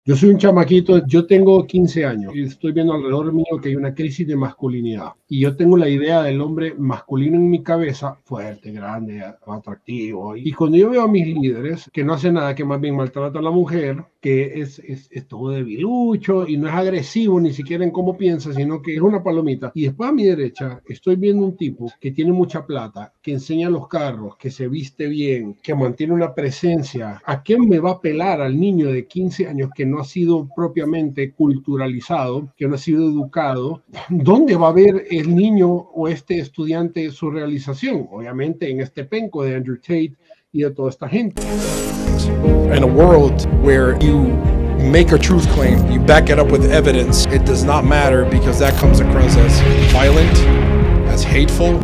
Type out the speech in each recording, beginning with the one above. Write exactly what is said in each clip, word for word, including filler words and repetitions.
Yo soy un chamaquito, yo tengo quince años y estoy viendo alrededor mío que hay una crisis de masculinidad. Y yo tengo la idea del hombre masculino en mi cabeza, fuerte, grande, atractivo. Y cuando yo veo a mis líderes que no hacen nada, que más bien maltratan a la mujer, que es, es, es todo debilucho y no es agresivo ni siquiera en cómo piensa, sino que es una palomita. Y después a mi derecha estoy viendo un tipo que tiene mucha plata, que enseña los carros, que se viste bien, que mantiene una presencia. ¿A quién me va a pelar al niño de quince años que no ha sido propiamente culturalizado, que no ha sido educado? ¿Dónde va a ver el niño o este estudiante su realización? Obviamente en este penco de Andrew Tate y de toda esta gente. In a world where you make a truth claim, you back it up with evidence, it does not matter because that comes across as violent, as hateful.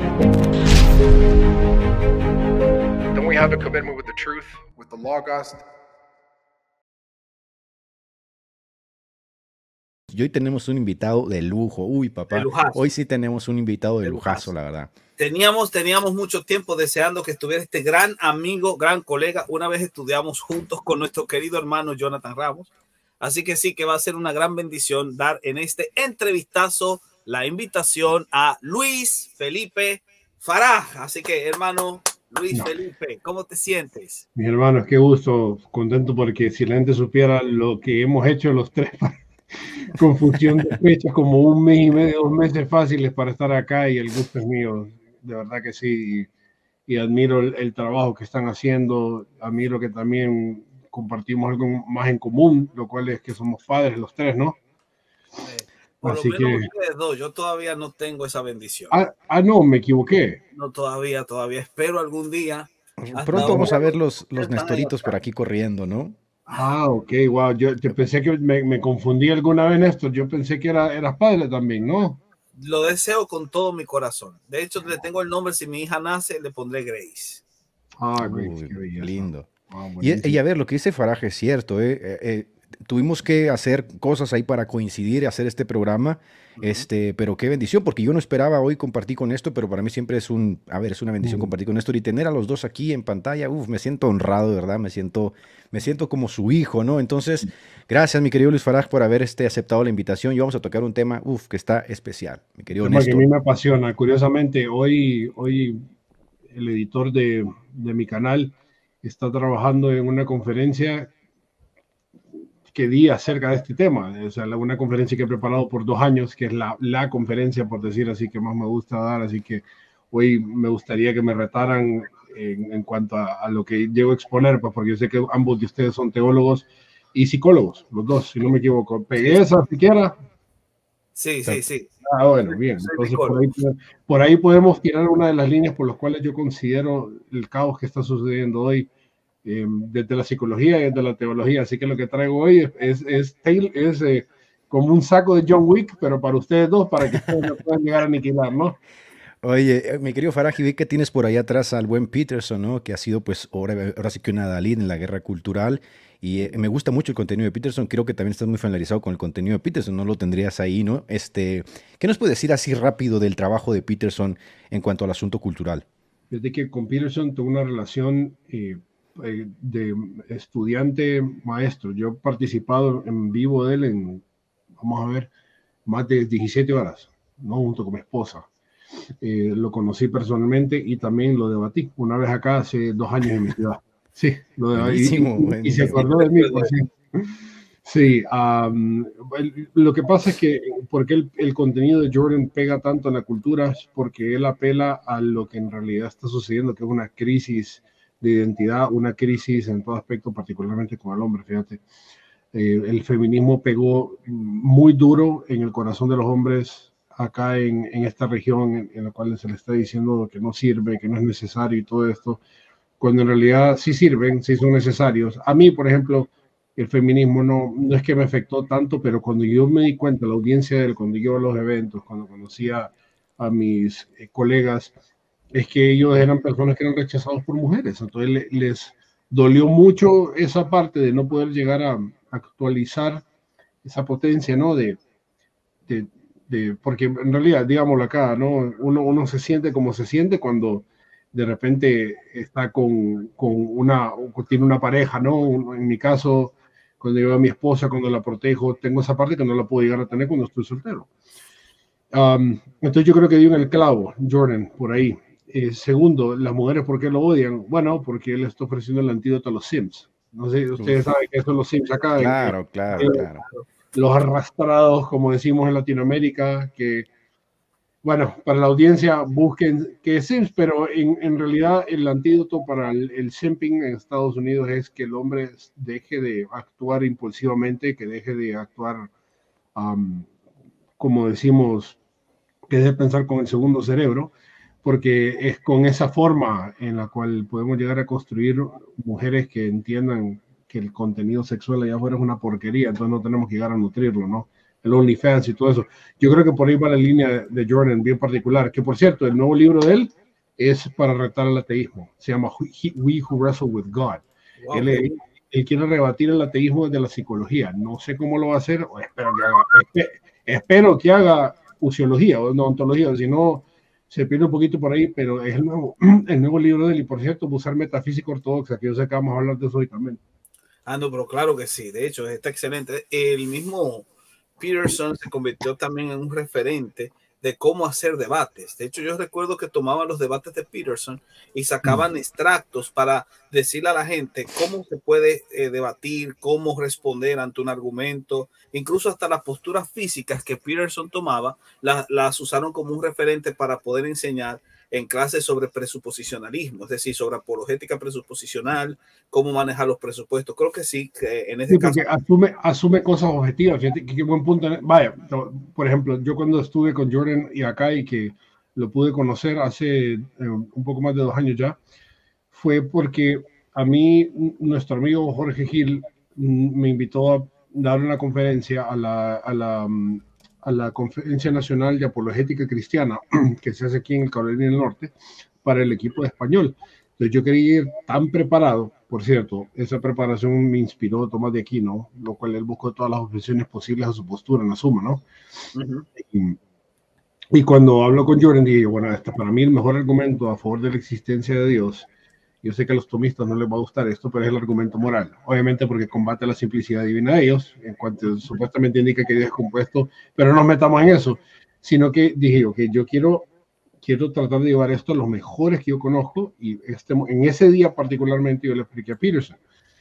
Don't we have a commitment with the truth, with the Logos? Y hoy tenemos un invitado de lujo. Uy, papá, hoy sí tenemos un invitado de, de lujazo, lujazo, la verdad. Teníamos, teníamos mucho tiempo deseando que estuviera este gran amigo, gran colega. Una vez estudiamos juntos con nuestro querido hermano Jonathan Ramos. Así que sí que va a ser una gran bendición dar en este entrevistazo la invitación a Luis Felipe Faraj. Así que, hermano Luis no. Felipe, ¿cómo te sientes? Mi hermano, qué gusto, contento porque si la gente supiera lo que hemos hecho los tres confusión de fechas, como un mes y medio, dos meses fáciles para estar acá y el gusto es mío, de verdad que sí, y, y admiro el, el trabajo que están haciendo, admiro que también compartimos algo más en común, lo cual es que somos padres los tres, ¿no? Eh, por Así lo menos que... ustedes dos, yo todavía no tengo esa bendición. Ah, ah, no, me equivoqué. No, todavía, todavía, espero algún día. Pronto vamos a ver los, los Nestoritos por aquí corriendo, ¿no? Ah, ok, wow, yo te pensé que me, me confundí alguna vez, Néstor, yo pensé que era, eras padre también, ¿no? Lo deseo con todo mi corazón. De hecho, le tengo el nombre, si mi hija nace, le pondré Grace. Ah, Grace, Uy, qué belleza. Lindo. Ah, y, y a ver, lo que dice Faraj es cierto, ¿eh? Eh, eh, tuvimos que hacer cosas ahí para coincidir y hacer este programa, uh-huh. este, pero qué bendición, porque yo no esperaba hoy compartir con esto, pero para mí siempre es un, a ver, es una bendición uh-huh. compartir con esto y tener a los dos aquí en pantalla, uf, me siento honrado, de verdad, me siento, me siento como su hijo, ¿no? Entonces, gracias, mi querido Luis Faraj, por haber este, aceptado la invitación y vamos a tocar un tema, uf, que está especial, mi querido tema Néstor. Que a mí me apasiona, curiosamente, hoy, hoy el editor de, de mi canal está trabajando en una conferencia que di acerca de este tema, o sea, una conferencia que he preparado por dos años, que es la, la conferencia, por decir así, que más me gusta dar, así que hoy me gustaría que me retaran en, en cuanto a, a lo que llego a exponer, pues porque yo sé que ambos de ustedes son teólogos y psicólogos, los dos, si no me equivoco. ¿Pegué esa siquiera? Sí, sí, sí. Ah, bueno, bien. Entonces, por ahí, por ahí podemos tirar una de las líneas por las cuales yo considero el caos que está sucediendo hoy, eh, desde la psicología y desde la teología. Así que lo que traigo hoy es, es, es, es eh, como un saco de John Wick, pero para ustedes dos, para que ustedes lo puedan llegar a aniquilar, ¿no? Oye, mi querido Faraj, vi que tienes por ahí atrás al buen Peterson, ¿no? Que ha sido, pues, ahora, ahora sí que una Dalí en la guerra cultural. Y eh, me gusta mucho el contenido de Peterson. Creo que también estás muy familiarizado con el contenido de Peterson. No lo tendrías ahí, ¿no? Este, ¿qué nos puedes decir así rápido del trabajo de Peterson en cuanto al asunto cultural? Desde que con Peterson tuve una relación eh, eh, de estudiante-maestro. Yo he participado en vivo de él en, vamos a ver, más de diecisiete horas, ¿no? Junto con mi esposa. Eh, lo conocí personalmente y también lo debatí una vez acá hace dos años en mi ciudad. Sí, lo debatí y, y, y se acordó de mí. Pues, sí, sí um, el, lo que pasa es que porque el, el contenido de Jordan pega tanto en la cultura es porque él apela a lo que en realidad está sucediendo, que es una crisis de identidad, una crisis en todo aspecto, particularmente con el hombre, fíjate. Eh, el feminismo pegó muy duro en el corazón de los hombres acá en, en esta región en, en la cual se le está diciendo que no sirve, que no es necesario y todo esto, cuando en realidad sí sirven, sí son necesarios. A mí, por ejemplo, el feminismo no, no es que me afectó tanto, pero cuando yo me di cuenta, la audiencia de él, cuando yo a los eventos, cuando conocía a mis eh, colegas, es que ellos eran personas que eran rechazados por mujeres, entonces le, les dolió mucho esa parte de no poder llegar a, a actualizar esa potencia, ¿no? De, de De, porque en realidad, digámoslo acá, ¿no? Uno, uno se siente como se siente cuando de repente está con, con una, tiene una pareja, ¿no? En mi caso, cuando llevo a mi esposa, cuando la protejo, tengo esa parte que no la puedo llegar a tener cuando estoy soltero. Um, entonces yo creo que dio en el clavo, Jordan, por ahí. Eh, segundo, las mujeres, ¿por qué lo odian? Bueno, porque él está ofreciendo el antídoto a los Sims. No sé, ustedes Uf. saben que son los Sims acá. Claro, eh, claro, eh, claro. Los arrastrados, como decimos en Latinoamérica, que, bueno, para la audiencia busquen qué es Sims, pero en, en realidad el antídoto para el, el simping en Estados Unidos es que el hombre deje de actuar impulsivamente, que deje de actuar, um, como decimos, que deje de pensar con el segundo cerebro, porque es con esa forma en la cual podemos llegar a construir mujeres que entiendan que el contenido sexual allá afuera es una porquería, entonces no tenemos que llegar a nutrirlo, ¿no? El OnlyFans y todo eso. Yo creo que por ahí va la línea de Jordan bien particular, que por cierto, el nuevo libro de él es para retar al ateísmo. Se llama We Who Wrestle with God. Wow. Él, él quiere rebatir el ateísmo desde la psicología. No sé cómo lo va a hacer, o espero que haga, espero, espero que haga usiología o no ontología, si no se pierde un poquito por ahí, pero es el nuevo, el nuevo libro de él. Y por cierto, usar metafísica ortodoxa, que yo sé que vamos a hablar de eso hoy también. Ah, no, pero claro que sí. De hecho, está excelente. El mismo Peterson se convirtió también en un referente de cómo hacer debates. De hecho, yo recuerdo que tomaban los debates de Peterson y sacaban mm. extractos para decirle a la gente cómo se puede eh, debatir, cómo responder ante un argumento. Incluso hasta las posturas físicas que Peterson tomaba, las, las usaron como un referente para poder enseñar en clases sobre presuposicionalismo, es decir, sobre apologética presuposicional, cómo manejar los presupuestos. Creo que sí, que en este sí, caso... Asume, asume cosas objetivas. Fíjate, qué buen punto. Vaya, por ejemplo, yo cuando estuve con Jordan y acá y que lo pude conocer hace eh, un poco más de dos años ya, fue porque a mí, nuestro amigo Jorge Gil me invitó a dar una conferencia a la, a la, a la Conferencia Nacional de Apologética Cristiana, que se hace aquí en el Carolina del Norte, para el equipo de español. Entonces yo quería ir tan preparado, por cierto, esa preparación me inspiró Tomás de Aquino, lo cual él buscó todas las objeciones posibles a su postura en la suma, ¿no? Uh-huh. y, y cuando hablo con Jordan, dije, bueno, este para mí el mejor argumento a favor de la existencia de Dios, yo sé que a los tomistas no les va a gustar esto, pero es el argumento moral, obviamente porque combate la simplicidad divina de ellos, en cuanto supuestamente indica que Dios es compuesto, pero no nos metamos en eso, sino que dije, ok, yo quiero... quiero tratar de llevar esto a los mejores que yo conozco y este, en ese día particularmente yo le expliqué a Peterson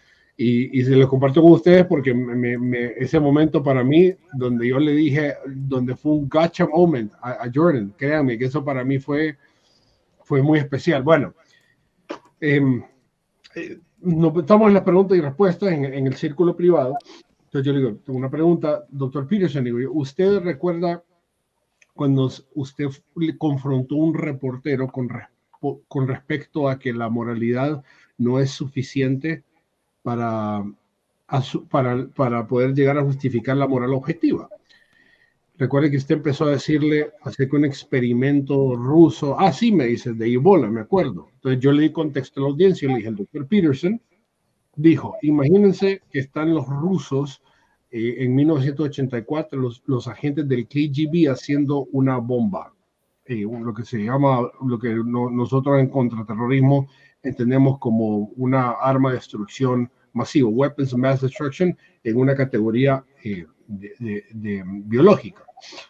y, y se lo comparto con ustedes porque me, me, ese momento para mí donde yo le dije, donde fue un gotcha moment a, a Jordan, créanme que eso para mí fue, fue muy especial. Bueno, eh, eh, no, estamos en las preguntas y respuestas en, en el círculo privado. Entonces yo le digo, tengo una pregunta, doctor Peterson, digo, ¿usted recuerda cuando usted le confrontó a un reportero con, con respecto a que la moralidad no es suficiente para, para, para poder llegar a justificar la moral objetiva? Recuerde que usted empezó a decirle acerca de un experimento ruso. Ah, sí, me dice, de Ebola, me acuerdo. Entonces yo le di contexto a la audiencia y le dije, el doctor Peterson dijo, imagínense que están los rusos Eh, en mil novecientos ochenta y cuatro, los, los agentes del K G B haciendo una bomba, eh, lo que se llama, lo que no, nosotros en contraterrorismo entendemos como una arma de destrucción masiva, weapons of mass destruction, en una categoría eh, de, de, de biológica.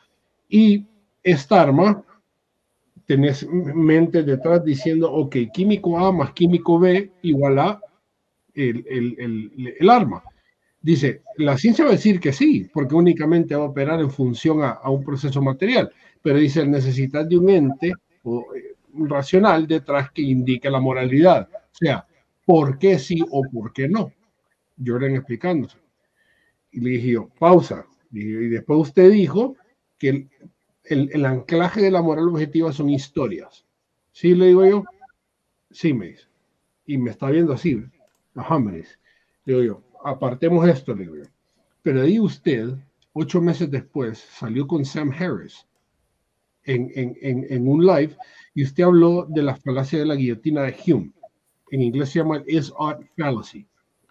Y esta arma, tenés mente detrás diciendo, ok, químico A más químico B igual a el, el, el, el arma. Dice, la ciencia va a decir que sí, porque únicamente va a operar en función a, a un proceso material, pero dice, necesitas de un ente o, eh, racional detrás que indique la moralidad, o sea, ¿por qué sí o por qué no? Jordan explicándose. Y le dije yo, pausa, y después usted dijo que el, el, el anclaje de la moral objetiva son historias. ¿Sí le digo yo? Sí, me dice. Y me está viendo así, ajá, me dice. Le digo yo, apartemos esto, le digo yo. Pero ahí usted, ocho meses después, salió con Sam Harris en, en, en, en un live y usted habló de la falacia de la guillotina de Hume. En inglés se llama is-ought fallacy.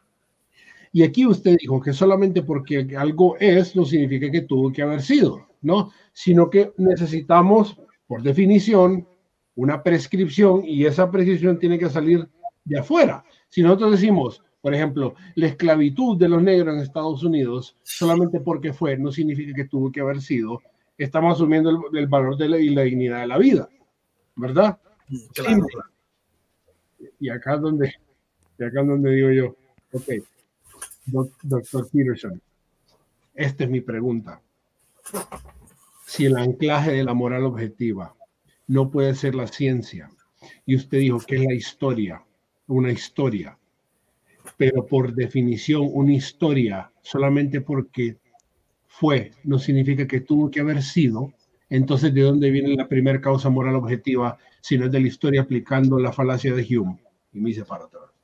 Y aquí usted dijo que solamente porque algo es no significa que tuvo que haber sido, ¿no? Sino que necesitamos, por definición, una prescripción y esa prescripción tiene que salir de afuera. Si nosotros decimos, Por ejemplo, la esclavitud de los negros en Estados Unidos, solamente porque fue, no significa que tuvo que haber sido. Estamos asumiendo el, el valor de la, y la dignidad de la vida, ¿verdad? Claro. Sí. Y acá es donde, y acá es donde digo yo, ok, doctor Peterson, esta es mi pregunta. Si el anclaje de la moral objetiva no puede ser la ciencia, y usted dijo que es la historia, una historia, pero por definición una historia solamente porque fue, no significa que tuvo que haber sido. Entonces, ¿de dónde viene la primera causa moral objetiva si no es de la historia aplicando la falacia de Hume? Y me hice para atrás.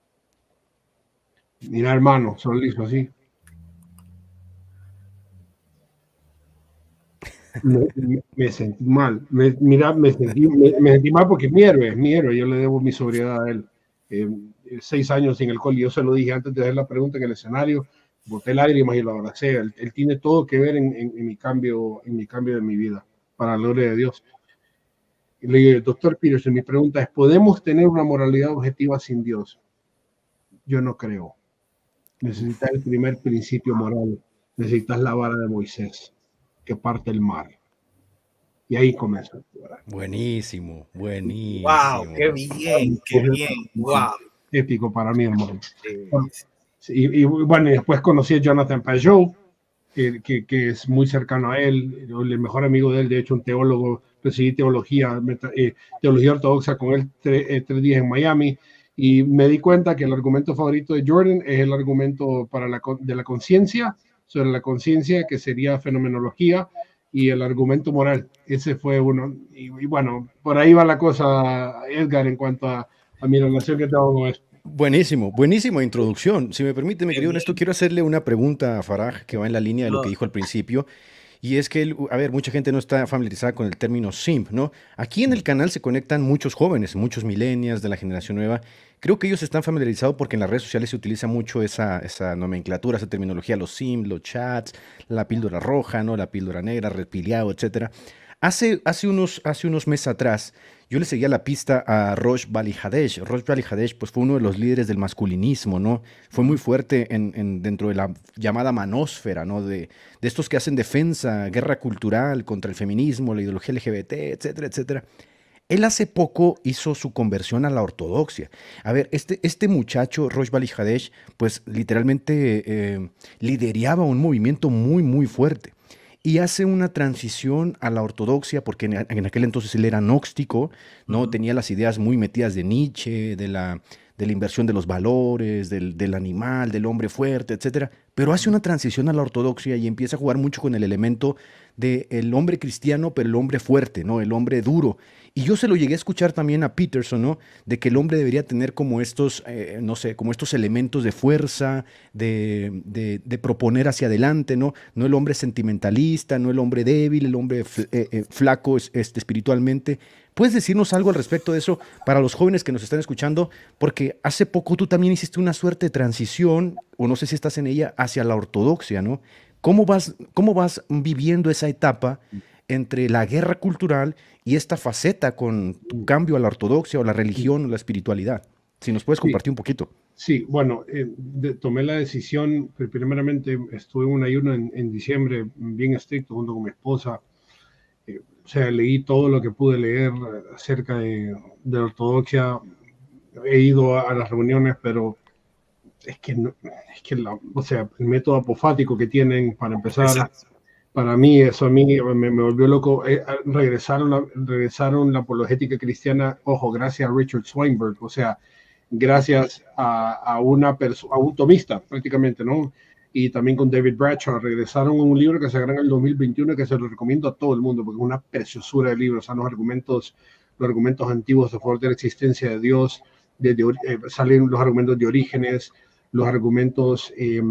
Mira, hermano, solo hizo así. Me, me, me sentí mal. Me, mira, me sentí, me, me sentí mal porque es mi héroe, es mi héroe. Yo le debo mi sobriedad a él. Eh, seis años sin alcohol, y yo se lo dije antes de hacer la pregunta en el escenario, boté lágrimas y lo abracé. Él, él tiene todo que ver en, en, en, mi cambio, en mi cambio de mi vida, para la gloria de Dios. Y le digo, doctor Peterson, mi pregunta es, ¿podemos tener una moralidad objetiva sin Dios? Yo no creo. Necesitas el primer principio moral, necesitas la vara de Moisés, que parte el mar. Y ahí comienza. Buenísimo, buenísimo. Wow, qué bien, qué bien, wow. Épico para mí, hermano. Sí. Y, y bueno, y después conocí a Jonathan Pageau, que, que, que es muy cercano a él, el mejor amigo de él, de hecho, un teólogo, recibí teología, meta, eh, teología ortodoxa con él tre, eh, tres días en Miami, y me di cuenta que el argumento favorito de Jordan es el argumento para la, de la conciencia, sobre la conciencia, que sería fenomenología, y el argumento moral. Ese fue uno. Y, y bueno, por ahí va la cosa, Edgar, en cuanto a, a mi relación que tengo con esto. Buenísimo, buenísima introducción. Si me permite, mi querido Ernesto, quiero hacerle una pregunta a Faraj que va en la línea de lo que dijo al principio. Y es que, a ver, mucha gente no está familiarizada con el término simp, ¿no? Aquí en el canal se conectan muchos jóvenes, muchos millennials de la generación nueva. Creo que ellos están familiarizados porque en las redes sociales se utiliza mucho esa, esa nomenclatura, esa terminología, los simp, los chats, la píldora roja, ¿no? La píldora negra, reptiliado, etcétera. Hace, hace, unos, hace unos meses atrás, yo le seguía la pista a Rosh Balihadesh. Rosh Balihadesh pues, fue uno de los líderes del masculinismo, ¿no? Fue muy fuerte en, en, dentro de la llamada manósfera, ¿no? De, de estos que hacen defensa, guerra cultural contra el feminismo, la ideología L G B T, etcétera, etcétera. Él hace poco hizo su conversión a la ortodoxia. A ver, este, este muchacho, Rosh Balihadesh, pues literalmente eh, lideraba un movimiento muy, muy fuerte. Y hace una transición a la ortodoxia, porque en, en aquel entonces él era gnóstico, ¿no? Uh-huh. Tenía las ideas muy metidas de Nietzsche, de la, de la inversión de los valores, del, del animal, del hombre fuerte, etcétera. Pero hace una transición a la ortodoxia y empieza a jugar mucho con el elemento del hombre cristiano, pero el hombre fuerte, ¿no? El hombre duro. Y yo se lo llegué a escuchar también a Peterson, ¿no? De que el hombre debería tener como estos, eh, no sé, como estos elementos de fuerza, de, de, de proponer hacia adelante, ¿no? No el hombre sentimentalista, no el hombre débil, el hombre fl eh, eh, flaco este, espiritualmente. ¿Puedes decirnos algo al respecto de eso para los jóvenes que nos están escuchando? Porque hace poco tú también hiciste una suerte de transición, o no sé si estás en ella, hacia la ortodoxia, ¿no? ¿Cómo vas, cómo vas viviendo esa etapa entre la guerra cultural y esta faceta con tu cambio a la ortodoxia o la religión o la espiritualidad? Si nos puedes compartir sí. un poquito. Sí, bueno, eh, de, tomé la decisión, primeramente estuve en un ayuno en, en diciembre bien estricto junto con mi esposa. Eh, o sea, leí todo lo que pude leer acerca de, de la ortodoxia. He ido a, a las reuniones, pero es que, no, es que la, o sea, el método apofático que tienen para empezar... Exacto. Para mí, eso a mí me, me volvió loco. Eh, regresaron, la, regresaron la apologética cristiana, ojo, gracias a Richard Swinburne, o sea, gracias a, a, una a un tomista prácticamente, ¿no? Y también con David Bradshaw, regresaron un libro que sacaron en el dos mil veintiuno que se lo recomiendo a todo el mundo porque es una preciosura de libro, o sea, los argumentos, los argumentos antiguos a favor de la existencia de Dios, de, de, eh, salen los argumentos de Orígenes, los argumentos eh,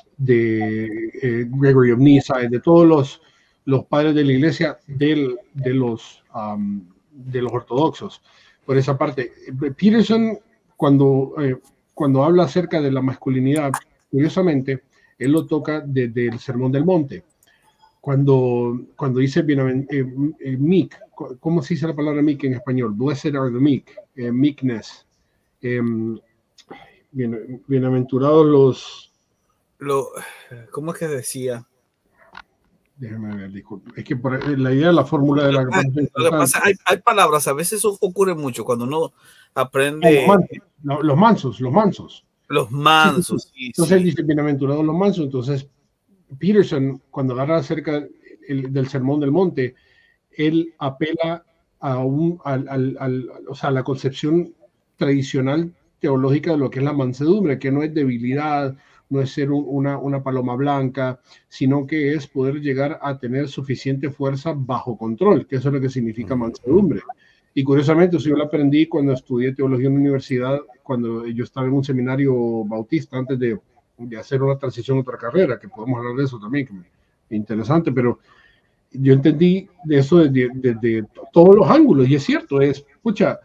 de eh, Gregory of Nyssa, de todos los, los padres de la iglesia, del, de, los, um, de los ortodoxos. Por esa parte, Peterson, cuando, eh, cuando habla acerca de la masculinidad, curiosamente, él lo toca desde el Sermón del Monte. Cuando, cuando dice eh, eh, meek, ¿cómo se dice la palabra meek en español? Blessed are the meek, eh, meekness. Eh, bien, bienaventurados los... Lo, ¿Cómo es que decía? Déjame ver, disculpe. Es que por la idea de la fórmula de la... Ah, lo que pasa, hay, hay palabras, a veces eso ocurre mucho cuando uno aprende... Los mansos, no, los mansos, los mansos. Los mansos. Sí, sí. Entonces él dice, bienaventurados los mansos. Entonces Peterson, cuando agarra acerca el, del Sermón del Monte, él apela a, un, al, al, al, o sea, a la concepción tradicional teológica de lo que es la mansedumbre, que no es debilidad, no es ser un, una, una paloma blanca, sino que es poder llegar a tener suficiente fuerza bajo control, que eso es lo que significa mansedumbre. Y curiosamente, eso yo lo aprendí cuando estudié teología en la universidad, cuando yo estaba en un seminario bautista, antes de, de hacer una transición a otra carrera, que podemos hablar de eso también, que me, interesante, pero yo entendí de eso desde, desde todos los ángulos, y es cierto, es, pucha,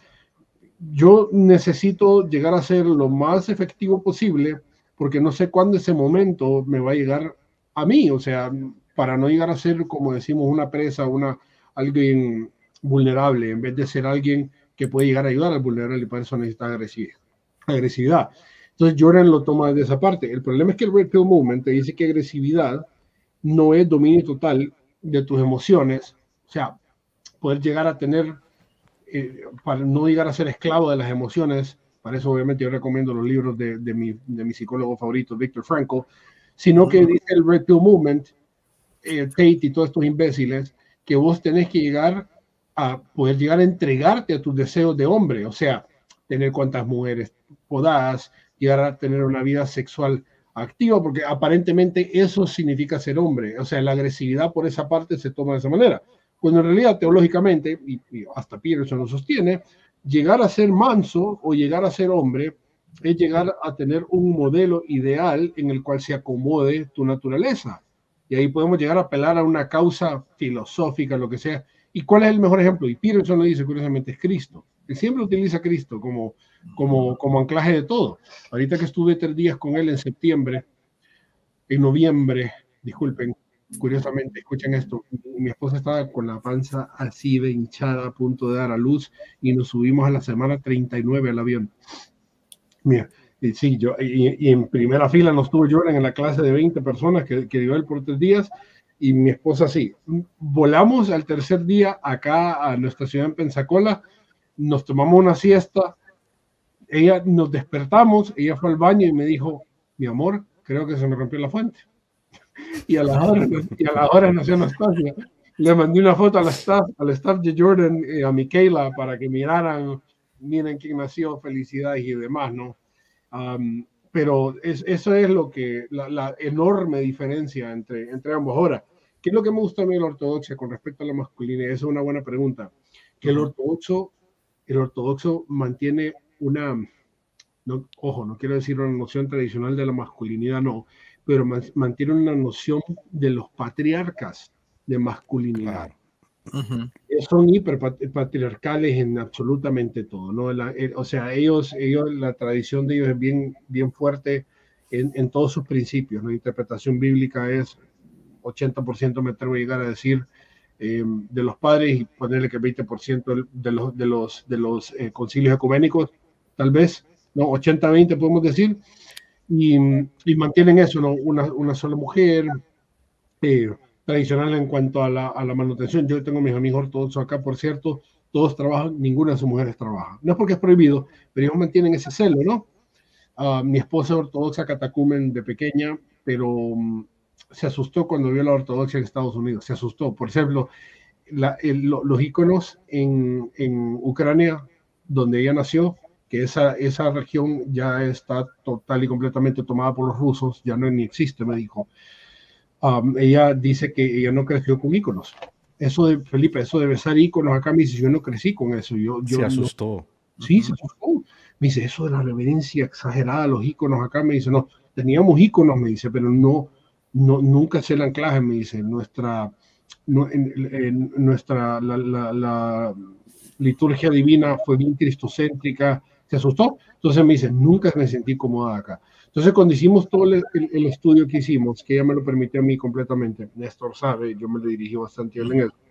yo necesito llegar a ser lo más efectivo posible, porque no sé cuándo ese momento me va a llegar a mí, o sea, para no llegar a ser, como decimos, una presa, una, alguien vulnerable, en vez de ser alguien que puede llegar a ayudar al vulnerable, y para eso necesita agresividad. Entonces Jordan lo toma desde esa parte. El problema es que el Red Pill Movement te dice que agresividad no es dominio total de tus emociones, o sea, poder llegar a tener, eh, para no llegar a ser esclavo de las emociones. Para eso obviamente yo recomiendo los libros de, de, mi, de mi psicólogo favorito, Viktor Frankl, sino que dice el Red Pill Movement, eh, Tate y todos estos imbéciles, que vos tenés que llegar a poder llegar a entregarte a tus deseos de hombre, o sea, tener cuantas mujeres podás, llegar a tener una vida sexual activa, porque aparentemente eso significa ser hombre, o sea, la agresividad por esa parte se toma de esa manera, cuando en realidad teológicamente, y, y hasta Peterson lo sostiene, llegar a ser manso o llegar a ser hombre es llegar a tener un modelo ideal en el cual se acomode tu naturaleza. Y ahí podemos llegar a apelar a una causa filosófica, lo que sea. ¿Y cuál es el mejor ejemplo? Y Peterson lo dice curiosamente, es Cristo. Él siempre utiliza a Cristo como, como, como anclaje de todo. Ahorita que estuve tres días con él en septiembre, en noviembre, disculpen, curiosamente, escuchen esto, mi esposa estaba con la panza así de hinchada, a punto de dar a luz, y nos subimos a la semana treinta y nueve al avión. Mira, y sí, yo, y, y en primera fila nos tuvo Jordan en la clase de veinte personas que, que dio él por tres días, y mi esposa sí. Volamos al tercer día acá a nuestra ciudad en Pensacola, nos tomamos una siesta, ella nos despertamos, ella fue al baño y me dijo, mi amor, creo que se me rompió la fuente. Y a las horas, y a las horas nació Anastasia. Le mandé una foto al staff, al staff de Jordan, eh, a Michaela, para que miraran, miren quién nació, felicidades y demás, ¿no? Um, pero es, eso es lo que, la, la enorme diferencia entre, entre ambos. Ahora, ¿qué es lo que me gusta a mí de la ortodoxia con respecto a la masculinidad? Esa es una buena pregunta. Que el ortodoxo, el ortodoxo mantiene una, no, ojo, no quiero decir una noción tradicional de la masculinidad, no, pero mantiene una noción de los patriarcas de masculinidad. Uh-huh. Son hiperpatriarcales en absolutamente todo, ¿no? La, eh, o sea, ellos, ellos, la tradición de ellos es bien, bien fuerte en, en todos sus principios, ¿no? La interpretación bíblica es ochenta por ciento, me atrevo a llegar a decir, eh, de los padres, y ponerle que veinte por ciento de los, de los, de los eh, concilios ecuménicos, tal vez, ¿no? ochenta veinte podemos decir. Y, y mantienen eso, ¿no? Una, una sola mujer, eh, tradicional en cuanto a la, a la manutención. Yo tengo mis amigos ortodoxos acá, por cierto, todos trabajan, ninguna de sus mujeres trabaja. No es porque es prohibido, pero ellos mantienen ese celo, ¿no? Uh, mi esposa ortodoxa catacumen de pequeña, pero um, se asustó cuando vio la ortodoxia en Estados Unidos, se asustó. Por ejemplo, la, el, lo, los íconos en, en Ucrania, donde ella nació, que esa, esa región ya está total y completamente tomada por los rusos, ya no ni existe, me dijo. Um, ella dice que ella no creció con íconos. Eso de, Felipe, eso de besar íconos acá, me dice, yo no crecí con eso. Yo, yo se asustó. No, sí, se asustó. Me dice, eso de la reverencia exagerada a los íconos acá, me dice, no, teníamos íconos, me dice, pero no, no nunca se el anclaje, me dice, nuestra, no, en, en, nuestra, la, la, la liturgia divina fue bien cristocéntrica. Se asustó, entonces me dice, nunca me sentí cómoda acá. Entonces cuando hicimos todo el, el, el estudio que hicimos, que ella me lo permitió a mí completamente, Néstor sabe, yo me lo dirigí bastante bien en eso,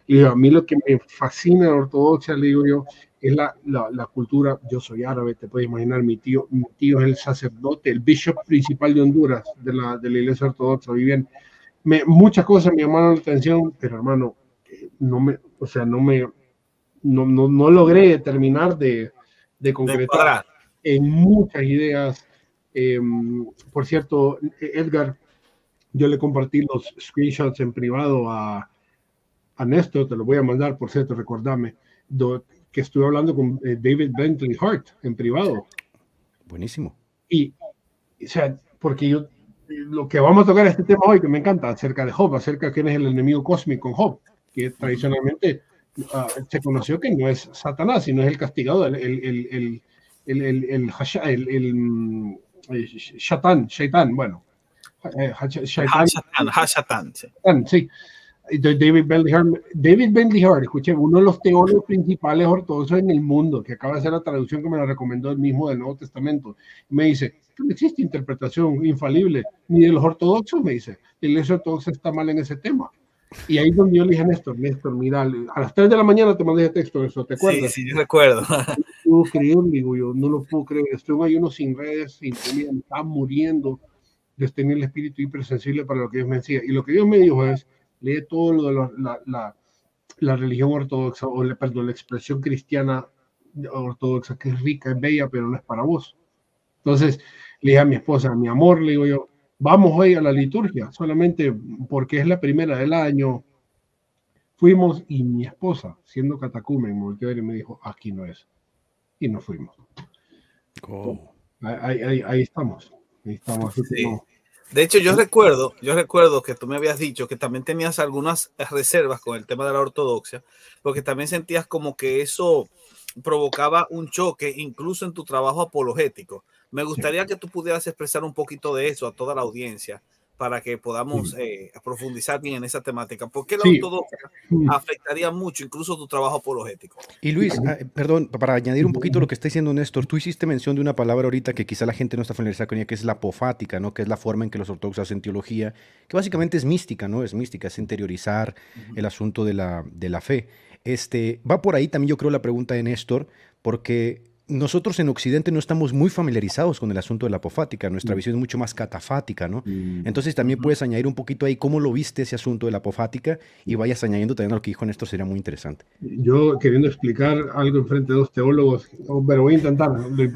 Y a mí lo que me fascina de la ortodoxia, le digo yo, es la, la, la cultura. Yo soy árabe, te puedes imaginar, mi tío, mi tío es el sacerdote, el bishop principal de Honduras, de la, de la iglesia ortodoxa. Vivían me, muchas cosas me llamaron la atención, pero hermano, no me, o sea, no me, no, no, no logré terminar de, de concretar de en muchas ideas. Eh, por cierto, Edgar, yo le compartí los screenshots en privado a, a Néstor, te lo voy a mandar, por cierto, recordame, do, que estuve hablando con eh, David Bentley Hart en privado. Buenísimo. Y, o sea, porque yo, lo que vamos a tocar este tema hoy, que me encanta, acerca de Job, acerca de quién es el enemigo cósmico en Job, que tradicionalmente uh, se conoció que no es Satanás, sino es el castigador, el, el, el, el, el, el, el, el, el, el Shatán, Shaitán, bueno. Shaitán, Hashatán, sí. sí. David Bentley Hart, David Bentley Hart, escuché, uno de los teólogos principales ortodoxos en el mundo, que acaba de hacer la traducción que me la recomendó el mismo del Nuevo Testamento, me dice, no existe interpretación infalible, ni de los ortodoxos, me dice, la iglesia ortodoxa está mal en ese tema. Y ahí es donde yo le dije a Néstor, Néstor, mira, a las tres de la mañana te mandé ese texto, eso, ¿te acuerdas? Sí, sí, recuerdo. No puedo creer, digo yo, no lo puedo creer, estoy en ayuno sin redes, sin comida, me estaba muriendo de tener el espíritu hipersensible para lo que Dios me decía. Y lo que Dios me dijo es, lee todo lo de la, la, la, la religión ortodoxa, o la, perdón, la expresión cristiana ortodoxa, que es rica, es bella, pero no es para vos. Entonces le dije a mi esposa, mi amor, le digo yo, vamos hoy a la liturgia, solamente porque es la primera del año. Fuimos y mi esposa, siendo catacumen, me volteó y me dijo, aquí no es. Y nos fuimos. Oh. Ahí, ahí, ahí estamos. Ahí estamos. Sí. De hecho, yo recuerdo, yo recuerdo que tú me habías dicho que también tenías algunas reservas con el tema de la ortodoxia, porque también sentías como que eso provocaba un choque incluso en tu trabajo apologético. Me gustaría sí. que tú pudieras expresar un poquito de eso a toda la audiencia para que podamos sí. eh, profundizar bien en esa temática. ¿Por qué la sí. ortodoxia afectaría mucho incluso tu trabajo apologético? Y Luis, eh, perdón, para añadir un poquito lo que está diciendo Néstor, tú hiciste mención de una palabra ahorita que quizá la gente no está familiarizada con ella, que es la apofática, ¿no? Que es la forma en que los ortodoxos hacen teología, que básicamente es mística, ¿no? Es mística, es interiorizar uh-huh. el asunto de la, de la fe. Este, va por ahí también yo creo la pregunta de Néstor, porque nosotros en Occidente no estamos muy familiarizados con el asunto de la apofática, nuestra mm. visión es mucho más catafática, ¿no? Mm. Entonces también puedes añadir un poquito ahí cómo lo viste ese asunto de la apofática y vayas añadiendo también a lo que dijo Néstor, sería muy interesante. Yo queriendo explicar algo en frente de dos teólogos, pero voy a intentar.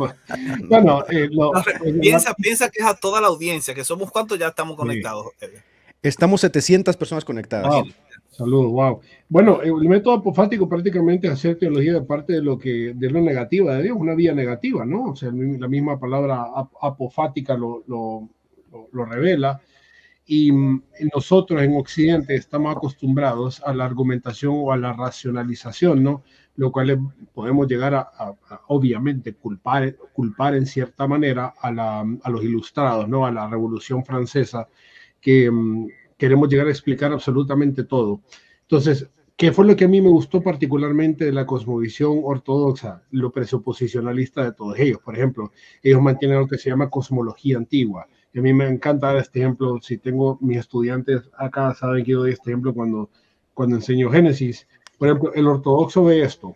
Bueno, eh, lo, no, piensa, piensa que es a toda la audiencia, que somos cuántos ya estamos conectados. Sí. Estamos setecientas personas conectadas. Wow. Saludos, wow. Bueno, el método apofático prácticamente es hacer teología de parte de lo que de lo negativa de Dios, una vía negativa, ¿no? O sea, la misma palabra apofática lo, lo, lo, lo revela. Y nosotros en Occidente estamos acostumbrados a la argumentación o a la racionalización, ¿no? Lo cual podemos llegar a, a, a obviamente, culpar, culpar en cierta manera a, la, a los ilustrados, ¿no? A la Revolución Francesa, que queremos llegar a explicar absolutamente todo. Entonces, ¿qué fue lo que a mí me gustó particularmente de la cosmovisión ortodoxa? Lo presuposicionalista de todos ellos. Por ejemplo, ellos mantienen lo que se llama cosmología antigua. Y a mí me encanta dar este ejemplo. Si tengo mis estudiantes acá, saben que yo doy este ejemplo cuando, cuando enseño Génesis. Por ejemplo, el ortodoxo ve esto.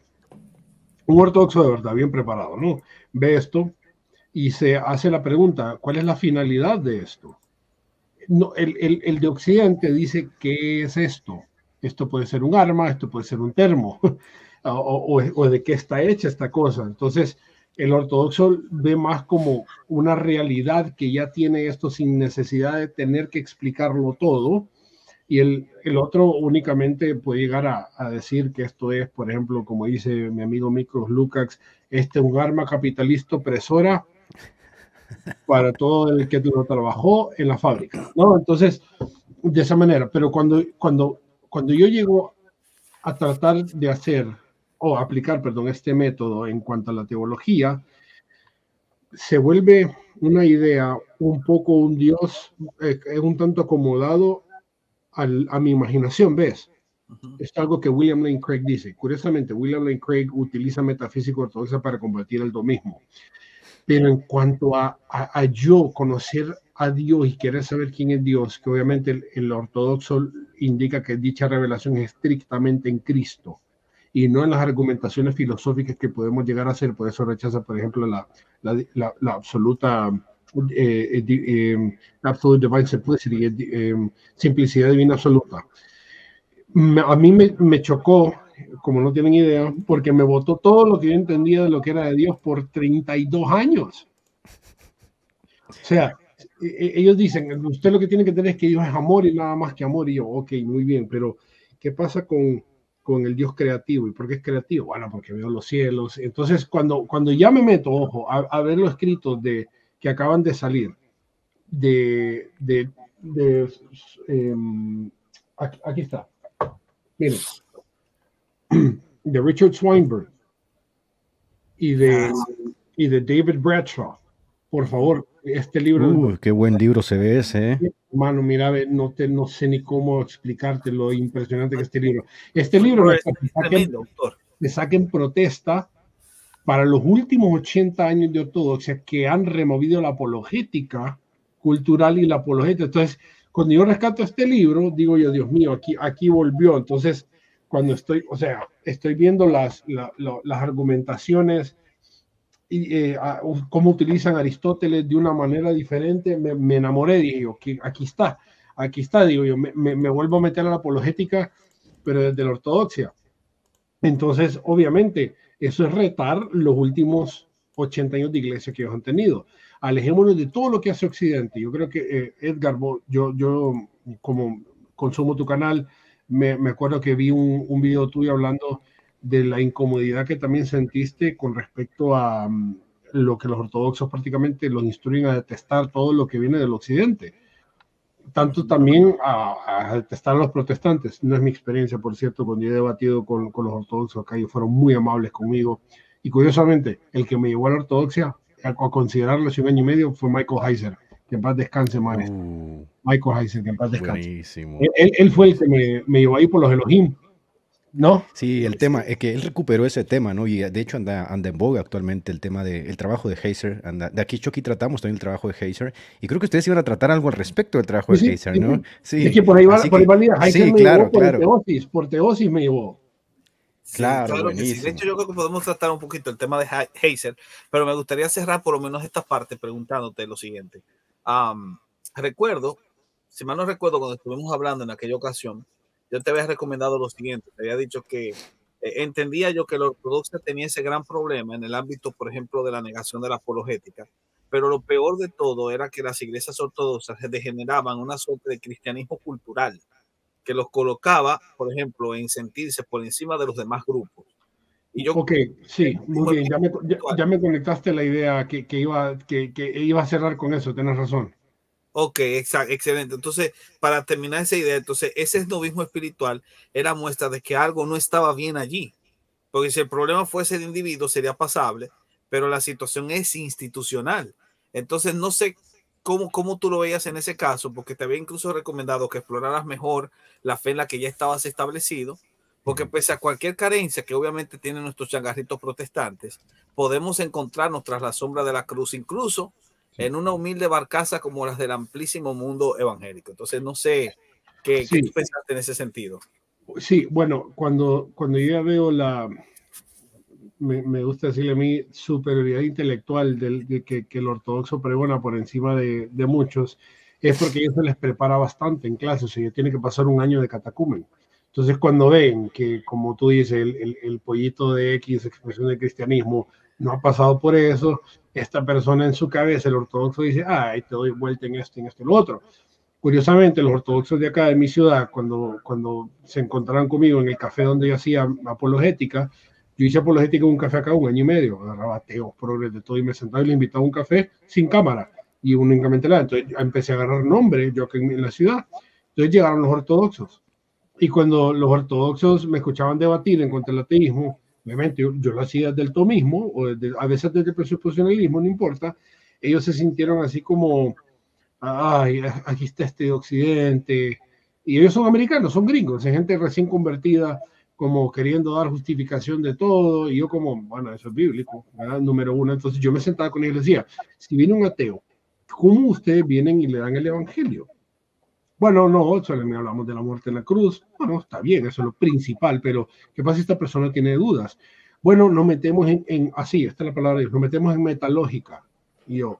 Un ortodoxo de verdad, bien preparado, ¿no? Ve esto y se hace la pregunta, ¿cuál es la finalidad de esto? No, el, el, el de Occidente dice, ¿qué es esto? Esto puede ser un arma, esto puede ser un termo, o, o, o de qué está hecha esta cosa. Entonces, el ortodoxo ve más como una realidad que ya tiene esto sin necesidad de tener que explicarlo todo, y el, el otro únicamente puede llegar a, a decir que esto es, por ejemplo, como dice mi amigo Miklos Lukács, este es un arma capitalista opresora para todo el que lo trabajó en la fábrica, ¿no? Entonces, de esa manera, pero cuando, cuando, cuando yo llego a tratar de hacer, o aplicar, perdón, este método en cuanto a la teología, se vuelve una idea un poco un Dios, eh, un tanto acomodado al, a mi imaginación, ¿ves? Uh-huh. Es algo que William Lane Craig dice. Curiosamente, William Lane Craig utiliza metafísica ortodoxa para combatir el domismo. Pero en cuanto a, a, a yo conocer a Dios y querer saber quién es Dios, que obviamente el, el ortodoxo indica que dicha revelación es estrictamente en Cristo y no en las argumentaciones filosóficas que podemos llegar a hacer. Por eso rechaza, por ejemplo, la, la, la, la absoluta eh, eh, absolute divine simplicity, eh, simplicidad divina absoluta. Me, a mí me, me chocó, como no tienen idea, porque me botó todo lo que yo entendía de lo que era de Dios por treinta y dos años. O sea, ellos dicen, usted lo que tiene que tener es que Dios es amor y nada más que amor. Y yo, ok, muy bien, pero ¿qué pasa con, con el Dios creativo? ¿Y por qué es creativo? Bueno, porque veo los cielos. Entonces, cuando, cuando ya me meto, ojo, a, a ver los escritos de, que acaban de salir, de, de, de eh, aquí, aquí está, miren, de Richard Swinburne y de, y de David Bradshaw. Por favor, este libro. Uh, qué buen libro se ve ese, ¿eh? Hermano, mira, no, te, no sé ni cómo explicarte lo impresionante que es este libro. Este libro le saquen, le saquen protesta para los últimos ochenta años de ortodoxia que han removido la apologética cultural y la apologética. Entonces, cuando yo rescato este libro, digo yo, Dios mío, aquí, aquí volvió. Entonces, cuando estoy, o sea, estoy viendo las, la, la, las argumentaciones y eh, a, cómo utilizan Aristóteles de una manera diferente, me, me enamoré, digo, que aquí está, aquí está, digo yo, me, me, me vuelvo a meter a la apologética, pero desde la ortodoxia. Entonces, obviamente, eso es retar los últimos ochenta años de iglesia que ellos han tenido. Alejémonos de todo lo que hace Occidente. Yo creo que, eh, Edgar, yo, yo como consumo tu canal, me, me acuerdo que vi un, un video tuyo hablando de la incomodidad que también sentiste con respecto a um, lo que los ortodoxos prácticamente los instruyen a detestar todo lo que viene del occidente. Tanto también a, a detestar a los protestantes. No es mi experiencia, por cierto, cuando yo he debatido con, con los ortodoxos acá, ellos fueron muy amables conmigo. Y curiosamente, el que me llevó a la ortodoxia, a, a considerarlo hace un año y medio, fue Michael Heiser. Que en paz descanse, maestro. Uh, Michael Heiser, que en paz descanse. Buenísimo. Él, él fue el que me, me llevó ahí por los Elohim. ¿No? Sí, el tema es que él recuperó ese tema, ¿no? Y de hecho anda, anda en boga actualmente el tema del de, trabajo de Heiser. Anda, de aquí, Chucky, tratamos también el trabajo de Heiser. Y creo que ustedes iban a tratar algo al respecto del trabajo sí, de Heiser, sí, ¿no? Sí. Es que por ahí va, por ahí va el día. Heiser sí, me claro, llevó por claro. teosis, por teosis me llevó. Sí, claro, claro que sí. De hecho, yo creo que podemos tratar un poquito el tema de Heiser, pero me gustaría cerrar por lo menos esta parte preguntándote lo siguiente. Um, recuerdo, si mal no recuerdo, cuando estuvimos hablando en aquella ocasión, yo te había recomendado lo siguiente. Te había dicho que entendía yo que la ortodoxia tenía ese gran problema en el ámbito, por ejemplo, de la negación de la apologética, pero lo peor de todo era que las iglesias ortodoxas degeneraban una suerte de cristianismo cultural que los colocaba, por ejemplo, en sentirse por encima de los demás grupos. Y yo, ok, sí, muy bien, ya me, ya, ya me conectaste la idea que, que, iba, que, que iba a cerrar con eso, tienes razón. Ok, exacto, excelente. Entonces, para terminar esa idea, entonces ese esnovismo espiritual era muestra de que algo no estaba bien allí. Porque si el problema fuese de individuo, sería pasable, pero la situación es institucional. Entonces, no sé cómo, cómo tú lo veías en ese caso, porque te había incluso recomendado que exploraras mejor la fe en la que ya estabas establecido, porque pese a cualquier carencia que obviamente tienen nuestros changarritos protestantes, podemos encontrarnos tras la sombra de la cruz, incluso en una humilde barcaza como las del amplísimo mundo evangélico. Entonces, no sé qué, sí. ¿qué tú pensaste en ese sentido? Sí, bueno, cuando, cuando yo ya veo la, me, me gusta decirle a mí, superioridad intelectual del, de que, que el ortodoxo pregona por encima de, de muchos, es porque ellos se les prepara bastante en clase, o sea, tiene que pasar un año de catecumen. Entonces, cuando ven que, como tú dices, el, el, el pollito de X, expresión del cristianismo, no ha pasado por eso, esta persona en su cabeza, el ortodoxo, dice, ay, te doy vuelta en esto, en esto, en lo otro. Curiosamente, los ortodoxos de acá, de mi ciudad, cuando, cuando se encontraron conmigo en el café donde yo hacía apologética, yo hice apologética en un café acá un año y medio, agarraba ateos, progres de todo, y me sentaba y le invitaba a un café sin cámara, y únicamente la. Entonces empecé a agarrar nombre, yo aquí en, en la ciudad. Entonces llegaron los ortodoxos, y cuando los ortodoxos me escuchaban debatir en contra del ateísmo, obviamente yo, yo lo hacía desde el tomismo, o desde, a veces desde el presuposicionalismo, no importa, ellos se sintieron así como, ay, aquí está este de Occidente, y ellos son americanos, son gringos, es gente recién convertida, como queriendo dar justificación de todo, y yo como, bueno, eso es bíblico, ¿verdad? Número uno. Entonces yo me sentaba con ellos y les decía, si viene un ateo, ¿cómo ustedes vienen y le dan el evangelio? bueno, no, solamente hablamos de la muerte en la cruz. Bueno, está bien, eso es lo principal, pero ¿qué pasa si esta persona tiene dudas? Bueno, nos metemos en, en así, esta es la palabra, nos metemos en metalógica. Y yo,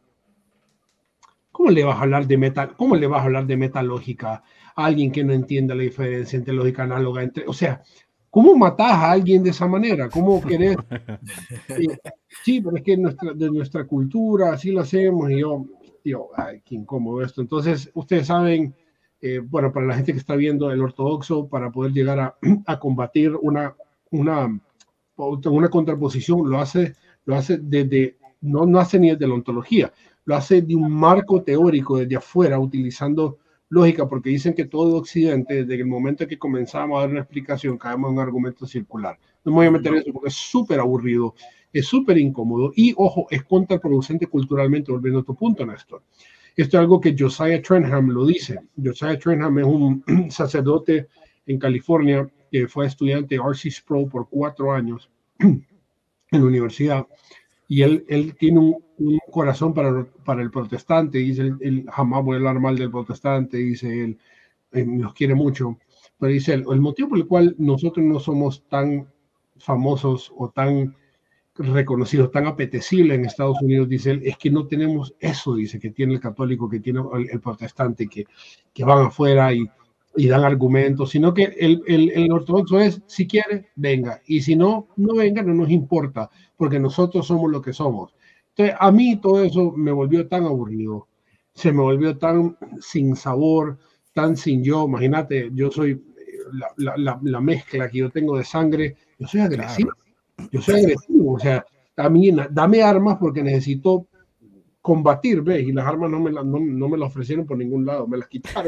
¿cómo le vas a hablar de metal? ¿Cómo le vas a hablar de metalógica a alguien que no entienda la diferencia entre lógica análoga? Entre, o sea, ¿cómo matás a alguien de esa manera? ¿Cómo querés? Eh, sí, pero es que nuestra, de nuestra cultura así lo hacemos y yo, yo, ay, qué incómodo esto. Entonces, ustedes saben, eh, bueno, para la gente que está viendo el ortodoxo, para poder llegar a, a combatir una, una, una contraposición, lo hace, lo hace desde, no, no hace ni desde la ontología, lo hace de un marco teórico desde afuera, utilizando lógica, porque dicen que todo Occidente, desde el momento en que comenzamos a dar una explicación, caemos en un argumento circular. No me voy a meter en eso porque es súper aburrido, es súper incómodo y, ojo, es contraproducente culturalmente, volviendo a tu punto, Néstor. Esto es algo que Josiah Trenham lo dice. Josiah Trenham es un sacerdote en California que fue estudiante de R C Sproul por cuatro años en la universidad. Y él, él tiene un, un corazón para, para el protestante, dice él, él jamás voy a hablar mal del protestante, dice él, eh, los quiere mucho, pero dice él, el motivo por el cual nosotros no somos tan famosos o tan reconocidos, tan apetecibles en Estados Unidos, dice él, es que no tenemos eso, dice, que tiene el católico, que tiene el, el protestante, que, que van afuera y, y dan argumentos, sino que el, el, el ortodoxo es, si quiere, venga, y si no, no venga, no nos importa, porque nosotros somos lo que somos. Entonces, a mí todo eso me volvió tan aburrido, se me volvió tan sin sabor, tan sin yo. Imagínate, yo soy la, la, la, la mezcla que yo tengo de sangre, yo soy agresivo, claro. yo soy agresivo, o sea, también dame armas porque necesito combatir, ¿ves? Y las armas no me, la, no, no me las ofrecieron por ningún lado, me las quitaron.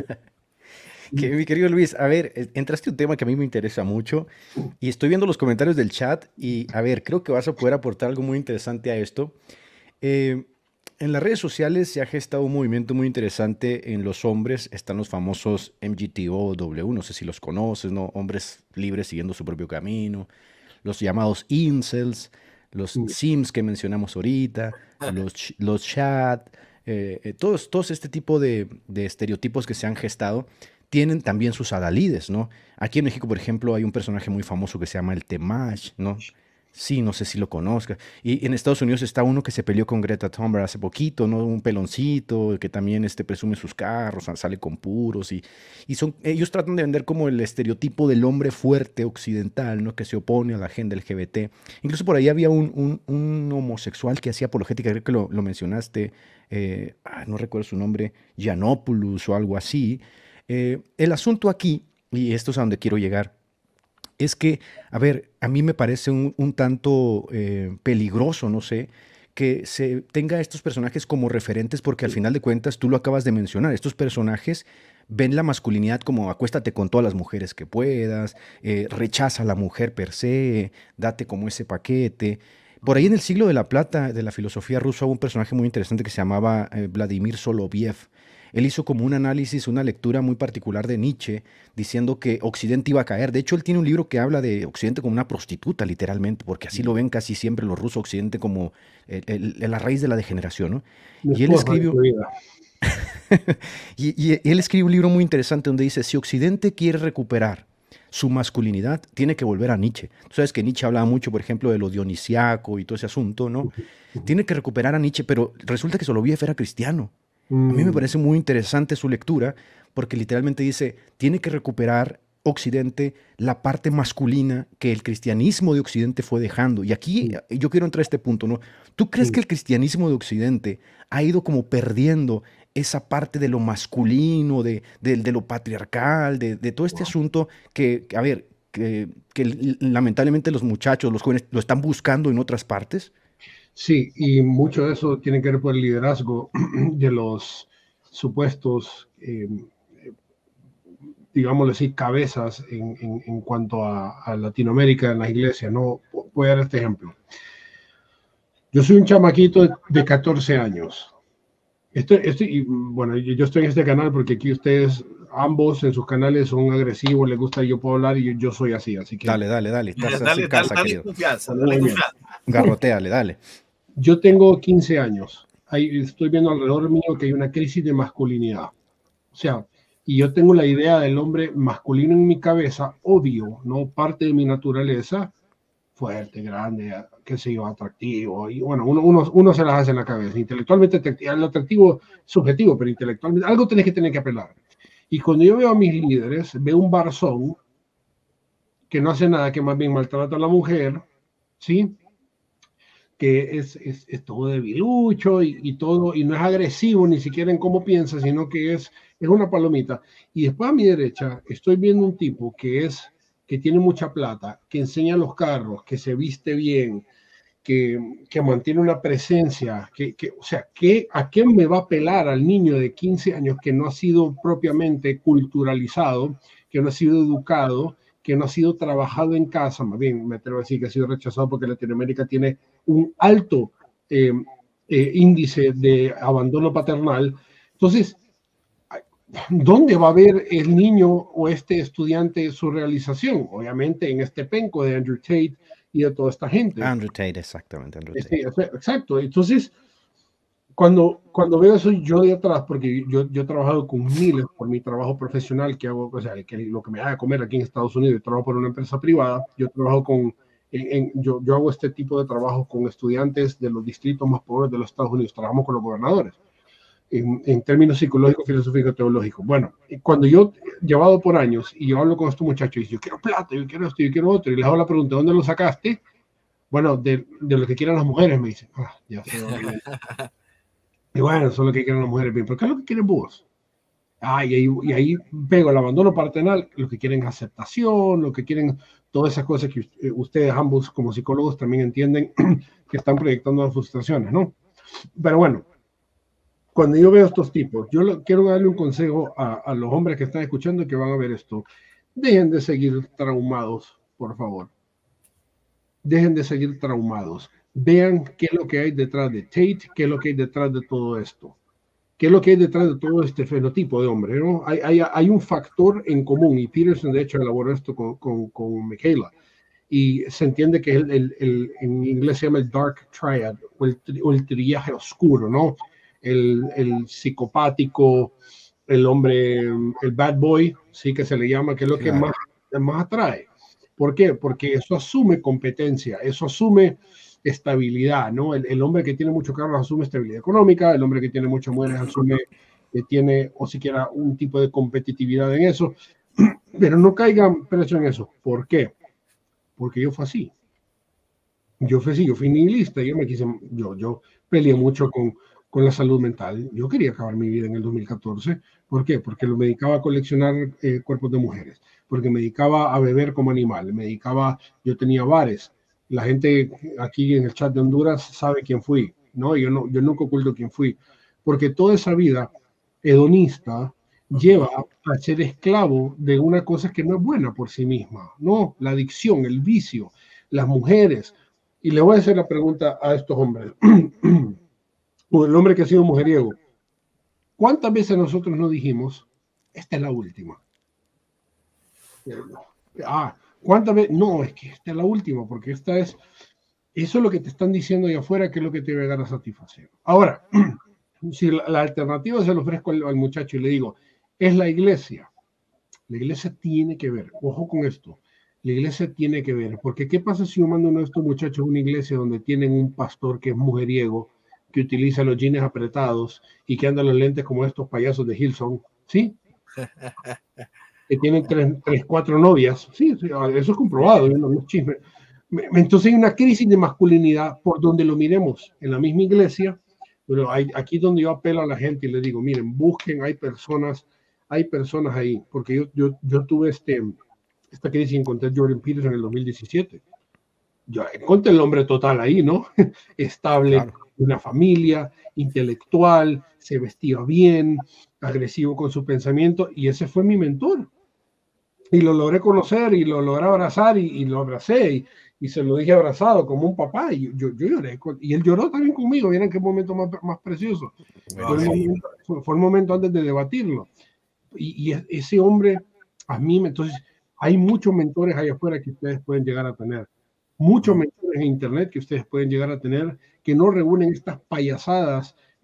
Que, mi querido Luis, a ver, entraste un tema que a mí me interesa mucho y estoy viendo los comentarios del chat y, a ver, creo que vas a poder aportar algo muy interesante a esto. Eh, en las redes sociales se ha gestado un movimiento muy interesante en los hombres. Están los famosos M G T O W, no sé si los conoces, ¿no? Hombres libres siguiendo su propio camino. Los llamados incels, los sims que mencionamos ahorita, los, los chat, eh, eh, todos, todos este tipo de, de estereotipos que se han gestado. Tienen también sus adalides, ¿no? Aquí en México, por ejemplo, hay un personaje muy famoso que se llama el Temash, ¿no? Sí, no sé si lo conozcas. Y en Estados Unidos está uno que se peleó con Greta Thunberg hace poquito, ¿no? Un peloncito que también este, presume sus carros, sale con puros. Y, y son, ellos tratan de vender como el estereotipo del hombre fuerte occidental, ¿no? Que se opone a la agenda L G B T. Incluso por ahí había un, un, un homosexual que hacía apologética, creo que lo, lo mencionaste, eh, no recuerdo su nombre, Giannopoulos o algo así. Eh, el asunto aquí, y esto es a donde quiero llegar, es que, a ver, a mí me parece un, un tanto eh, peligroso, no sé, que se tenga estos personajes como referentes porque al final de cuentas, tú lo acabas de mencionar, estos personajes ven la masculinidad como acuéstate con todas las mujeres que puedas, eh, rechaza a la mujer per se, date como ese paquete. Por ahí en el siglo de la plata de la filosofía rusa hubo un personaje muy interesante que se llamaba eh, Vladimir Soloviev. Él hizo como un análisis, una lectura muy particular de Nietzsche, diciendo que Occidente iba a caer. De hecho, él tiene un libro que habla de Occidente como una prostituta, literalmente, porque así lo ven casi siempre los rusos, Occidente como el, el, el, la raíz de la degeneración, ¿no? Y él, escribió, y, y él escribe un libro muy interesante donde dice, si Occidente quiere recuperar su masculinidad, tiene que volver a Nietzsche. Tú sabes que Nietzsche hablaba mucho, por ejemplo, de lo dionisiaco y todo ese asunto, ¿no? Tiene que recuperar a Nietzsche, pero resulta que Soloviev era cristiano. A mí me parece muy interesante su lectura porque literalmente dice, tiene que recuperar Occidente la parte masculina que el cristianismo de Occidente fue dejando. Y aquí yo quiero entrar a este punto, ¿no? ¿Tú crees que el cristianismo de Occidente ha ido como perdiendo esa parte de lo masculino, de, de, de lo patriarcal, de, de todo este asunto que, a ver, que, que lamentablemente los muchachos, los jóvenes lo están buscando en otras partes? Sí, y mucho de eso tiene que ver por el liderazgo de los supuestos, eh, digámoslo así, cabezas en, en, en cuanto a, a Latinoamérica en las iglesias, ¿no? Voy a dar este ejemplo. Yo soy un chamaquito de catorce años. Estoy, estoy, bueno, yo estoy en este canal porque aquí ustedes, ambos en sus canales son agresivos, les gusta, yo puedo hablar y yo, yo soy así, así que... Dale, dale, dale. Estás dale, en casa, dale, querido. Confianza, dale confianza. Garroteale, dale. Yo tengo quince años. Ahí estoy viendo alrededor mío que hay una crisis de masculinidad. O sea, y yo tengo la idea del hombre masculino en mi cabeza, obvio, ¿no? Parte de mi naturaleza, fuerte, grande, qué sé yo, atractivo, y bueno, uno, uno, uno se las hace en la cabeza. Intelectualmente, el atractivo es subjetivo, pero intelectualmente, algo tenés que tener que apelar. Y cuando yo veo a mis líderes, veo un barzón que no hace nada, que más bien maltrata a la mujer, ¿sí? Que es, es, es todo debilucho y, y todo, y no es agresivo ni siquiera en cómo piensa, sino que es, es una palomita. Y después a mi derecha estoy viendo un tipo que es, que tiene mucha plata, que enseña los carros, que se viste bien, que, que mantiene una presencia, que, que, o sea, que, ¿a qué me va a apelar al niño de quince años que no ha sido propiamente culturalizado, que no ha sido educado, que no ha sido trabajado en casa? Más bien, me atrevo a decir que ha sido rechazado porque Latinoamérica tiene un alto eh, eh, índice de abandono paternal. Entonces, ¿dónde va a ver el niño o este estudiante su realización? Obviamente en este penco de Andrew Tate y de toda esta gente. Andrew Tate, exactamente. Andrew Tate. Este, exacto. Entonces, cuando, cuando veo eso yo de atrás, porque yo, yo he trabajado con miles por mi trabajo profesional que hago, o sea, que lo que me haga comer aquí en Estados Unidos, yo trabajo por una empresa privada, yo trabajo con, en, en, yo, yo hago este tipo de trabajo con estudiantes de los distritos más pobres de los Estados Unidos, trabajamos con los gobernadores. En, en términos psicológicos, filosóficos, teológicos. Bueno, cuando yo he llevado por años y yo hablo con estos muchachos y digo, yo quiero plata, yo quiero esto, yo quiero otro, y les hago la pregunta, ¿dónde lo sacaste? Bueno, de, de lo que quieran las mujeres, me dicen. Ah, ya sé. Y bueno, eso es lo que quieren las mujeres. Bien, ¿pero qué es lo que quieren vos? Ah, y ahí, y ahí pego el abandono paternal, lo que quieren es aceptación, lo que quieren, todas esas cosas que ustedes ambos como psicólogos también entienden que están proyectando las frustraciones, ¿no? Pero bueno, cuando yo veo estos tipos, yo lo, quiero darle un consejo a, a los hombres que están escuchando y que van a ver esto. Dejen de seguir traumados, por favor. Dejen de seguir traumados. Vean qué es lo que hay detrás de Tate, qué es lo que hay detrás de todo esto. ¿Qué es lo que hay detrás de todo este fenotipo de hombre? ¿No? Hay, hay, hay un factor en común, y Peterson de hecho elaboró esto con, con, con Michaela, y se entiende que el, el, el, en inglés se llama el dark triad, o el, o el triaje oscuro, ¿no? El, el psicopático, el hombre, el bad boy, sí que se le llama, que es lo claro. que más, más atrae. ¿Por qué? Porque eso asume competencia, eso asume estabilidad, ¿no? El, el hombre que tiene mucho carro asume estabilidad económica, el hombre que tiene muchas mujeres asume que tiene o siquiera un tipo de competitividad en eso, pero no caigan preso en eso. ¿Por qué? Porque yo fui así. Yo fui así, yo fui nihilista, yo me quise, yo, yo peleé mucho con con la salud mental. Yo quería acabar mi vida en el dos mil catorce. ¿Por qué? Porque me dedicaba a coleccionar eh, cuerpos de mujeres, porque me dedicaba a beber como animal, me dedicaba, yo tenía bares. La gente aquí en el chat de Honduras sabe quién fui, ¿no? Yo, no, yo nunca oculto quién fui, porque toda esa vida hedonista lleva a ser esclavo de una cosa que no es buena por sí misma, ¿no? La adicción, el vicio, las mujeres. Y le voy a hacer la pregunta a estos hombres. El hombre que ha sido mujeriego, ¿cuántas veces nosotros nos dijimos, esta es la última? Ah, ¿cuántas veces? No, es que esta es la última, porque esta es, eso es lo que te están diciendo allá afuera, que es lo que te va a llegar a satisfacer. Ahora, si la, la alternativa se lo ofrezco al, al muchacho y le digo, es la iglesia. La iglesia tiene que ver, ojo con esto, la iglesia tiene que ver, porque ¿qué pasa si yo mando a uno de estos muchachos a una iglesia donde tienen un pastor que es mujeriego, que utiliza los jeans apretados y que anda los lentes como estos payasos de Hilson, ¿sí? Que tienen tres, tres cuatro novias, sí, sí, eso es comprobado, no, no es chisme. Entonces hay una crisis de masculinidad por donde lo miremos, en la misma iglesia, pero hay, aquí donde yo apelo a la gente y le digo, miren, busquen, hay personas, hay personas ahí, porque yo, yo, yo tuve este, esta crisis y encontré a Jordan Peterson en el dos mil diecisiete. Yo encontré el hombre total ahí, ¿no? Estable, claro. Una familia, intelectual, se vestía bien, agresivo con su pensamiento, y ese fue mi mentor. Y lo logré conocer y lo logré abrazar y, y lo abracé y, y se lo dije abrazado como un papá y yo, yo lloré con, y él lloró también conmigo. Miren qué momento más, más precioso. Wow. Fue, el momento, fue, fue el momento antes de debatirlo. Y, y ese hombre, a mí, entonces, hay muchos mentores allá afuera que ustedes pueden llegar a tener. Muchos mentores en internet que ustedes pueden llegar a tener que no reúnen estas payasadas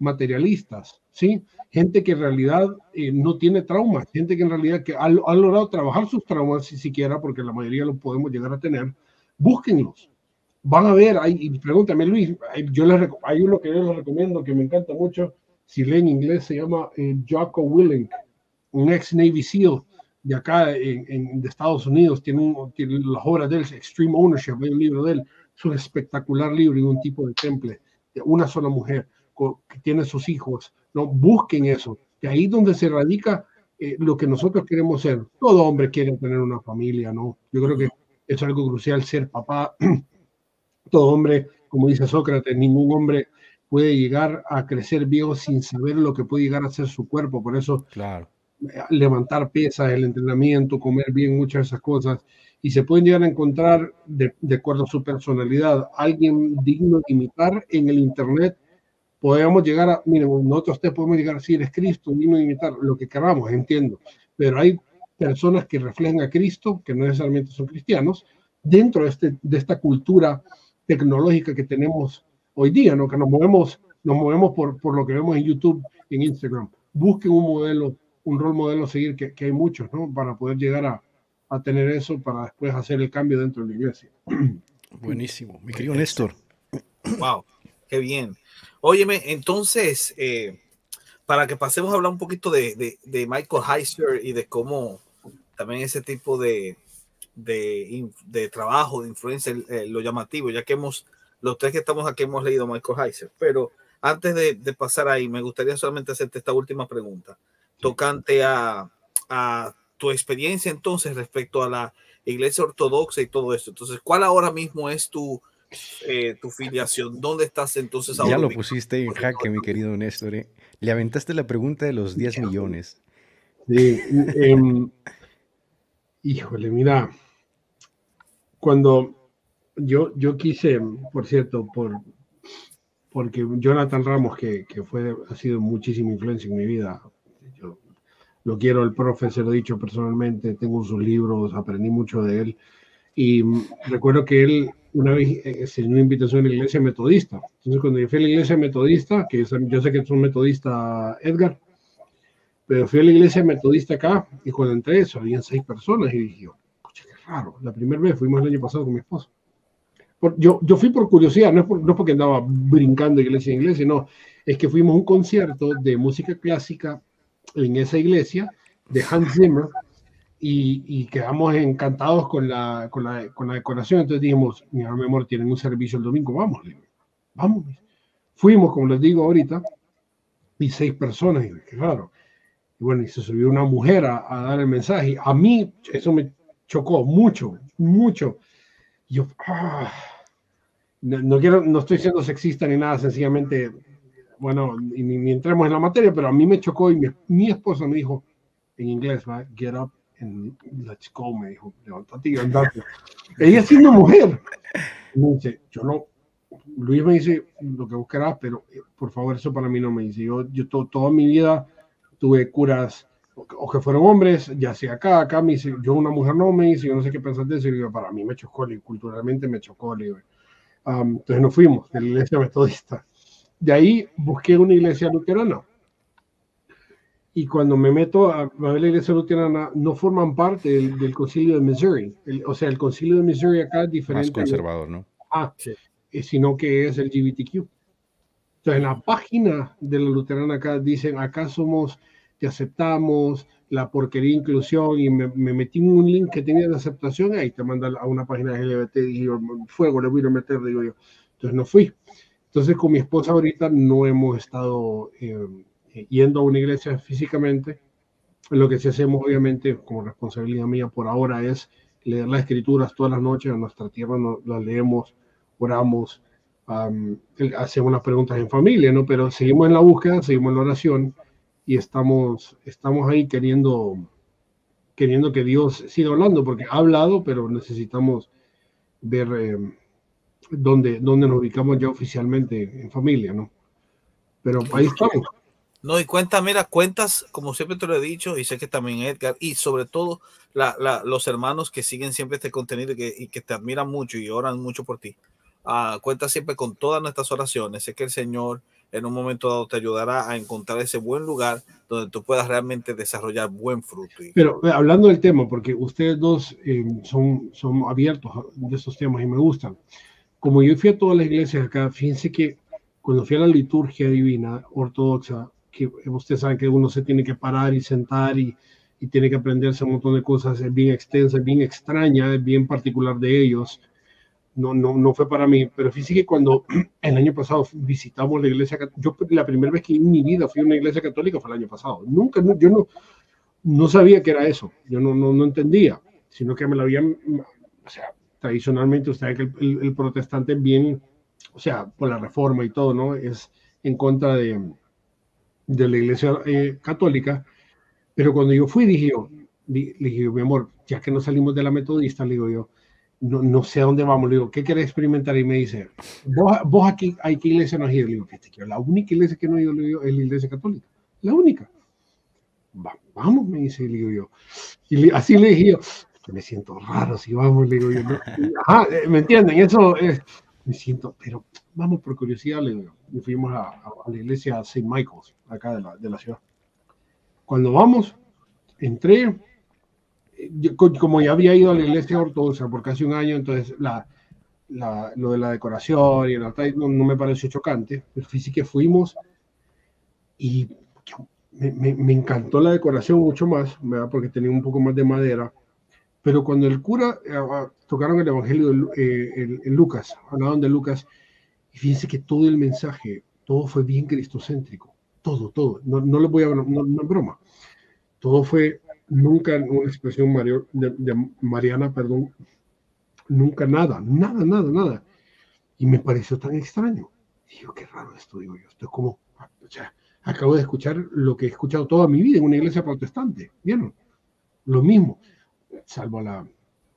materialistas, ¿sí? Gente que en realidad eh, no tiene traumas, gente que en realidad que ha, ha logrado trabajar sus traumas, si siquiera, porque la mayoría lo podemos llegar a tener. Búsquenlos. Van a ver, hay, y pregúntame Luis, hay, yo les, hay uno que yo les recomiendo que me encanta mucho, si leen inglés, se llama eh, Jocko Willink, un ex Navy SEAL de acá en, en de Estados Unidos, tiene, un, tiene las obras de él, Extreme Ownership, hay un libro de él, es un espectacular libro y un tipo de temple, de una sola mujer que tiene sus hijos, ¿no? Busquen eso, que ahí es donde se radica eh, lo que nosotros queremos ser. Todo hombre quiere tener una familia, ¿no? Yo creo que es algo crucial ser papá. Todo hombre, como dice Sócrates, ningún hombre puede llegar a crecer viejo sin saber lo que puede llegar a ser su cuerpo. Por eso, claro, levantar pesas, el entrenamiento, comer bien, muchas de esas cosas. Y se pueden llegar a encontrar, de, de acuerdo a su personalidad, alguien digno de imitar en el Internet. Podemos llegar a, miren, nosotros te podemos llegar a decir, es Cristo, digno de imitar, lo que queramos, entiendo. Pero hay personas que reflejan a Cristo, que no necesariamente son cristianos, dentro de, este, de esta cultura tecnológica que tenemos hoy día, ¿no? Que nos movemos, nos movemos por, por lo que vemos en YouTube, en Instagram. Busquen un modelo, un rol modelo a seguir, que, que hay muchos, ¿no? Para poder llegar a, a tener eso, para después hacer el cambio dentro de la iglesia. Buenísimo, mi querido Néstor. Wow, qué bien. Óyeme, entonces, eh, para que pasemos a hablar un poquito de, de, de Michael Heiser y de cómo también ese tipo de, de, de trabajo, de influencia, eh, lo llamativo, ya que hemos, los tres que estamos aquí hemos leído Michael Heiser, pero antes de, de pasar ahí, me gustaría solamente hacerte esta última pregunta, tocante a, a tu experiencia entonces respecto a la iglesia ortodoxa y todo esto. Entonces, ¿cuál ahora mismo es tu... Eh, tu filiación? ¿Dónde estás entonces ahora? Ya lo pusiste en jaque, mi querido Néstor. ¿eh? Le aventaste la pregunta de los diez millones. Sí, eh, híjole, mira, cuando yo, yo quise, por cierto, por, porque Jonathan Ramos, que, que fue, ha sido muchísima influencia en mi vida, yo lo quiero, el profe, se lo he dicho personalmente, tengo sus libros, aprendí mucho de él, y recuerdo que él una vez eh, se dio una invitación a la iglesia metodista. Entonces, cuando yo fui a la iglesia metodista, que es, yo sé que es un metodista, Edgar, pero fui a la iglesia metodista acá, y cuando entré, eso, habían seis personas, y dije, pucha, qué raro. La primera vez fuimos el año pasado con mi esposo. Por, yo, yo fui por curiosidad, no es, por, no es porque andaba brincando de iglesia en iglesia, no, es que fuimos a un concierto de música clásica en esa iglesia, de Hans Zimmer, Y, y quedamos encantados con la, con, la, con la decoración. Entonces dijimos, mi amor, tienen un servicio el domingo, vamos, vamos. Fuimos, como les digo ahorita, y seis personas, y qué raro. Y bueno, y se subió una mujer a, a dar el mensaje. A mí eso me chocó mucho, mucho. Y yo, ah, no, no, quiero, no estoy siendo sexista ni nada, sencillamente, bueno, ni, ni entremos en la materia, pero a mí me chocó y mi, mi esposa me dijo, en inglés, ¿va? Get up. En Let's Go, me dijo, levantate y andate. Ella siendo mujer, me dice, yo no, Luis me dice lo que buscarás, pero por favor, eso para mí no me dice. Yo, yo to, toda mi vida tuve curas, o, o que fueron hombres, ya sea acá, acá me dice, yo una mujer no me dice, yo no sé qué pensar de eso, y digo, para mí me chocó, y culturalmente me chocó, le digo. Um, entonces nos fuimos de la iglesia metodista. De ahí busqué una iglesia luterana. Y cuando me meto a, a ver la iglesia luterana, no forman parte del, del concilio de Missouri. El, o sea, el concilio de Missouri acá es diferente. Más conservador, ¿no? Ah, sí. Sino que es el L G B T Q. Entonces, en la página de la luterana acá dicen, acá somos, te aceptamos, la porquería inclusión, y me, me metí en un link que tenía de aceptación, y ahí te manda a una página L G B T, y yo, fuego, le voy a meter, digo yo. Entonces no fui. Entonces con mi esposa ahorita no hemos estado... Eh, yendo a una iglesia físicamente. Lo que sí hacemos, obviamente, como responsabilidad mía por ahora, es leer las escrituras todas las noches. En nuestra tierra no, las leemos, oramos, um, hacemos las preguntas en familia, ¿no? Pero seguimos en la búsqueda, seguimos en la oración, y estamos, estamos ahí queriendo, queriendo que Dios siga hablando, porque ha hablado, pero necesitamos ver eh, dónde, dónde nos ubicamos ya oficialmente en familia, ¿no? Pero ahí estamos. No, y cuenta, mira, cuentas, como siempre te lo he dicho, y sé que también Edgar, y sobre todo la, la, los hermanos que siguen siempre este contenido y que, y que te admiran mucho y oran mucho por ti. Uh, cuenta siempre con todas nuestras oraciones. Sé que el Señor en un momento dado te ayudará a encontrar ese buen lugar donde tú puedas realmente desarrollar buen fruto. Pero hablando del tema, porque ustedes dos eh, son, son abiertos de estos temas y me gustan. Como yo fui a todas las iglesias acá, fíjense que cuando fui a la liturgia divina ortodoxa, que ustedes saben que uno se tiene que parar y sentar y, y tiene que aprenderse un montón de cosas, es bien extensa, es bien extraña, es bien particular de ellos. No, no, no fue para mí, pero fíjense que cuando el año pasado visitamos la iglesia, yo la primera vez que en mi vida fui a una iglesia católica fue el año pasado. Nunca, no, yo no, no sabía que era eso, yo no, no, no entendía, sino que me lo habían, o sea, tradicionalmente usted sabe que el, el, el protestante es bien, o sea, por la reforma y todo, ¿no? Es en contra de, de la iglesia eh, católica, pero cuando yo fui dije yo, le dije yo, mi amor, ya que no salimos de la metodista, le digo yo, No, no sé a dónde vamos, le digo, ¿qué quieres experimentar? Y me dice, vos, vos aquí, ¿a qué iglesia no has ido? Le digo, fíjate que la única iglesia que no he ido, le digo, es la iglesia católica, la única. Va, vamos, me dice, le digo yo. Y le, así le dije yo, me siento raro si vamos, le digo yo. ¿No? Y, ajá, ¿me entienden? Eso es, me siento, pero vamos por curiosidad, le digo. Y fuimos a, a, a la iglesia Saint Michael's, acá de la, de la ciudad. Cuando vamos, entré. Yo, como ya había ido a la iglesia ortodoxa por casi un año, entonces la, la, lo de la decoración y el altar no, no me pareció chocante, pero sí que fuimos y me, me, me encantó la decoración mucho más, ¿verdad? Porque tenía un poco más de madera, pero cuando el cura eh, tocaron el evangelio de eh, el, el Lucas, hablaron de Lucas, y fíjense que todo el mensaje, todo fue bien cristocéntrico, todo, todo, no, no les voy a, no, no es broma, todo fue nunca una expresión Mario, de, de mariana, perdón, nunca nada, nada, nada, nada. Y me pareció tan extraño. Y yo, qué raro esto, digo yo, esto es como, o sea, acabo de escuchar lo que he escuchado toda mi vida en una iglesia protestante, ¿vieron? Lo mismo, salvo a la,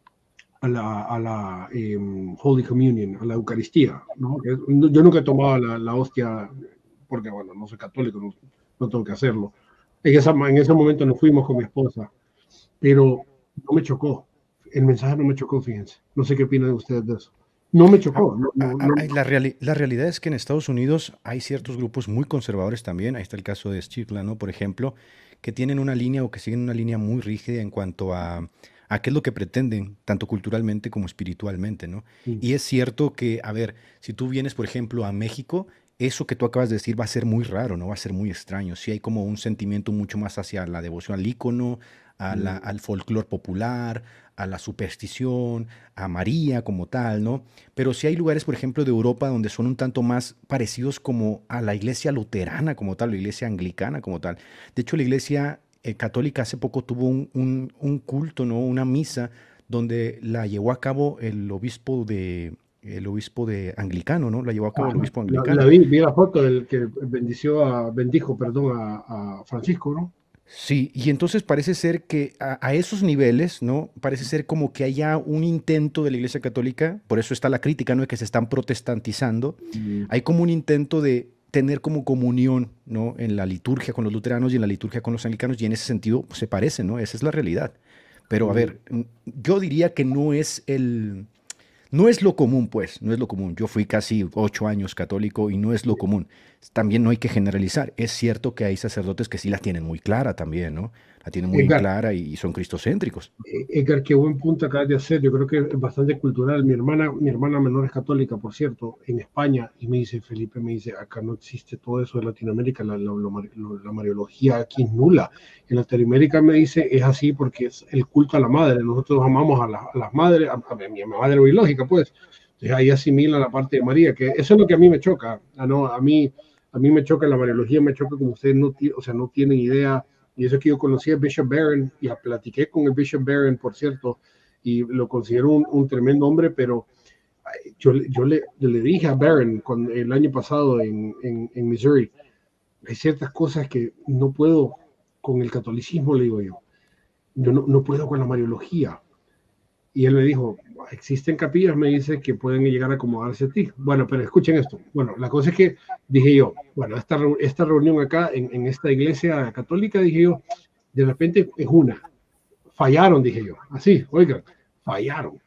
a la, a la eh, Holy Communion, a la Eucaristía, ¿no? Yo nunca he tomado la, la hostia, porque, bueno, no soy católico, no, no tengo que hacerlo. En, esa, en ese momento nos fuimos con mi esposa, pero no me chocó. El mensaje no me chocó, fíjense. No sé qué opinan ustedes de eso. No me chocó. No, no, no. La, reali la realidad es que en Estados Unidos hay ciertos grupos muy conservadores también. Ahí está el caso de Stikla, ¿no? Por ejemplo, que tienen una línea o que siguen una línea muy rígida en cuanto a, a qué es lo que pretenden, tanto culturalmente como espiritualmente, ¿no? Sí. Y es cierto que, a ver, si tú vienes, por ejemplo, a México, eso que tú acabas de decir va a ser muy raro, ¿no? Va a ser muy extraño. Sí hay como un sentimiento mucho más hacia la devoción al ícono, a la, al folclore popular, a la superstición, a María como tal, ¿no? Pero sí hay lugares, por ejemplo, de Europa donde son un tanto más parecidos como a la iglesia luterana como tal, la iglesia anglicana como tal. De hecho, la iglesia eh, católica hace poco tuvo un, un, un culto, ¿no? Una misa donde la llevó a cabo el obispo de... el obispo de anglicano, ¿no? La llevó a cabo ah, el obispo anglicano. La, la vi, vi la foto del que bendició a, bendijo, perdón, a, a Francisco, ¿no? Sí, y entonces parece ser que a, a esos niveles, ¿no? Parece ser como que haya un intento de la Iglesia Católica, por eso está la crítica, ¿no? De que se están protestantizando. Mm. Hay como un intento de tener como comunión, ¿no? En la liturgia con los luteranos y en la liturgia con los anglicanos, y en ese sentido pues, se parecen, ¿no? Esa es la realidad. Pero, a ver, yo diría que no es el... No es lo común, pues, no es lo común. Yo fui casi ocho años católico y no es lo común. También no hay que generalizar. Es cierto que hay sacerdotes que sí la tienen muy clara también, ¿no? La tienen muy Edgar, clara y son cristocéntricos. Edgar, qué buen punto acabas de hacer. Yo creo que es bastante cultural. Mi hermana, mi hermana menor es católica, por cierto, en España, y me dice, Felipe, me dice, acá no existe todo eso de Latinoamérica, la, la, la, la mariología aquí es nula. En Latinoamérica me dice, es así porque es el culto a la madre. Nosotros amamos a, la, a las madres, a, a mi madre biológica, pues. Entonces ahí asimila la parte de María, que eso es lo que a mí me choca. Ah, no, a mí, a mí me choca la mariología, me choca como ustedes no, o sea, no tienen idea. Y eso que yo conocí a Bishop Barron, y platiqué con el Bishop Barron, por cierto, y lo considero un, un tremendo hombre, pero yo, yo le, le dije a Barron con, el año pasado en, en, en Missouri, hay ciertas cosas que no puedo con el catolicismo, le digo yo, yo no, no puedo con la mariología. Y él me dijo, existen capillas, me dice, que pueden llegar a acomodarse a ti. Bueno, pero escuchen esto. Bueno, la cosa es que dije yo, bueno, esta, esta reunión acá en, en esta iglesia católica, dije yo, de repente es una. Fallaron, dije yo. Así, oigan, fallaron.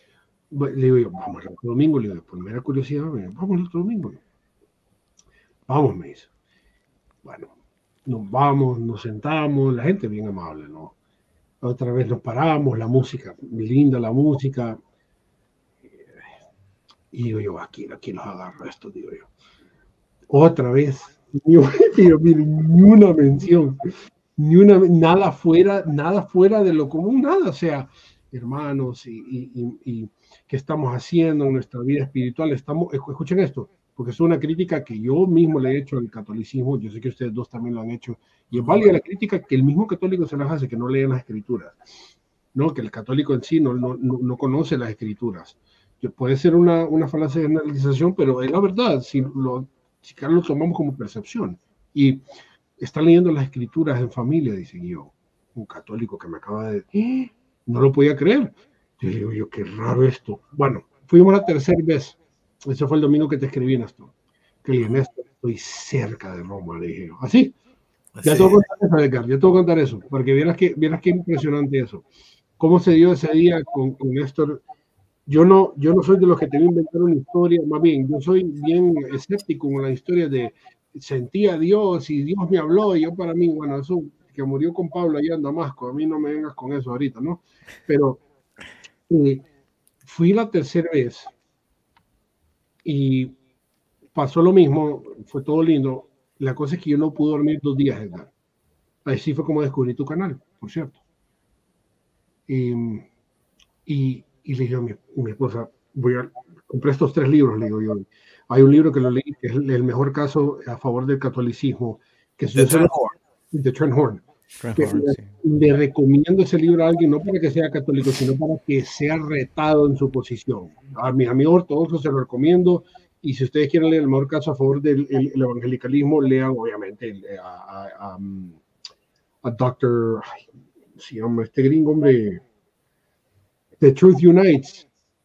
Le digo yo, vamos el otro domingo. Le digo, por mera curiosidad, vamos el otro domingo. Vamos, me dice. Bueno, nos vamos, nos sentamos, la gente bien amable, ¿no? Otra vez nos paramos, la música, linda la música. Y digo yo, aquí, aquí los agarro esto, digo yo. Otra vez, digo, mire, ni una mención, ni una, nada fuera, nada fuera de lo común, nada, o sea, hermanos, y, y, y, y qué estamos haciendo en nuestra vida espiritual, estamos, escuchen esto, porque es una crítica que yo mismo le he hecho al catolicismo, yo sé que ustedes dos también lo han hecho, y es válida la crítica que el mismo católico se las hace, que no leen las escrituras, ¿no? Que el católico en sí no, no, no, no conoce las escrituras. Puede ser una, una falacia de generalización, pero es la verdad, si lo, si lo tomamos como percepción. Y está leyendo las escrituras en familia, dicen yo, un católico que me acaba de... ¿Eh? No lo podía creer. Yo digo yo, qué raro esto. Bueno, fuimos la tercera vez. Ese fue el domingo que te escribí en esto. Que le dije, Néstor, estoy cerca de Roma, le dije yo. Así. Ya te voy a contar eso, Edgar, ya te voy a contar eso, porque vieras que, vieras qué impresionante eso. ¿Cómo se dio ese día con, con Néstor? Yo no, yo no soy de los que te voy a inventar una historia, más bien, yo soy bien escéptico con la historia de sentí a Dios y Dios me habló, y yo para mí, bueno, eso que murió con Pablo allá en Damasco, a mí no me vengas con eso ahorita, ¿no? Pero eh, fui la tercera vez y pasó lo mismo, fue todo lindo. La cosa es que yo no pude dormir dos días, Edgar. Así fue como descubrí tu canal, por cierto. Y, y Y le dije a mi, mi esposa, voy a compré estos tres libros, le digo yo. Hay un libro que lo leí, que es el, el mejor caso a favor del catolicismo, que es de Trent Horn. De Trent Horn. Trent Horn le, sí. le recomiendo ese libro a alguien, no para que sea católico, sino para que sea retado en su posición. A mis amigos ortodoxos se lo recomiendo, y si ustedes quieren leer el mejor caso a favor del el, el evangelicalismo, lean obviamente el, a, a, a, a doctor, ay, se llama este gringo, hombre, The Truth Unites.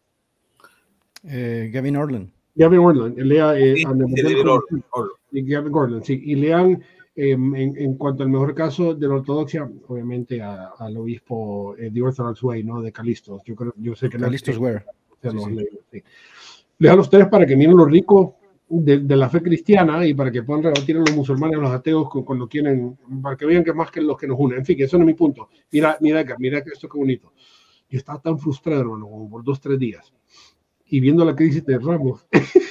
Eh, Gavin Orland. Gavin Orland. Lea, eh, sí, sí, Gavin Orland, sí. Y lean eh, en, en cuanto al mejor caso de la ortodoxia, obviamente a, al obispo eh, The Orthodox Way, ¿no? De Calistos. Yo, creo, yo sé que Calistos Ware. Sí, sí. Sí. Lean ustedes para que miren lo rico de, de la fe cristiana y para que puedan rebatir a los musulmanes, a los ateos cuando quieren, para que vean que es más que los que nos unen. En fin, eso no es mi punto. Mira, mira acá, mira esto qué bonito. Yo estaba tan frustrado, hermano, como por dos, tres días. Y viendo la crisis de Ramos.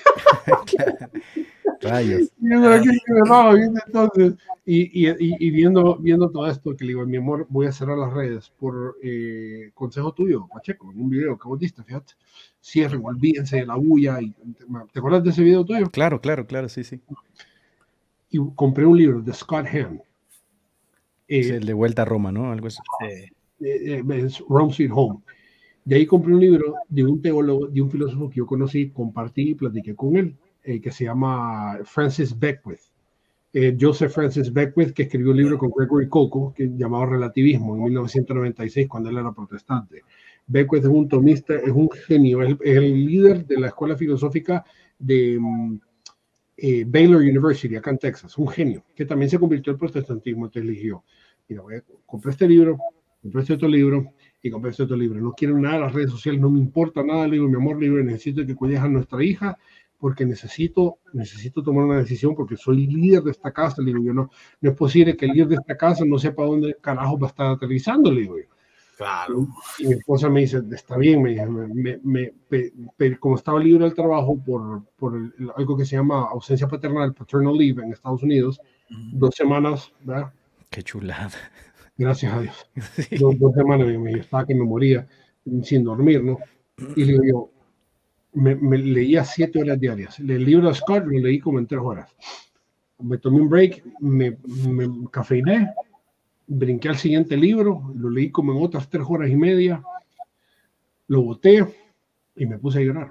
Rayos. Viendo la crisis de Ramos, entonces, y, y, y viendo, viendo todo esto, que le digo, mi amor, voy a cerrar las redes por eh, consejo tuyo, Pacheco, en un video que vos diste, fíjate. Cierren, olvídense de la bulla. Y, ¿te acuerdas de ese video tuyo? Claro, claro, claro, sí, sí. Y compré un libro de Scott Hahn. Eh, es el de Vuelta a Roma, ¿no? Algo así. Eh, Eh, Rome Sweet Home. De ahí compré un libro de un teólogo, de un filósofo que yo conocí, compartí y platiqué con él, eh, que se llama Francis Beckwith. Eh, Joseph Francis Beckwith, que escribió un libro con Gregory Coco, que llamado Relativismo, en mil novecientos noventa y seis, cuando él era protestante. Beckwith es un tomista, es un genio, es el, es el líder de la escuela filosófica de um, eh, Baylor University, acá en Texas, un genio, que también se convirtió al protestantismo. Entonces eligió, mira, voy a comprar este libro, compré este otro libro y compré este otro libro. No quiero nada de las redes sociales, no me importa nada. Le digo, mi amor, libro, necesito que cuides a nuestra hija porque necesito, necesito tomar una decisión porque soy líder de esta casa. Le digo, yo no, no es posible que el líder de esta casa no sepa dónde carajo va a estar aterrizando. Le digo yo. Claro. Y mi esposa me dice, está bien, me dice, me, me, me, pe, pe, como estaba libre del trabajo por, por el, algo que se llama ausencia paternal, paternal leave en Estados Unidos, uh-huh. dos semanas, ¿verdad? Qué chulada. Gracias a Dios. Sí. Dos, dos semanas me, me estaba que me moría sin dormir, ¿no? Y le digo yo, me, me leía siete horas diarias. El libro de Scott lo leí como en tres horas. Me tomé un break, me, me cafeiné, brinqué al siguiente libro, lo leí como en otras tres horas y media, lo boté y me puse a llorar.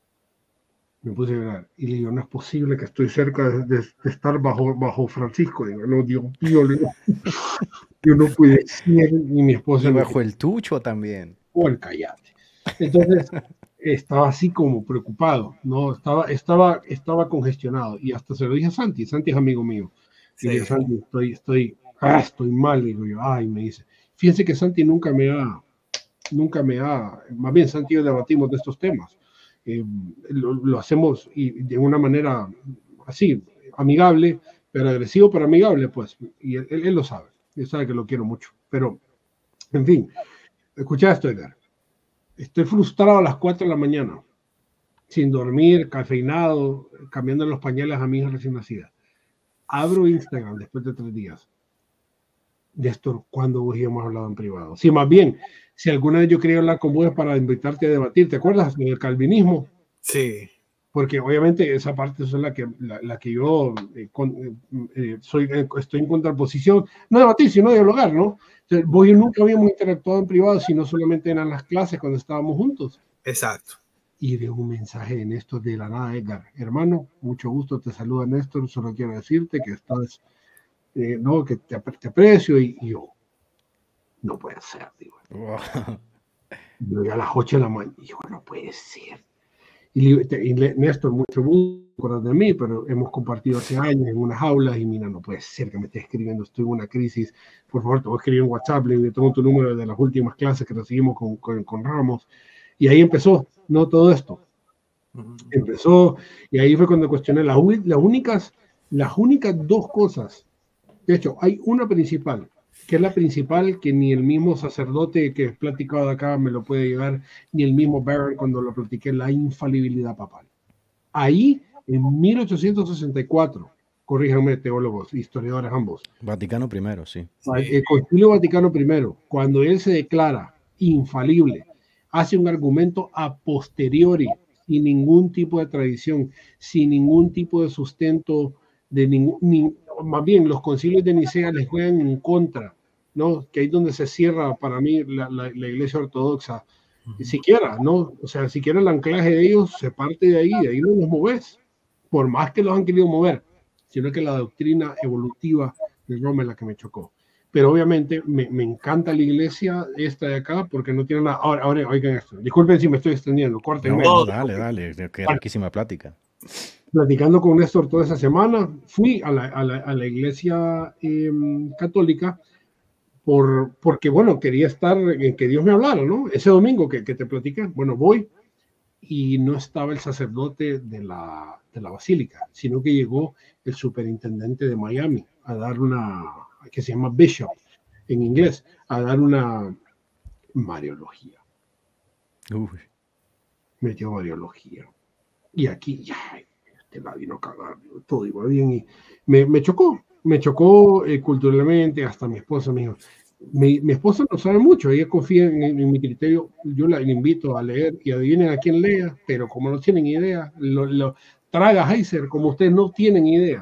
Me puse a llorar. Y le digo, no es posible que estoy cerca de, de, de estar bajo, bajo Francisco. Digo, no, Dios mío, le digo, yo no pude ser. Y mi esposa... Y bajo me... el tucho también. O el callate. Entonces, estaba así como preocupado, ¿no? Estaba, estaba, estaba congestionado. Y hasta se lo dije a Santi. Santi es amigo mío. Y sí. Le dije, Santi, estoy, estoy, ah, estoy mal. Digo yo, ay, me dice. Fíjense que Santi nunca me ha, nunca me ha, más bien Santi y yo debatimos de estos temas. Eh, lo, lo hacemos y de una manera así, amigable, pero agresivo, pero amigable, pues. Y él, él lo sabe. Él sabe que lo quiero mucho. Pero, en fin, escucha esto, Edgar. Estoy frustrado a las cuatro de la mañana, sin dormir, cafeinado, cambiando los pañales a mi hija recién nacida. Abro Instagram después de tres días. Néstor, ¿cuándo vos y hemos hablado en privado? Sí, más bien, si alguna vez yo quería hablar con vos para invitarte a debatir, ¿te acuerdas? En el calvinismo. Sí. Porque obviamente esa parte es la que, la, la que yo eh, con, eh, soy, eh, estoy en contraposición, no debatir, sino dialogar, ¿no? Entonces, vos y yo nunca habíamos interactuado en privado, sino solamente eran las clases cuando estábamos juntos. Exacto. Y de un mensaje de Néstor de la nada, Edgar, hermano, mucho gusto, te saluda Néstor, solo quiero decirte que estás, eh, no, que te, te aprecio, y, y yo, no puede ser, digo. Wow. Yo a las ocho de la mañana, hijo, no puede ser. Y, y Néstor, mucho gusto, acuerdas de mí, pero hemos compartido hace años en unas aulas y mira, no puede ser que me estés escribiendo, estoy en una crisis, por favor, te voy a escribir en WhatsApp, le tengo tu número de las últimas clases que recibimos con, con, con Ramos, y ahí empezó, no todo esto, uh-huh. empezó, y ahí fue cuando cuestioné las, las únicas, las únicas dos cosas, de hecho, hay una principal, que es la principal, que ni el mismo sacerdote que he platicado de acá me lo puede llegar, ni el mismo Barron cuando lo platiqué, la infalibilidad papal. Ahí, en mil ochocientos sesenta y cuatro, corríjanme teólogos, historiadores ambos. Vaticano primero, sí. El Concilio Vaticano primero, cuando él se declara infalible, hace un argumento a posteriori, sin ningún tipo de tradición, sin ningún tipo de sustento, de ningún, ni, más bien los concilios de Nicea les juegan en contra, ¿no? Que ahí es donde se cierra para mí la, la, la iglesia ortodoxa, uh-huh. siquiera, ¿no? O sea, siquiera el anclaje de ellos se parte de ahí, de ahí no los moves, por más que los han querido mover, sino que la doctrina evolutiva de Roma es la que me chocó. Pero obviamente me, me encanta la iglesia esta de acá porque no tiene nada. Ahora, ahora oigan esto, disculpen si me estoy extendiendo, corten. No, no, dale, dale, qué riquísima plática. Platicando con Néstor toda esa semana, fui a la, a la, a la iglesia eh, católica por, porque, bueno, quería estar, en que Dios me hablara, ¿no? Ese domingo que, que te platiqué, bueno, voy y no estaba el sacerdote de la, de la basílica, sino que llegó el superintendente de Miami a dar una, que se llama Bishop en inglés, a dar una mariología. Uy. Metió mariología. Y aquí, ya, este la vino a cagar, todo iba bien y me, me chocó, me chocó eh, culturalmente, hasta mi esposa me dijo, mi, mi esposa no sabe mucho, ella confía en, en mi criterio, yo la, la invito a leer y adivinen a quién lea, pero como no tienen idea, lo, lo traga Heiser, como ustedes no tienen idea.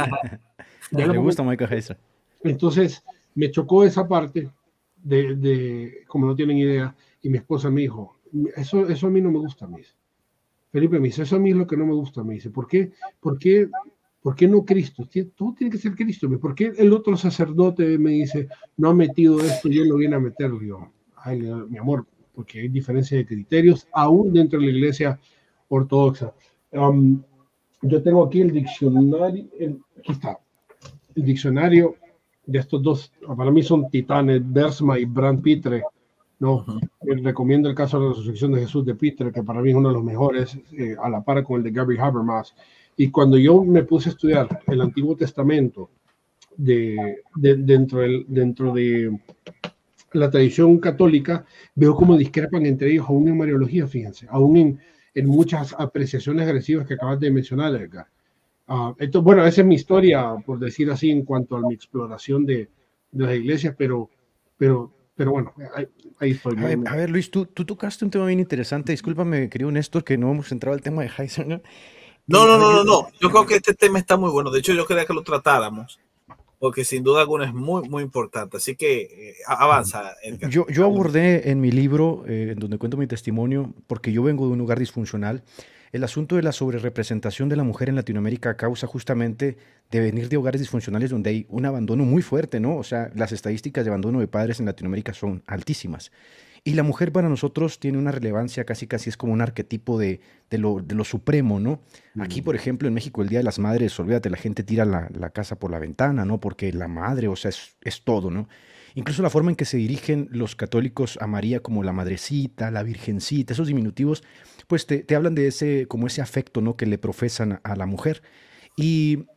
Ya le gusta Michael Heiser. Entonces me chocó esa parte de, de, como no tienen idea, y mi esposa me dijo, eso, eso a mí no me gusta, me dice. Felipe me dice, eso a mí es lo que no me gusta, me dice, ¿por qué? ¿Por qué, por qué no Cristo? Todo tiene que ser Cristo. ¿Por qué el otro sacerdote me dice, no ha metido esto, yo lo vine a meter? Digo, ay, mi amor, porque hay diferencia de criterios, aún dentro de la iglesia ortodoxa. Um, yo tengo aquí el diccionario, el, aquí está, el diccionario de estos dos, para mí son titanes, Bersma y Brand Pitre. No, uh-huh. recomiendo el caso de la resurrección de Jesús de Pitre, que para mí es uno de los mejores, eh, a la par con el de Gary Habermas. Y cuando yo me puse a estudiar el Antiguo Testamento de, de, dentro, del, dentro de la tradición católica, veo cómo discrepan entre ellos, aún en Mariología, fíjense, aún en, en muchas apreciaciones agresivas que acabas de mencionar, Edgar. Uh, esto, bueno, esa es mi historia, por decir así, en cuanto a mi exploración de, de las iglesias, pero, pero Pero bueno, ahí, ahí estoy. A ver, a ver, Luis, tú, tú tocaste un tema bien interesante. Discúlpame, querido Néstor, que no hemos entrado al tema de Heiser, ¿no? No, no, no, no, no. Yo creo que este tema está muy bueno. De hecho, yo quería que lo tratáramos, porque sin duda alguna es muy, muy importante. Así que eh, avanza, Edgar. Yo, yo abordé en mi libro, eh, en donde cuento mi testimonio, porque yo vengo de un lugar disfuncional, el asunto de la sobrerepresentación de la mujer en Latinoamérica a causa justamente de venir de hogares disfuncionales donde hay un abandono muy fuerte, ¿no? O sea, las estadísticas de abandono de padres en Latinoamérica son altísimas. Y la mujer para nosotros tiene una relevancia casi casi es como un arquetipo de, de, lo, de lo supremo, ¿no? Mm. Aquí, por ejemplo, en México, el Día de las Madres, olvídate, la gente tira la, la casa por la ventana, ¿no? Porque la madre, o sea, es, es todo, ¿no? Incluso la forma en que se dirigen los católicos a María como la madrecita, la virgencita, esos diminutivos, pues te, te hablan de ese, como ese afecto, ¿no? Que le profesan a, a la mujer. Y,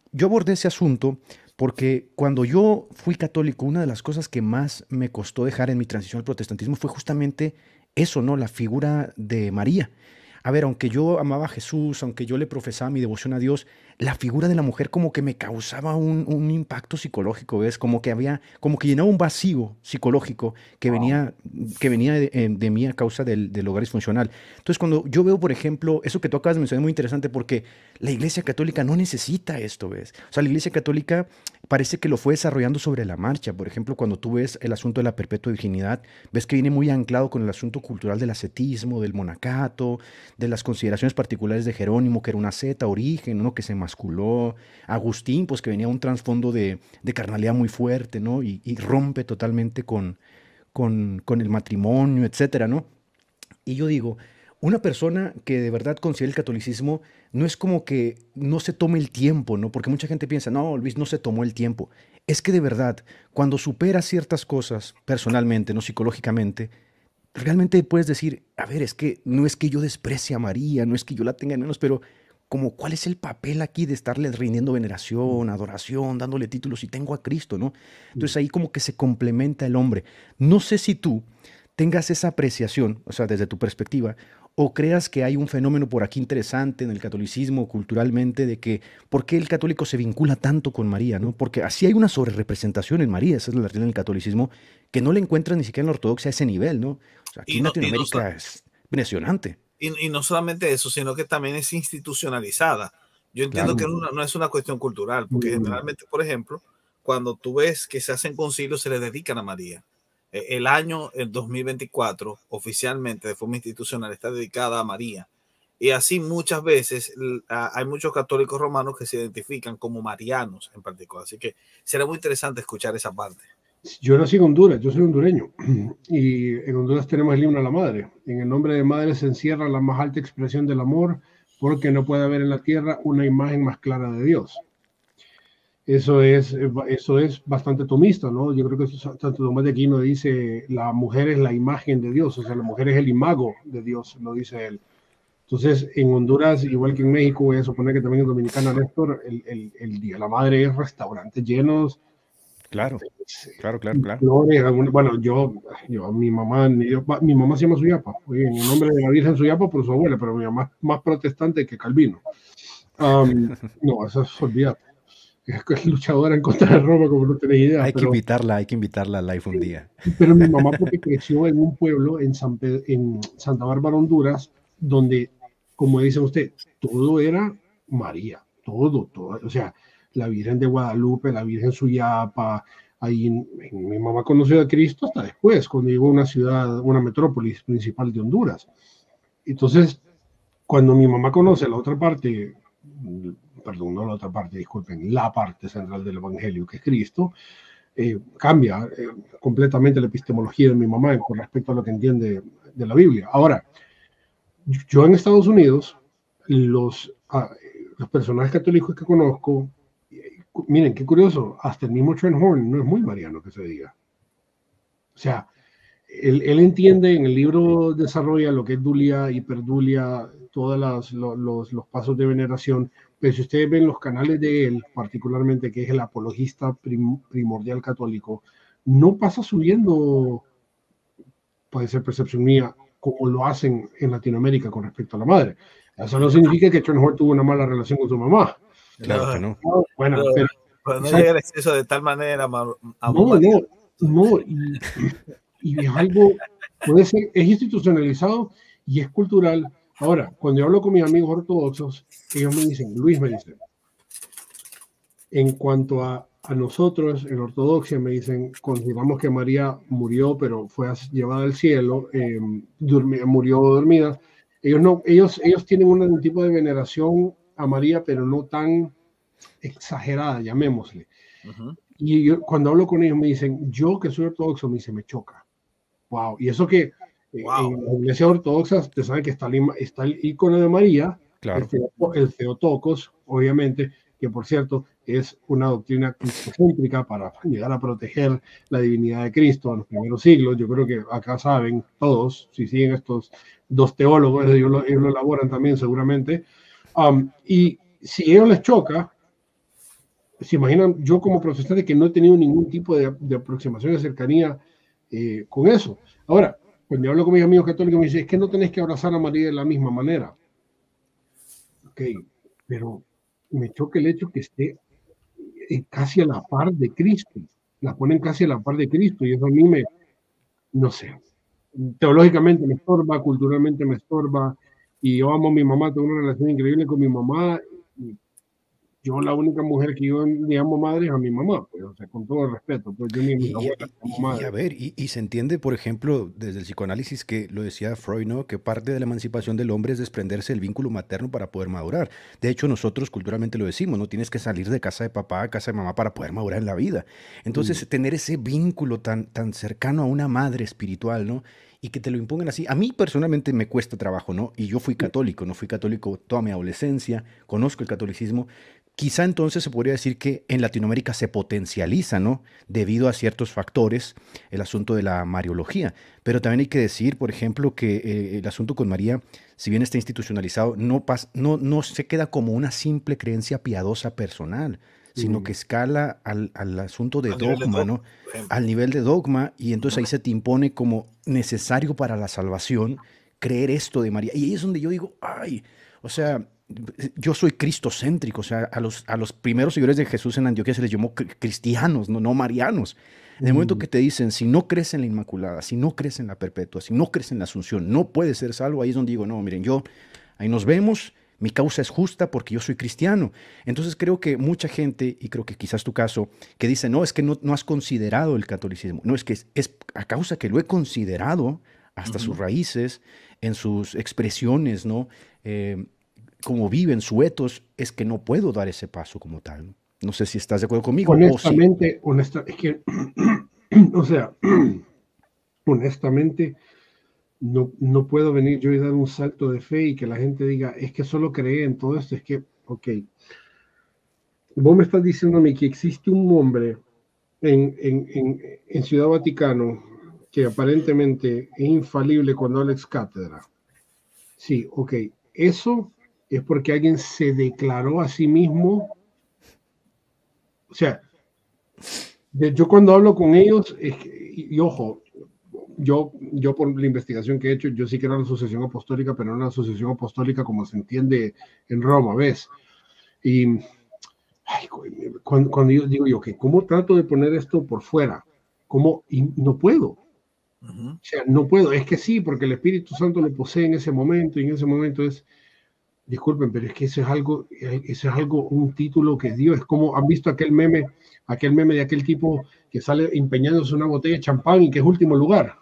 yo abordé ese asunto porque cuando yo fui católico, una de las cosas que más me costó dejar en mi transición al protestantismo fue justamente eso, ¿no? La figura de María. A ver, aunque yo amaba a Jesús, aunque yo le profesaba mi devoción a Dios, la figura de la mujer como que me causaba un, un impacto psicológico, ¿ves? Como que había, como que llenaba un vacío psicológico que venía, que venía de, eh, de mí a causa del, del hogar disfuncional. Entonces, cuando yo veo, por ejemplo, eso que tú acabas de mencionar es muy interesante porque la Iglesia Católica no necesita esto, ¿ves? O sea, la Iglesia Católica parece que lo fue desarrollando sobre la marcha. Por ejemplo, cuando tú ves el asunto de la perpetua virginidad, ves que viene muy anclado con el asunto cultural del ascetismo, del monacato, de las consideraciones particulares de Jerónimo, que era una zeta, Origen, uno que se masculó, Agustín, pues que venía un trasfondo de, de carnalidad muy fuerte, ¿no? Y, y rompe totalmente con, con, con el matrimonio, etcétera, ¿no? Y yo digo, una persona que de verdad considera el catolicismo no es como que no se tome el tiempo, ¿no? Porque mucha gente piensa, no, Luis no se tomó el tiempo. Es que de verdad, cuando supera ciertas cosas personalmente, no psicológicamente, realmente puedes decir, a ver, es que no es que yo desprecie a María, no es que yo la tenga en menos, pero como cuál es el papel aquí de estarle rindiendo veneración, adoración, dándole títulos, y tengo a Cristo, ¿no? Entonces ahí como que se complementa el hombre. No sé si tú tengas esa apreciación, o sea, desde tu perspectiva, o creas que hay un fenómeno por aquí interesante en el catolicismo culturalmente de que por qué el católico se vincula tanto con María, ¿no? Porque así hay una sobrerepresentación en María, esa es la realidad en el catolicismo, que no le encuentras ni siquiera en la ortodoxia a ese nivel, ¿no? O sea, aquí Y en no, y Latinoamérica no, es impresionante. y, y no solamente eso, sino que también es institucionalizada. Yo entiendo Claro, que no, no es una cuestión cultural, porque Mm, generalmente, por ejemplo, cuando tú ves que se hacen concilios, se le dedican a María. Eh, El año, el dos mil veinticuatro, oficialmente, de forma institucional, está dedicada a María. Y así muchas veces l- a- hay muchos católicos romanos que se identifican como marianos en particular. Así que será muy interesante escuchar esa parte. Yo nací en Honduras, yo soy hondureño, y en Honduras tenemos el himno a la madre. En el nombre de madre se encierra la más alta expresión del amor, porque no puede haber en la tierra una imagen más clara de Dios. Eso es, eh, ba- eso es bastante tomista, ¿no? Yo creo que eso, Santo Tomás de Aquino dice, la mujer es la imagen de Dios, o sea, la mujer es el imago de Dios, lo dice él. Entonces, en Honduras, igual que en México, voy a suponer que también en Dominicana, Néstor, el, el, el Día de la Madre es restaurantes llenos, claro, este, claro, claro, claro. flores, algún- bueno, yo, yo, mi mamá, yo- mi mamá se llama Suyapa, oye, en el nombre de la Virgen Suyapa por su abuela, pero mi mamá es más protestante que Calvino. Um, no, eso es olvídate. Es que es luchadora en contra de Roma, como no tenéis idea, Hay que pero, invitarla, hay que invitarla a live un día. pero mi mamá porque creció en un pueblo en, San Pedro- en Santa Bárbara, Honduras, donde, como dice usted, todo era María, todo, todo, o sea, la Virgen de Guadalupe, la Virgen Suyapa, ahí en- en- mi mamá conoció a Cristo hasta después, cuando llegó a una ciudad, una metrópolis principal de Honduras. Entonces, cuando mi mamá conoce la otra parte, perdón, no la otra parte, disculpen, la parte central del Evangelio, que es Cristo, eh, cambia eh, completamente la epistemología de mi mamá con respecto a lo que entiende de la Biblia. Ahora, yo en Estados Unidos, los, ah, los personajes católicos que conozco, eh, miren, qué curioso, hasta el mismo Trent Horn no es muy mariano que se diga. O sea, él, él entiende, en el libro desarrolla lo que es dulia, hiperdulia, todos las, lo- los, los pasos de veneración, pero si ustedes ven los canales de él, particularmente que es el apologista prim- primordial católico, no pasa subiendo, puede ser percepción mía, como lo hacen en Latinoamérica con respecto a la madre. Eso no significa que Trent Horn tuvo una mala relación con su mamá. Claro que No, no. No, bueno, pero, pero pero no exacto, llega el exceso de tal manera, amor, amor no, María. no, no, y, y es algo, puede ser, es institucionalizado y es cultural. Ahora, cuando yo hablo con mis amigos ortodoxos, ellos me dicen, Luis, me dicen, en cuanto a, a nosotros en ortodoxia, me dicen, consideramos que María murió, pero fue as- llevada al cielo, eh, durmi- murió dormida. Ellos, no, ellos, ellos tienen un, un tipo de veneración a María, pero no tan exagerada, llamémosle. Ujú. Y yo, cuando hablo con ellos me dicen, yo que soy ortodoxo, me dice, me choca. Wow. Y eso que eh, Wow. en las iglesias ortodoxas, te saben que está el, ima- está el icono de María, el, Claro. Theoto- el Theotokos, obviamente, que por cierto es una doctrina cristocéntrica para llegar a proteger la divinidad de Cristo en los primeros siglos. Yo creo que acá saben todos, si siguen estos dos teólogos, ellos lo, ellos lo elaboran también seguramente. Um, y si a ellos les choca, se imaginan, yo como protestante que no he tenido ningún tipo de, de aproximación de cercanía eh, con eso. Ahora, cuando yo hablo con mis amigos católicos, me dicen, es que no tenés que abrazar a María de la misma manera. Ok, pero me choca el hecho que esté eh, casi a la par de Cristo. La ponen casi a la par de Cristo y eso a mí me, no sé, teológicamente me estorba, culturalmente me estorba, y yo amo a mi mamá, tengo una relación increíble con mi mamá. Y yo la única mujer que yo le amo madre es a mi mamá, pues, o sea, con todo el respeto, pues yo ni a mis Y, y- abuelas y- amo y- y madre. a ver, y, y se entiende, por ejemplo, desde el psicoanálisis que lo decía Freud, ¿no? Que parte de la emancipación del hombre es desprenderse del vínculo materno para poder madurar. De hecho, nosotros culturalmente lo decimos, no tienes que salir de casa de papá a casa de mamá para poder madurar en la vida. Entonces, Mm. tener ese vínculo tan, tan cercano a una madre espiritual, ¿no? Y que te lo impongan así. A mí personalmente me cuesta trabajo, ¿no? Y yo fui católico, no fui católico toda mi adolescencia, conozco el catolicismo. Quizá entonces se podría decir que en Latinoamérica se potencializa, ¿no? Debido a ciertos factores, el asunto de la mariología. Pero también hay que decir, por ejemplo, que eh, el asunto con María, si bien está institucionalizado, no, pas- no, no se queda como una simple creencia piadosa personal, sino Mm. que escala al, al asunto de Al nivel de dogma, dogma, ¿no? por ejemplo. Al nivel de dogma, y entonces ahí se te impone como necesario para la salvación creer esto de María. Y ahí es donde yo digo, ay, o sea, yo soy cristocéntrico, o sea, a los, a los primeros seguidores de Jesús en Antioquía se les llamó cri- cristianos, no, no marianos. En el momento Mm. que te dicen, si no crees en la Inmaculada, si no crees en la Perpetua, si no crees en la Asunción, no puedes ser salvo, ahí es donde digo, no, miren, yo, ahí nos vemos, mi causa es justa porque yo soy cristiano. Entonces creo que mucha gente, y creo que quizás tu caso, que dice, no, es que no, no has considerado el catolicismo. No, es que es, es a causa que lo he considerado hasta Ujú. sus raíces, en sus expresiones, ¿no? Eh, como viven su etos, es que no puedo dar ese paso como tal. No, no sé si estás de acuerdo conmigo o si... Honestamente, honesta, es que, o sea, honestamente, no, no puedo venir yo y dar un salto de fe y que la gente diga, es que solo cree en todo esto. Es que, ok, vos me estás diciendo a mí que existe un hombre en, en, en, en Ciudad Vaticano que aparentemente es infalible cuando habla ex cátedra. Sí, ok, eso es porque alguien se declaró a sí mismo. O sea, de- yo cuando hablo con ellos, es que- y, y ojo, yo, yo por la investigación que he hecho, yo sí que era una asociación apostólica, pero no una asociación apostólica como se entiende en Roma, ¿ves? Y ay, cuando, cuando yo digo yo, que ¿cómo trato de poner esto por fuera? ¿Cómo? Y no puedo. Ujú. O sea, no puedo. Es que sí, porque el Espíritu Santo lo posee en ese momento, y en ese momento es, disculpen, pero es que eso es algo, eso es algo, un título que Dios, es como, ¿han visto aquel meme, aquel meme de aquel tipo que sale empeñándose una botella de champán y que es último lugar?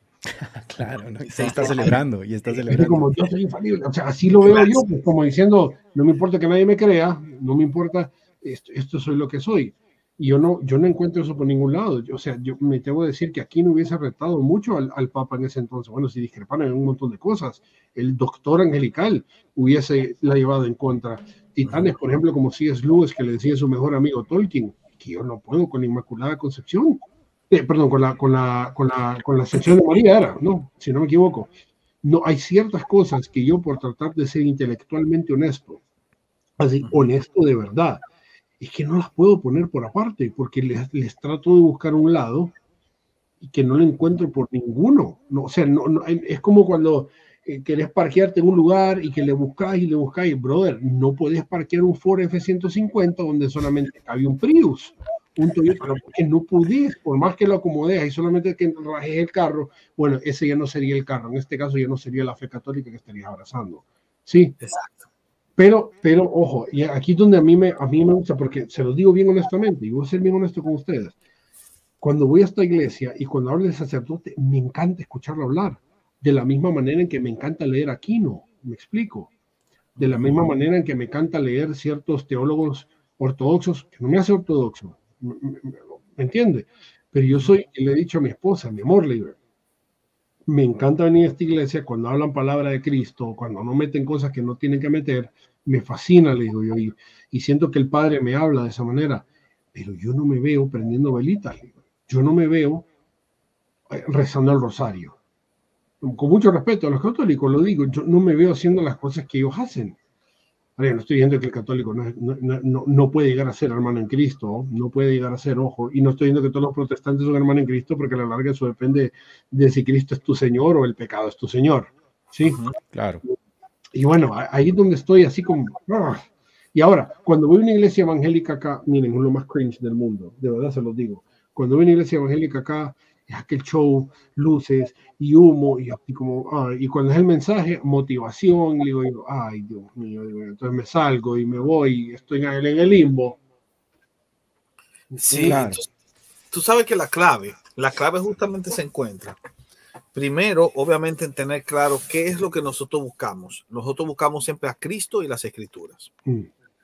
Claro, ¿no? Y se está celebrando, y está Es celebrando. como yo soy infalible, o sea, así lo veo yo, pues, como diciendo, no me importa que nadie me crea, no me importa, esto, esto soy lo que soy. Y yo no, yo no encuentro eso por ningún lado. Yo, o sea, yo me tengo que decir que aquí no hubiese retado mucho al, al Papa en ese entonces. Bueno, si discreparon en un montón de cosas. El doctor angelical hubiese la llevado en contra. Titanes, por ejemplo, como C S Lewis, que le decía a su mejor amigo Tolkien, que yo no puedo con la Inmaculada Concepción. Eh, perdón, con la, con, la, con, la, con la sección de María era, no, si no me equivoco. No, hay ciertas cosas que yo, por tratar de ser intelectualmente honesto, así, Ujú. honesto de verdad, es que no las puedo poner por aparte, porque les, les trato de buscar un lado y que no lo encuentro por ninguno. No, o sea, no, no, es como cuando eh, querés parquearte en un lugar y que le buscáis y le buscáis, brother, no podés parquear un Ford F ciento cincuenta donde solamente cabe un Prius, un Toyota, no, porque no pudís, por más que lo acomodes y solamente que rajes el carro, bueno, ese ya no sería el carro, en este caso ya no sería la fe católica que estarías abrazando. Sí, Exacto. pero, pero, ojo, y aquí es donde a mí, me, a mí me gusta, porque se los digo bien honestamente, y voy a ser bien honesto con ustedes. Cuando voy a esta iglesia y cuando hablo de sacerdote, me encanta escucharlo hablar, de la misma manera en que me encanta leer Aquino, me explico, de la misma manera en que me encanta leer ciertos teólogos ortodoxos, que no me hace ortodoxo, ¿me, me, me entiende? Pero yo soy, y le he dicho a mi esposa, mi amor, le digo, me encanta venir a esta iglesia cuando hablan palabra de Cristo, cuando no meten cosas que no tienen que meter, me fascina, le digo yo, y, y siento que el Padre me habla de esa manera, pero yo no me veo prendiendo velitas, le digo. Yo no me veo rezando el rosario. Con mucho respeto a los católicos, lo digo, yo no me veo haciendo las cosas que ellos hacen. Ahora, no estoy diciendo que el católico no, no, no, no puede llegar a ser hermano en Cristo, no puede llegar a ser, ojo, y no estoy diciendo que todos los protestantes son hermanos en Cristo, porque a la larga eso depende de si Cristo es tu Señor o el pecado es tu Señor, ¿sí? Uh-huh. Claro. Y bueno, ahí es donde estoy así como... ¡ah! Y ahora, cuando voy a una iglesia evangélica acá, miren, es lo más cringe del mundo, de verdad se los digo. Cuando voy a una iglesia evangélica acá, es aquel show, luces y humo, y así como, ah, y cuando es el mensaje, motivación, y digo, digo, ay, Dios mío, digo, entonces me salgo y me voy, y estoy en el, en el limbo. Sí, claro. tú, tú sabes que la clave, la clave justamente se encuentra, primero, obviamente, en tener claro qué es lo que nosotros buscamos. Nosotros buscamos siempre a Cristo y las Escrituras. Mm.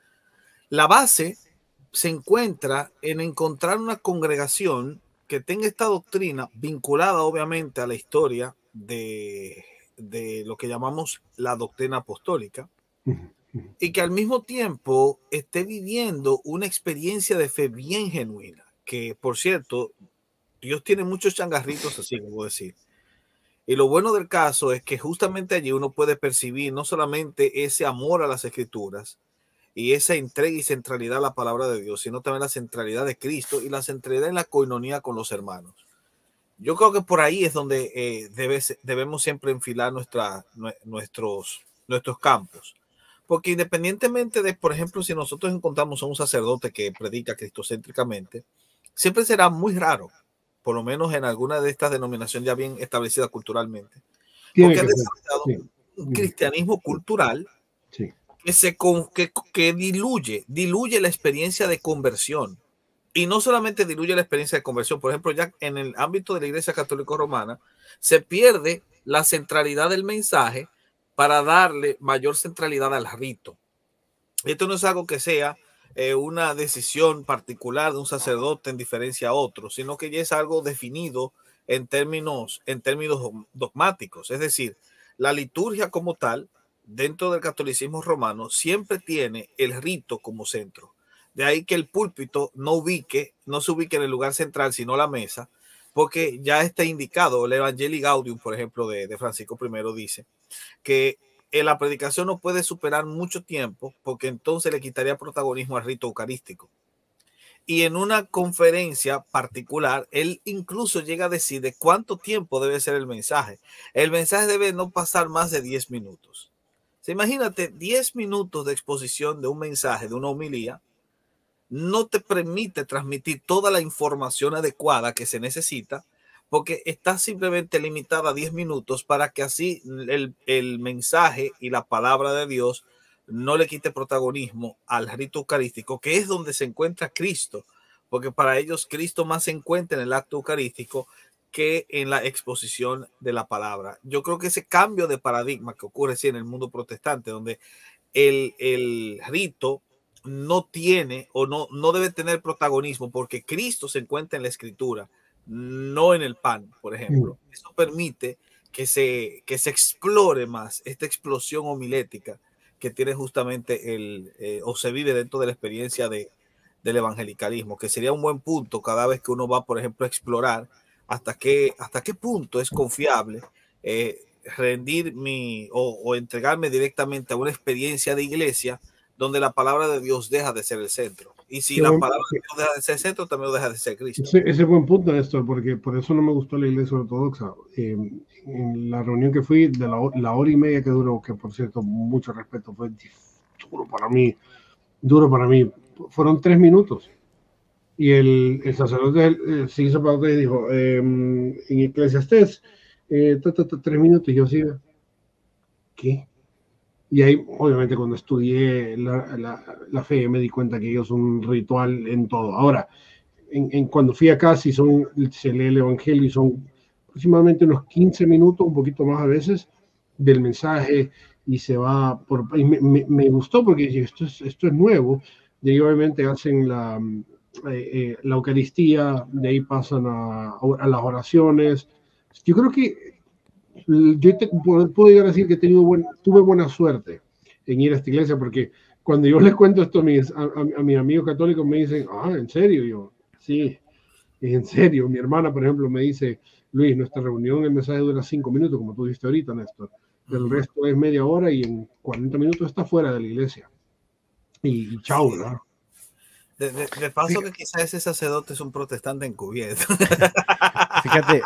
La base se encuentra en encontrar una congregación que tenga esta doctrina vinculada obviamente a la historia de, de lo que llamamos la doctrina apostólica y que al mismo tiempo esté viviendo una experiencia de fe bien genuina, que por cierto, Dios tiene muchos changarritos así, como decir. Y lo bueno del caso es que justamente allí uno puede percibir no solamente ese amor a las Escrituras y esa entrega y centralidad a la palabra de Dios, sino también la centralidad de Cristo y la centralidad en la coinonía con los hermanos. Yo creo que por ahí es donde eh, debe, debemos siempre enfilar nuestra, nuestros, nuestros campos. Porque independientemente de, por ejemplo, si nosotros encontramos a un sacerdote que predica cristocéntricamente, siempre será muy raro, por lo menos en alguna de estas denominaciones ya bien establecidas culturalmente. Porque ha desarrollado sí. un cristianismo cultural sí. que, se, que, que diluye, diluye la experiencia de conversión. Y no solamente diluye la experiencia de conversión, por ejemplo, ya en el ámbito de la Iglesia Católica Romana, se pierde la centralidad del mensaje para darle mayor centralidad al rito. Esto no es algo que sea eh, una decisión particular de un sacerdote en diferencia a otro, sino que ya es algo definido en términos, en términos dogmáticos. Es decir, la liturgia como tal, dentro del catolicismo romano, siempre tiene el rito como centro. De ahí que el púlpito no ubique, no se ubique en el lugar central, sino la mesa, porque ya está indicado. El Evangelii Gaudium, por ejemplo, de, de Francisco primero dice que en la predicación no puede superar mucho tiempo, porque entonces le quitaría protagonismo al rito eucarístico. Y en una conferencia particular, él incluso llega a decir de cuánto tiempo debe ser el mensaje. El mensaje debe no pasar más de diez minutos. O sea, imagínate, diez minutos de exposición de un mensaje, de una homilía, no te permite transmitir toda la información adecuada que se necesita, porque está simplemente limitada a diez minutos para que así el, el mensaje y la palabra de Dios no le quite protagonismo al rito eucarístico, que es donde se encuentra Cristo, porque para ellos Cristo más se encuentra en el acto eucarístico que en la exposición de la palabra. Yo creo que ese cambio de paradigma que ocurre sí, en el mundo protestante, donde el, el rito no tiene o no, no debe tener protagonismo porque Cristo se encuentra en la escritura, no en el pan, por ejemplo. Eso permite que se, que se explore más esta explosión homilética que tiene justamente el, eh, o se vive dentro de la experiencia de, del evangelicalismo, que sería un buen punto cada vez que uno va, por ejemplo, a explorar hasta qué, hasta qué punto es confiable eh, rendir mi o, o entregarme directamente a una experiencia de iglesia donde la palabra de Dios deja de ser el centro. Y si Qué la palabra de Dios deja de ser el centro, también deja de ser Cristo. Ese, ese buen punto, Néstor, porque por eso no me gustó la iglesia ortodoxa. Eh, en la reunión que fui, de la, la hora y media que duró, que por cierto, mucho respeto, fue duro para mí, duro para mí, fueron tres minutos. Y el, el sacerdote eh, se hizo para y dijo, eh, en Eclesiastés, eh, tres minutos, y yo sí, ¿qué? Y ahí, obviamente, cuando estudié la, la, la fe, me di cuenta que ellos son un ritual en todo. Ahora, en, en cuando fui acá, si son, se lee el Evangelio y son aproximadamente unos quince minutos, un poquito más a veces, del mensaje y se va por... Y me, me, me gustó porque esto es, esto es nuevo. De ahí, obviamente, hacen la, eh, eh, la Eucaristía, de ahí pasan a, a las oraciones. Yo creo que yo te, puedo llegar a decir que he tenido buen, tuve buena suerte en ir a esta iglesia, porque cuando yo les cuento esto a mis, a, a, a mis amigos católicos me dicen, ah, ¿en serio? Y yo, sí, en serio. Mi hermana, por ejemplo, me dice, Luis, nuestra reunión, el mensaje dura cinco minutos, como tú dijiste ahorita, Néstor. El resto es media hora y en cuarenta minutos está fuera de la iglesia. y, y chao, ¿verdad? De, de, de paso que quizás ese sacerdote es un protestante encubierto. Fíjate,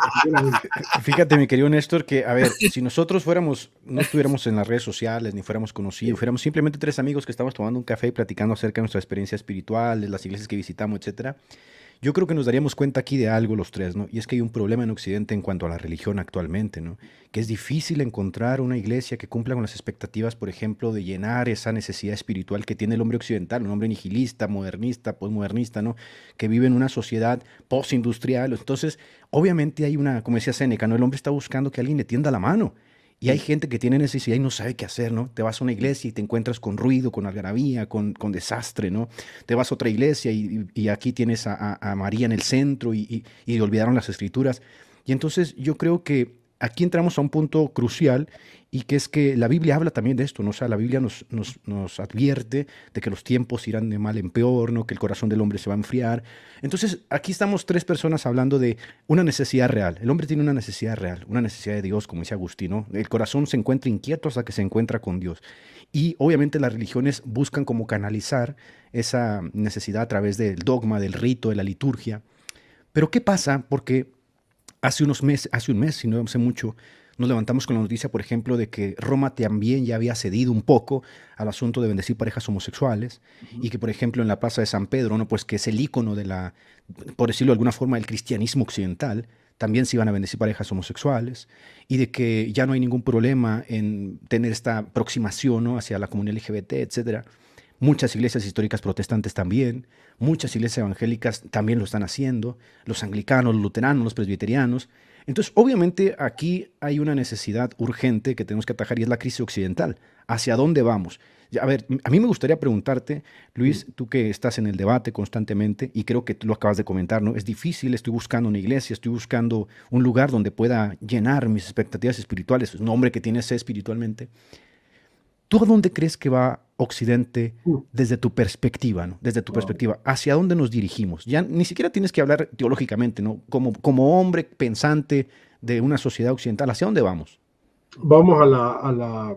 fíjate, mi querido Néstor, que, a ver, si nosotros fuéramos, no estuviéramos en las redes sociales, ni fuéramos conocidos, fuéramos simplemente tres amigos que estamos tomando un café y platicando acerca de nuestra experiencia espiritual, de las iglesias que visitamos, etcétera, yo creo que nos daríamos cuenta aquí de algo los tres, ¿no? Y es que hay un problema en Occidente en cuanto a la religión actualmente, ¿no? Que es difícil encontrar una iglesia que cumpla con las expectativas, por ejemplo, de llenar esa necesidad espiritual que tiene el hombre occidental, un hombre nihilista, modernista, postmodernista, ¿no? Que vive en una sociedad postindustrial. Entonces, obviamente hay una, como decía Séneca, ¿no? El hombre está buscando que alguien le tienda la mano. Y hay gente que tiene necesidad y no sabe qué hacer, ¿no? Te vas a una iglesia y te encuentras con ruido, con algarabía, con, con desastre, ¿no? Te vas a otra iglesia y, y aquí tienes a, a, a María en el centro y, y, y olvidaron las escrituras. Y entonces yo creo que aquí entramos a un punto crucial y que es que la Biblia habla también de esto, ¿no? O sea, la Biblia nos, nos, nos advierte de que los tiempos irán de mal en peor, ¿no? Que el corazón del hombre se va a enfriar. Entonces, aquí estamos tres personas hablando de una necesidad real. El hombre tiene una necesidad real, una necesidad de Dios, como dice Agustín, ¿no? El corazón se encuentra inquieto hasta que se encuentra con Dios. Y obviamente las religiones buscan como canalizar esa necesidad a través del dogma, del rito, de la liturgia. Pero ¿qué pasa? Porque hace unos meses, hace un mes, si no hace mucho, nos levantamos con la noticia, por ejemplo, de que Roma también ya había cedido un poco al asunto de bendecir parejas homosexuales, uh-huh. y que, por ejemplo, en la Plaza de San Pedro, ¿no? Pues que es el ícono de la, por decirlo de alguna forma, del cristianismo occidental, también se iban a bendecir parejas homosexuales, y de que ya no hay ningún problema en tener esta aproximación, ¿no? Hacia la comunidad L G B T, etcétera. Muchas iglesias históricas protestantes también, muchas iglesias evangélicas también lo están haciendo, los anglicanos, los luteranos, los presbiterianos. Entonces, obviamente, aquí hay una necesidad urgente que tenemos que atajar y es la crisis occidental. ¿Hacia dónde vamos? A ver, a mí me gustaría preguntarte, Luis, tú que estás en el debate constantemente y creo que tú lo acabas de comentar, ¿no? Es difícil, estoy buscando una iglesia, estoy buscando un lugar donde pueda llenar mis expectativas espirituales, un hombre que tiene sed espiritualmente. ¿Tú a dónde crees que va Occidente desde tu perspectiva, ¿no? Desde tu perspectiva, ¿hacia dónde nos dirigimos? Ya ni siquiera tienes que hablar teológicamente, ¿no? Como, como hombre pensante de una sociedad occidental, ¿hacia dónde vamos? Vamos a la, a la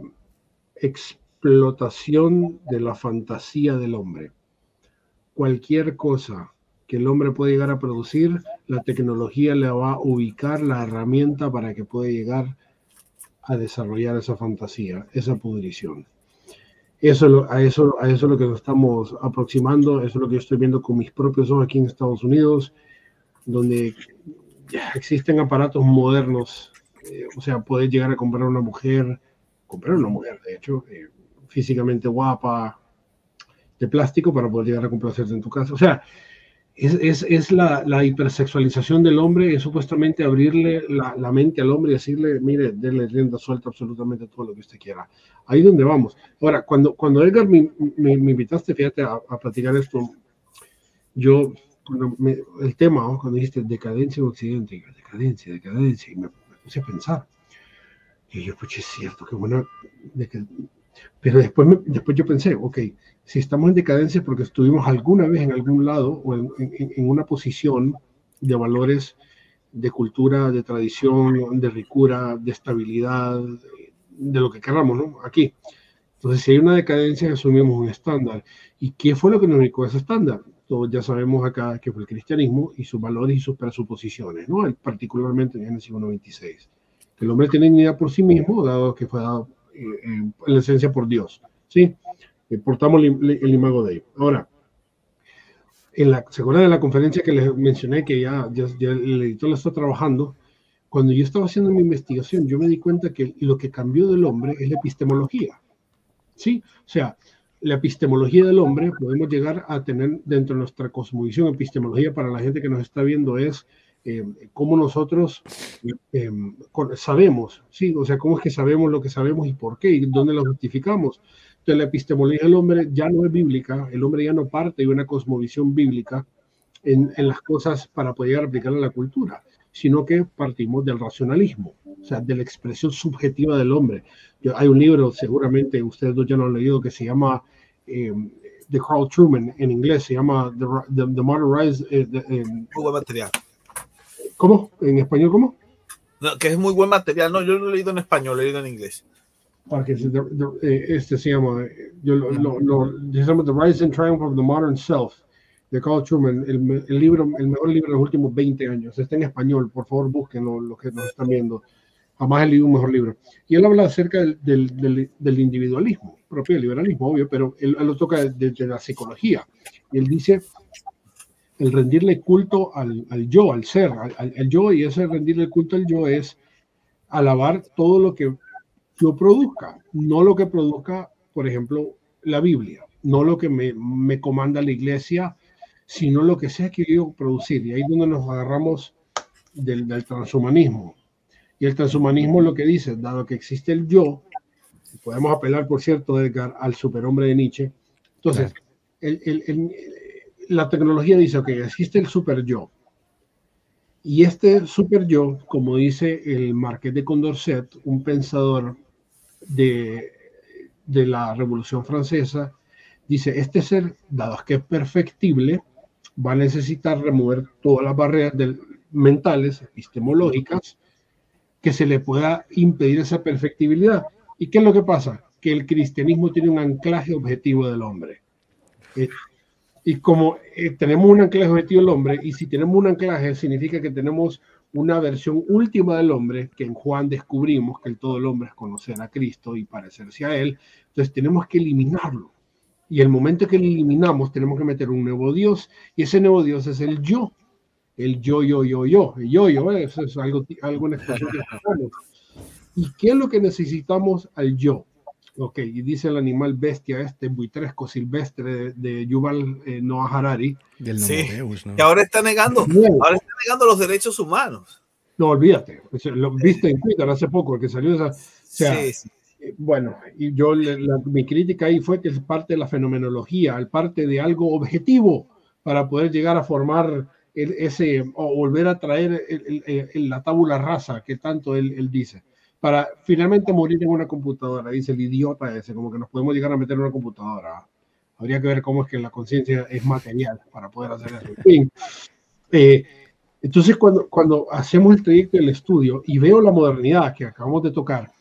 explotación de la fantasía del hombre. Cualquier cosa que el hombre puede llegar a producir, la tecnología le va a ubicar la herramienta para que pueda llegar a desarrollar esa fantasía, esa pudrición. Eso, a, eso, a eso es lo que nos estamos aproximando, eso es lo que yo estoy viendo con mis propios ojos aquí en Estados Unidos, donde ya existen aparatos modernos, eh, o sea, poder llegar a comprar una mujer, comprar una mujer, de hecho, eh, físicamente guapa, de plástico, para poder llegar a complacerte en tu casa. O sea, es, es, es la, la hipersexualización del hombre, es supuestamente abrirle la, la mente al hombre y decirle, mire, denle rienda suelta absolutamente todo lo que usted quiera. Ahí es donde vamos. Ahora, cuando, cuando Edgar me, me, me invitaste, fíjate, a, a platicar esto, yo, cuando me, el tema, ¿no? Cuando dijiste decadencia en Occidente, decadencia, decadencia, y me, me puse a pensar. Y yo, pues es cierto, qué buena. Pero después, me, después yo pensé, ok, si estamos en decadencia porque estuvimos alguna vez en algún lado o en, en, en una posición de valores, de cultura, de tradición, de ricura, de estabilidad, de lo que queramos, ¿no? Aquí. Entonces, si hay una decadencia, asumimos un estándar. ¿Y qué fue lo que nos ubicó ese estándar? Todos ya sabemos acá que fue el cristianismo y sus valores y sus presuposiciones, ¿no? Particularmente en Génesis uno veintiséis. Que el hombre tiene dignidad por sí mismo, dado que fue dado eh, en la esencia por Dios, ¿sí? Eh, portamos el, el imago de él. Ahora, en la, ¿se acuerdan de la conferencia que les mencioné que ya, ya, ya el editor la está trabajando? Cuando yo estaba haciendo mi investigación, yo me di cuenta que lo que cambió del hombre es la epistemología. ¿Sí? O sea, la epistemología del hombre, podemos llegar a tener dentro de nuestra cosmovisión, epistemología para la gente que nos está viendo es eh, cómo nosotros eh, sabemos, ¿sí? O sea, cómo es que sabemos lo que sabemos y por qué, y dónde lo justificamos. Entonces, la epistemología del hombre ya no es bíblica, el hombre ya no parte de una cosmovisión bíblica en, en las cosas para poder llegar a aplicarla a la cultura, sino que partimos del racionalismo, o sea, de la expresión subjetiva del hombre. Yo, hay un libro, seguramente ustedes dos ya lo han leído, que se llama eh, de Carl Truman, en inglés se llama The, the, the Modern Rise. Eh, de, eh, muy buen material. ¿Cómo? ¿En español cómo? No, que es muy buen material. No, yo lo he leído en español, lo he leído en inglés. para que se, de, de, este se llama, yo lo, lo, lo, se llama The Rise and Triumph of the Modern Self, de Carl Trueman, el, el libro, el mejor libro de los últimos veinte años. Está en español, por favor búsquenlo, los que nos están viendo. Jamás he leído un mejor libro. Y él habla acerca del, del, del, del individualismo, propio del liberalismo, obvio, pero él, él lo toca desde la psicología. Y él dice, el rendirle culto al, al yo, al ser, al, al yo, y ese rendirle culto al yo es alabar todo lo que yo produzca, no lo que produzca, por ejemplo, la Biblia, no lo que me, me comanda la iglesia, sino lo que sea que yo producir. Y ahí es donde nos agarramos del, del transhumanismo. Y el transhumanismo lo que dice, dado que existe el yo, podemos apelar, por cierto, Edgar, al superhombre de Nietzsche. Entonces, claro. el, el, el, la tecnología dice, ok, existe el super yo. Y este super yo, como dice el Marqués de Condorcet, un pensador de, de la Revolución Francesa, dice, este ser, dado que es perfectible, va a necesitar remover todas las barreras del, mentales, epistemológicas, que se le pueda impedir esa perfectibilidad. ¿Y qué es lo que pasa? Que el cristianismo tiene un anclaje objetivo del hombre. Eh, y como eh, tenemos un anclaje objetivo del hombre, y si tenemos un anclaje, significa que tenemos una versión última del hombre, que en Juan descubrimos que el todo el hombre es conocer a Cristo y parecerse a Él. Entonces tenemos que eliminarlo. Y el momento que lo eliminamos, tenemos que meter un nuevo Dios, y ese nuevo Dios es el yo. El yo, yo, yo, yo, el yo, yo, eso es algo, algo en expresión que necesitamos. ¿Y qué es lo que necesitamos al yo? Ok, y dice el animal bestia este, buitresco silvestre de, de Yuval eh, Noah Harari. Del sí, ¿no? Que ahora está negando, no. ahora está negando los derechos humanos. No, olvídate, lo viste en Twitter hace poco, el que salió esa... O sea, sí, sí. Eh, bueno, y yo, la, mi crítica ahí fue que es parte de la fenomenología, es parte de algo objetivo para poder llegar a formar... El, ese, o volver a traer el, el, el, la tabula rasa que tanto él, él dice, para finalmente morir en una computadora, dice el idiota ese, como que nos podemos llegar a meter en una computadora. Habría que ver cómo es que la conciencia es material para poder hacer eso. En fin, eh, entonces cuando, cuando hacemos el trayecto del estudio y veo la modernidad que acabamos de tocar,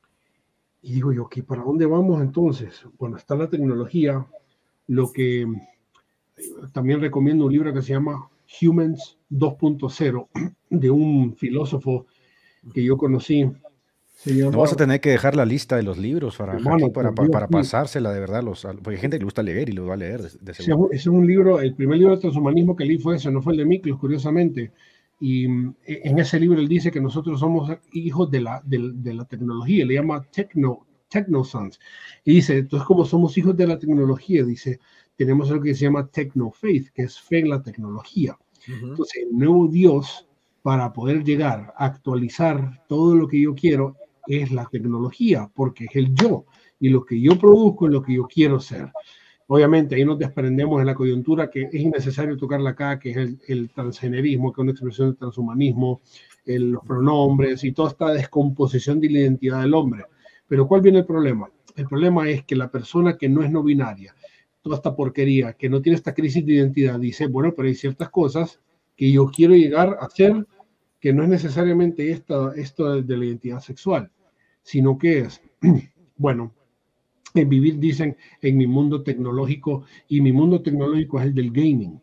y digo yo, ¿para dónde vamos entonces? Bueno, está la tecnología, lo que también recomiendo un libro que se llama Humans dos punto cero, de un filósofo que yo conocí. No vas a tener que dejar la lista de los libros para, hermano, para, para, para pasársela de verdad, los, porque hay gente que le gusta leer y lo va a leer. De, de ese es un libro, el primer libro de transhumanismo que leí fue ese, no fue el de Miklos, curiosamente. Y en ese libro él dice que nosotros somos hijos de la, de, de la tecnología, le llama techno, technosons. Y dice, entonces como somos hijos de la tecnología, dice, tenemos algo que se llama techno-faith, que es fe en la tecnología. Uh-huh. Entonces, el nuevo Dios, para poder llegar a actualizar todo lo que yo quiero, es la tecnología, porque es el yo, y lo que yo produzco es lo que yo quiero ser. Obviamente, ahí nos desprendemos en la coyuntura que es innecesario tocarla acá, que es el, el transgenerismo, que es una expresión del transhumanismo, el, los pronombres y toda esta descomposición de la identidad del hombre. Pero ¿cuál viene el problema? El problema es que la persona que no es no binaria, toda esta porquería, que no tiene esta crisis de identidad, dice, bueno, pero hay ciertas cosas que yo quiero llegar a hacer que no es necesariamente esta, esto de la identidad sexual, sino que es, bueno, en vivir, dicen, en mi mundo tecnológico, y mi mundo tecnológico es el del gaming,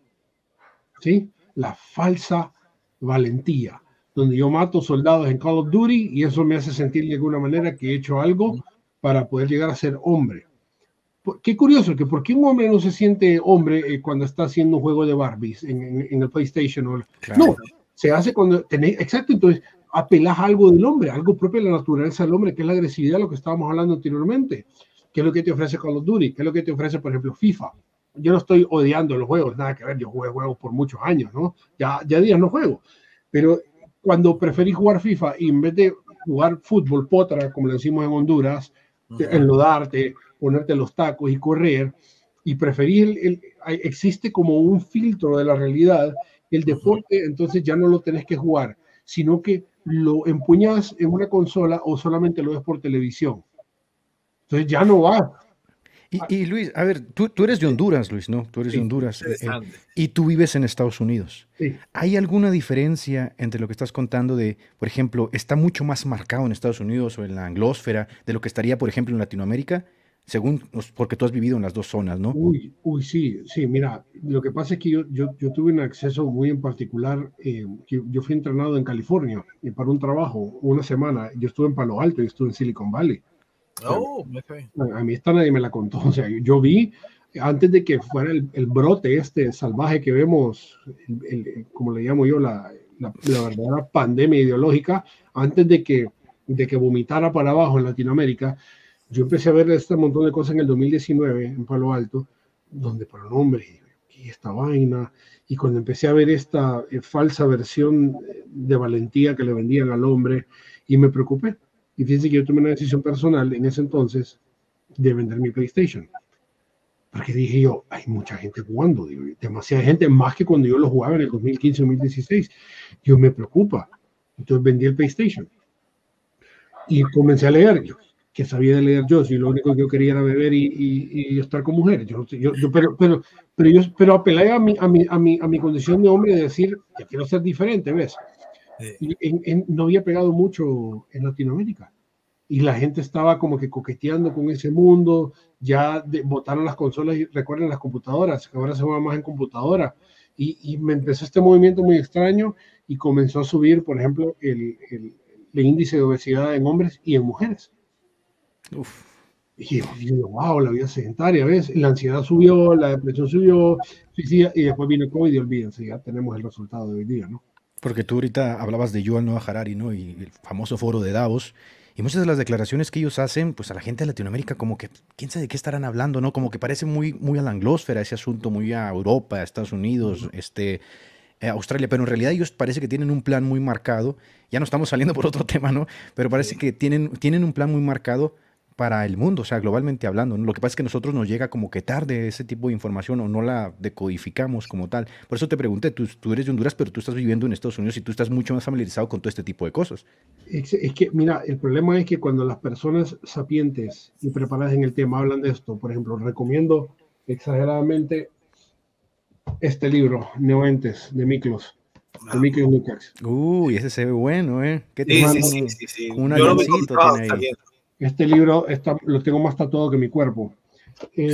¿sí? La falsa valentía, donde yo mato soldados en Call of Duty y eso me hace sentir de alguna manera que he hecho algo para poder llegar a ser hombre. Qué curioso, que por qué un hombre no se siente hombre eh, cuando está haciendo un juego de Barbies en, en, en el PlayStation. O, claro. No, se hace cuando tenés, exacto, entonces apelás a algo del hombre, algo propio de la naturaleza del hombre, que es la agresividad, lo que estábamos hablando anteriormente. ¿Qué es lo que te ofrece Call of Duty? ¿Qué es lo que te ofrece, por ejemplo, FIFA? Yo no estoy odiando los juegos, nada que ver, yo jugué juegos por muchos años, ¿no? Ya, ya días no juego, pero cuando preferís jugar FIFA y en vez de jugar fútbol, potra, como le decimos en Honduras, uh-huh. enlodarte, ponerte los tacos y correr, y preferir, el, el, existe como un filtro de la realidad, el deporte, entonces ya no lo tenés que jugar, sino que lo empuñas en una consola o solamente lo ves por televisión. Entonces ya no va. Y, y Luis, a ver, tú, tú eres de Honduras, Luis, ¿no? Tú eres Sí, de Honduras. eh, eh, interesante. y tú vives en Estados Unidos. Sí. ¿Hay alguna diferencia entre lo que estás contando de, por ejemplo, está mucho más marcado en Estados Unidos o en la anglósfera de lo que estaría, por ejemplo, en Latinoamérica? Según, nos- porque tú has vivido en las dos zonas, ¿no? Uy, uy, sí, sí, mira, lo que pasa es que yo, yo, yo tuve un acceso muy en particular, eh, que yo fui entrenado en California y para un trabajo, una semana, yo estuve en Palo Alto, yo estuve en Silicon Valley. Oh, okay. A a mí esta nadie me la contó, o sea, yo, yo vi, antes de que fuera el, el brote este salvaje que vemos, el- el- el- como le llamo yo, la, la, la verdadera pandemia ideológica, antes de que, de que vomitara para abajo en Latinoamérica, yo empecé a ver este montón de cosas en el dos mil diecinueve en Palo Alto, donde pronombres, y esta vaina, y cuando empecé a ver esta eh, falsa versión eh, de valentía que le vendían al hombre, y me preocupé. Y fíjense que yo tomé una decisión personal en ese entonces de vender mi PlayStation. Porque dije yo, hay mucha gente jugando, digo, demasiada gente, más que cuando yo lo jugaba en el dos mil quince, dos mil dieciséis. Yo me preocupa. Entonces vendí el PlayStation. Y comencé a leer. Yo, que sabía de leer yo, si lo único que yo quería era beber y, y, y estar con mujeres. Yo, yo, yo, pero, pero, pero yo pero apelé a mi, a, mi, a, mi, a mi condición de hombre de decir, que quiero ser diferente, ¿ves? Y en, en, no había pegado mucho en Latinoamérica. Y la gente estaba como que coqueteando con ese mundo, ya de, botaron las consolas y recuerden las computadoras, que ahora se juega más en computadora. Y, y me empezó este movimiento muy extraño y comenzó a subir, por ejemplo, el, el, el índice de obesidad en hombres y en mujeres. Uf. Y yo, yo, wow, la vida sedentaria, ¿ves? La ansiedad subió, la depresión subió, suicida, y después vino el COVID y olvídense, ya tenemos el resultado de hoy día, ¿no? Porque tú ahorita hablabas de Yuval Noah Harari, ¿no? Y el famoso foro de Davos. Y muchas de las declaraciones que ellos hacen, pues a la gente de Latinoamérica como que, quién sabe de qué estarán hablando, ¿no? Como que parece muy, muy a la anglósfera ese asunto, muy a Europa, a Estados Unidos, este, eh, Australia, pero en realidad ellos parece que tienen un plan muy marcado. Ya no estamos saliendo por otro tema, ¿no? Pero parece Sí. que tienen, tienen un plan muy marcado para el mundo, o sea, globalmente hablando, ¿no? Lo que pasa es que a nosotros nos llega como que tarde ese tipo de información o no la decodificamos como tal. Por eso te pregunté, tú, tú eres de Honduras, pero tú estás viviendo en Estados Unidos y tú estás mucho más familiarizado con todo este tipo de cosas. Es, es que, mira, el problema es que cuando las personas sapientes y preparadas en el tema hablan de esto, por ejemplo, recomiendo exageradamente este libro, Neoentes, de Miklos, de Miklos Lukács. Uy, ese se ve bueno, ¿eh? ¿Qué te Sí, manda sí, un, sí, sí, sí. un Yo lo me avioncito compraba tiene ahí? también. Este libro está, lo tengo más tatuado que mi cuerpo. Eh,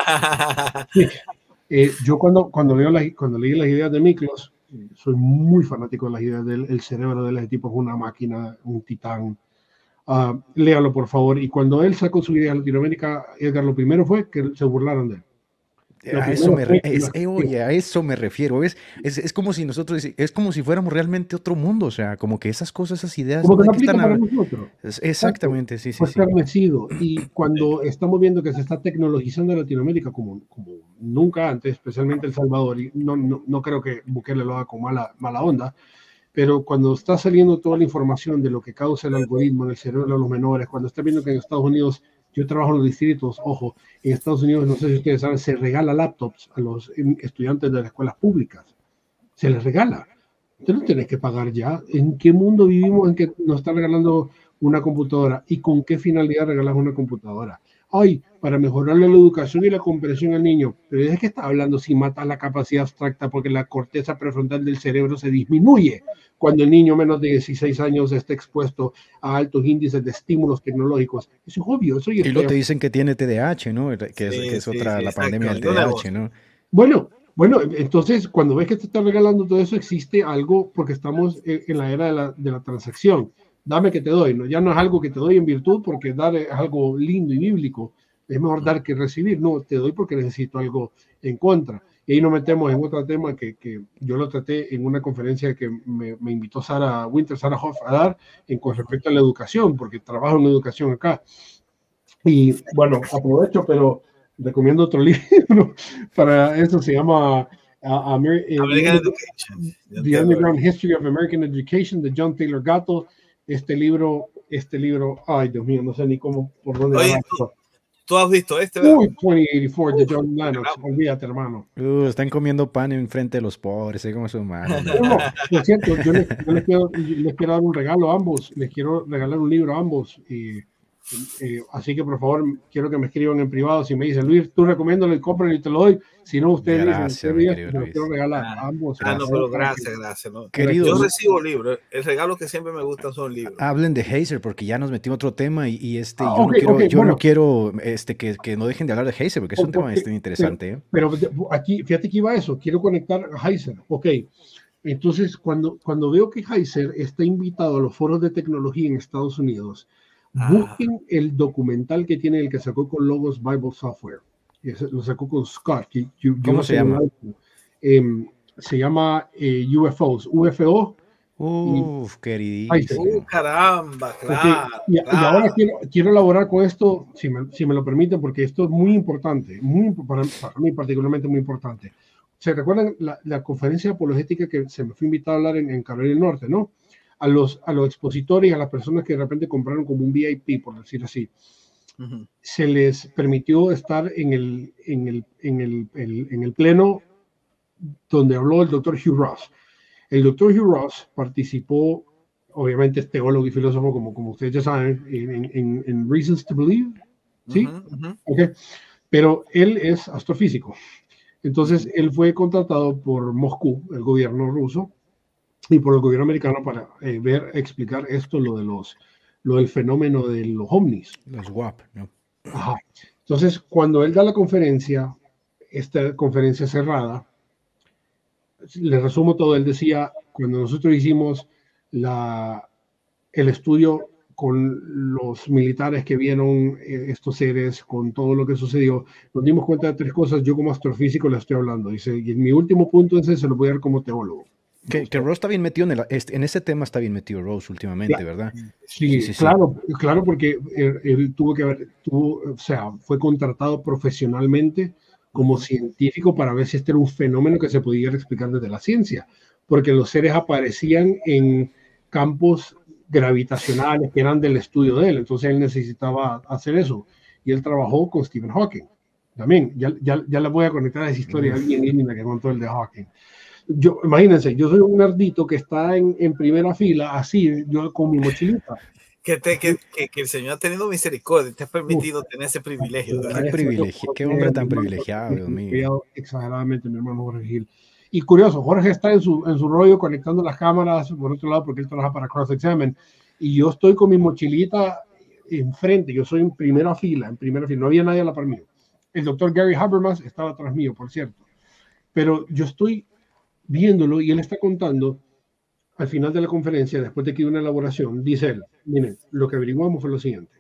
eh, yo cuando, cuando, leo las, cuando leí las ideas de Miklos, eh, soy muy fanático de las ideas del el cerebro de ese tipo, es una máquina, un titán. Uh, léalo, por favor. Y cuando él sacó su idea a Latinoamérica, Edgar, lo primero fue que se burlaron de él. Lo A eso, me primero re- fue que es, lo- eh, oye, a eso me refiero. Es, es, es como si nosotros, es como si fuéramos realmente otro mundo. O sea, como que esas cosas, esas ideas, como que ¿de no qué aplica están para hablando? nosotros. Es- Exactamente, sí, sí, Fue sí. escarnecido. Y cuando estamos viendo que se está tecnologizando Latinoamérica como, como nunca antes, especialmente El Salvador, y no, no, no creo que Bukele lo haga con mala, mala onda, pero cuando está saliendo toda la información de lo que causa el algoritmo en el cerebro de los menores, cuando está viendo que en Estados Unidos, yo trabajo en los distritos, ojo, en Estados Unidos, no sé si ustedes saben, se regala laptops a los estudiantes de las escuelas públicas. Se les regala. Usted no tiene que pagar ya. ¿En qué mundo vivimos en que nos está regalando una computadora? ¿Y con qué finalidad regalas una computadora? Ay, para mejorarle la educación y la comprensión al niño. Pero ¿de qué está hablando si mata la capacidad abstracta porque la corteza prefrontal del cerebro se disminuye cuando el niño menos de dieciséis años está expuesto a altos índices de estímulos tecnológicos? Eso es obvio. Eso ya Y luego está. te dicen que tiene T D A H, ¿no? Que es, Sí, que es sí, otra, sí, la exacto. pandemia del Yo la T D A H, voz. ¿no? Bueno, bueno, entonces cuando ves que te están regalando todo eso, existe algo porque estamos en, en la era de la, de la transacción. Dame que te doy, ¿no? Ya no es algo que te doy en virtud porque dar es algo lindo y bíblico. Es mejor dar que recibir. No, te doy porque necesito algo en contra. Y ahí nos metemos en otro tema que, que yo lo traté en una conferencia que me, me invitó Sara Winter, Sara Hoff a dar en con respecto a la educación, porque trabajo en educación acá. Y bueno, aprovecho, pero recomiendo otro libro para eso, se llama uh, Amer eh, American Education. The Underground History of American Education de John Taylor Gatto. Este libro, este libro, ay Dios mío, no sé ni cómo, por dónde Oye, agarrar. ¿tú, tú has visto este, ¿verdad? Uy, dos mil ochenta y cuatro de John Lennox, olvídate, hermano. Uh, están comiendo pan enfrente de los pobres, ¿eh? Como su madre. No, no, lo siento, yo les, yo les, quiero, les quiero dar un regalo a ambos, les quiero regalar un libro a ambos. Y Eh, así que por favor, quiero que me escriban en privado. Si me dicen, Luis, tú recomiéndolo y cómpralo y te lo doy. Si no, ustedes Gracias, dicen, mi días, querido te lo Luis. quiero regalar Ah, a ambos. ah, no, Para- pero para gracias, que- gracias. ¿no? Queridos, Yo recibo libros. El regalo que siempre me gusta son libros. hablen de Hazer porque ya nos metimos otro tema y, y este, Ah, yo, ok, no quiero, ok, yo bueno. no quiero este, que, que no dejen de hablar de Hazer porque es un tema Porque- este, interesante. ¿eh? Pero, pero aquí, fíjate que iba eso. Quiero conectar a Heiser. Ok. Entonces, cuando, cuando veo que Heiser está invitado a los foros de tecnología en Estados Unidos, Ah. busquen el documental que tiene el que sacó con Logos Bible Software. Ese lo sacó con Scott. Que, yo, ¿Cómo yo se llama? Eh, se llama eh, U F Os. U F O. Uf, Heiser. queridísimo. Uh, caramba, Ok, claro. Y, y claro. ahora quiero, quiero elaborar con esto, si me, si me lo permiten, porque esto es muy importante, muy, imp- para, para mí particularmente muy importante. ¿Se recuerdan la, la conferencia apologética que se me fue invitado a hablar en, en Carolina del Norte, no? A los, a los expositores y a las personas que de repente compraron como un V I P, por decir así, Ujú. se les permitió estar en el, en el, en el, el- en el pleno donde habló el doctor Hugh Ross. El doctor Hugh Ross participó, obviamente es teólogo y filósofo, como, como ustedes ya saben, en, en, en Reasons to Believe, ¿sí? Ujú, ujú. Okay. Pero él es astrofísico. Entonces, él fue contratado por Moscú, el gobierno ruso, y por el gobierno americano para eh, ver, explicar esto, lo, de los, lo del fenómeno de los ovnis. Los W A P, ¿no? Ajá. Entonces, cuando él da la conferencia, esta conferencia cerrada, le resumo todo, él decía, cuando nosotros hicimos la, el estudio con los militares que vieron eh, estos seres, con todo lo que sucedió, nos dimos cuenta de tres cosas. Yo como astrofísico le estoy hablando. Dice, y en mi último punto ese se lo voy a dar como teólogo. Que, que Rose está bien metido en, el, este, en ese tema, está bien metido Rose últimamente, Claro. ¿verdad? Sí, Sí, sí, sí. claro, claro, porque él, él tuvo que haber, tuvo, o sea, fue contratado profesionalmente como Ujú. científico para ver si este era un fenómeno que se pudiera explicar desde la ciencia, porque los seres aparecían en campos gravitacionales que eran del estudio de él, entonces él necesitaba hacer eso, y él trabajó con Stephen Hawking. También, ya, ya, ya la voy a conectar a esa historia Uf. bien linda que contó el de Hawking. Yo, imagínense, yo soy un nerdito que está en, en primera fila, así, yo con mi mochilita. Que, te, que, que, que el Señor ha tenido misericordia, te ha permitido tener ese privilegio. ¿verdad? Qué privilegio, qué hombre tan privilegiado, Dios mío. Exageradamente, mi hermano Jorge Gil. Y curioso, Jorge está en su, en su rollo conectando las cámaras por otro lado porque él trabaja para Cross Examine y yo estoy con mi mochilita enfrente, yo soy en primera fila, en primera fila, no había nadie a la par mío. El doctor Gary Habermas estaba atrás mío, por cierto. Pero yo estoy viéndolo y él está contando al final de la conferencia, después de que hubo una elaboración, dice él, miren, lo que averiguamos fue lo siguiente.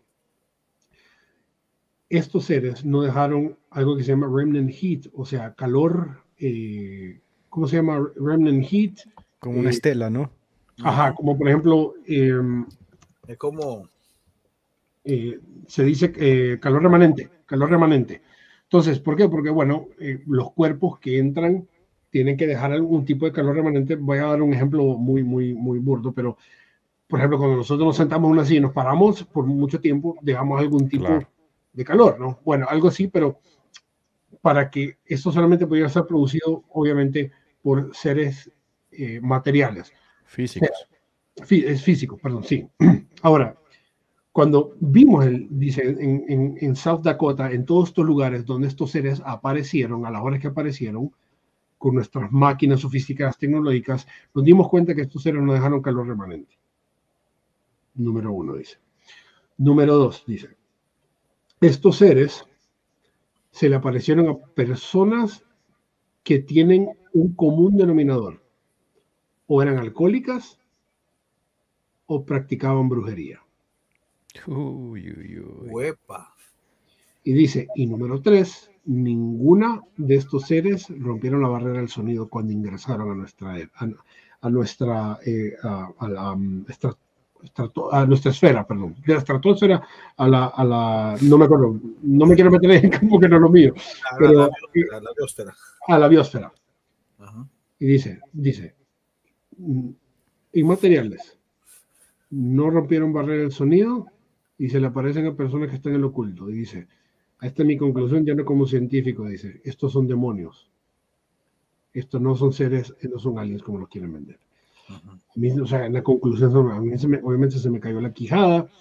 Estos seres no dejaron algo que se llama remnant heat, o sea, calor, eh, ¿cómo se llama? Remnant heat. Como una eh, estela, ¿no? Ajá, como por ejemplo, eh, Es como... eh, se dice eh, calor remanente, calor remanente. Entonces, ¿por qué? Porque, bueno, eh, los cuerpos que entran tienen que dejar algún tipo de calor remanente. Voy a dar un ejemplo muy, muy, muy burdo, pero, por ejemplo, cuando nosotros nos sentamos en una silla y nos paramos por mucho tiempo, dejamos algún tipo Claro. de calor, ¿no? Bueno, algo así, pero para que esto solamente pudiera ser producido, obviamente, por seres eh, materiales. Físicos. Fí- es físico, perdón, sí. Ahora, cuando vimos, el, dice, en, en, en South Dakota, en todos estos lugares donde estos seres aparecieron, a las horas que aparecieron, con nuestras máquinas sofisticadas tecnológicas, nos dimos cuenta que estos seres no dejaron calor remanente. Número uno, dice. Número dos, dice. Estos seres se le aparecieron a personas que tienen un común denominador. O eran alcohólicas o practicaban brujería. Uy, uy, uy. Huepa. Y dice, y número tres, ninguna de estos seres rompieron la barrera del sonido cuando ingresaron a nuestra, a, a nuestra, eh, a, a la, um, estra, estrato, a nuestra esfera, perdón, de la estratosfera a la, a la, no me acuerdo, no me quiero meter en el campo que no es lo mío, A pero la, biosfera, la biosfera. a la biosfera. Ajá. Y dice, dice, inmateriales, no rompieron barrera del sonido y se le aparecen a personas que están en lo oculto. Y dice, esta es mi conclusión, ya no como científico, dice, estos son demonios. Estos no son seres, no son aliens como los quieren vender. Uh-huh. A mí, o sea, en la conclusión, a mí se me, obviamente se me cayó la quijada.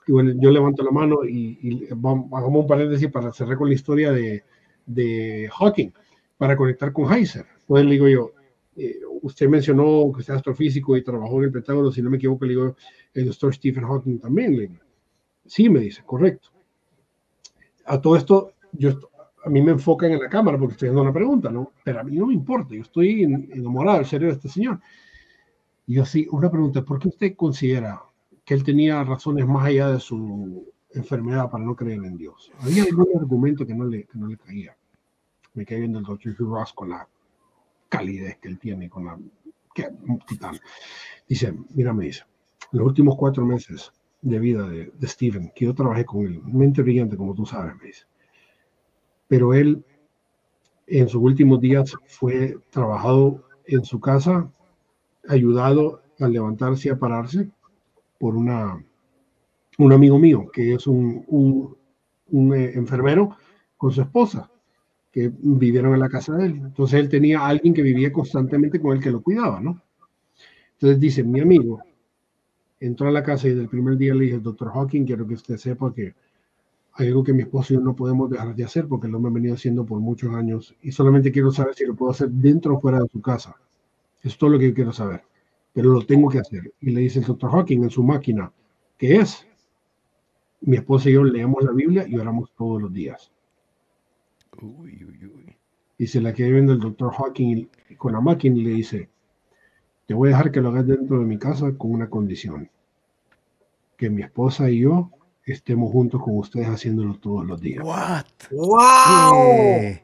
Y bueno, yo levanto la mano y, y vamos, hagamos un paréntesis para cerrar con la historia de, de Hawking, para conectar con Heiser. Entonces le digo yo, eh, usted mencionó que usted es astrofísico y trabajó en el Pentágono, si no me equivoco, le digo, el doctor Stephen Hawking también. Le digo, sí, me dice, correcto. A todo esto, yo, a mí me enfocan en la cámara porque estoy haciendo una pregunta, ¿no? Pero a mí no me importa, yo estoy enamorado del cerebro de este señor. Y yo sí, una pregunta, ¿por qué usted considera que él tenía razones más allá de su enfermedad para no creer en Dios? Había algún argumento que no le, que no le caía. Me cae viendo el doctor Hugh Ross con la calidez que él tiene, con la que un titán. Dice, mira, me dice, en los últimos cuatro meses de vida de, de Stephen, que yo trabajé con él, mente brillante, como tú sabes, me dice, pero él en sus últimos días fue trabajado en su casa, ayudado a levantarse y a pararse por una, un amigo mío, que es un, un, un eh, enfermero con su esposa, que vivieron en la casa de él. Entonces él tenía a alguien que vivía constantemente con él que lo cuidaba, ¿no? Entonces dice, mi amigo entró a la casa y desde el primer día le dije, doctor Hawking, quiero que usted sepa que hay algo que mi esposo y yo no podemos dejar de hacer porque lo hemos venido haciendo por muchos años y solamente quiero saber si lo puedo hacer dentro o fuera de su casa. Es todo lo que yo quiero saber, pero lo tengo que hacer. Y le dice el doctor Hawking en su máquina, ¿qué es? Mi esposa y yo leemos la Biblia y oramos todos los días. Uy, uy, uy. Y se la queda viendo el doctor Hawking con la máquina y le dice, te voy a dejar que lo hagas dentro de mi casa con una condición, que mi esposa y yo estemos juntos con ustedes haciéndolo todos los días. What? ¡Wow! Eh,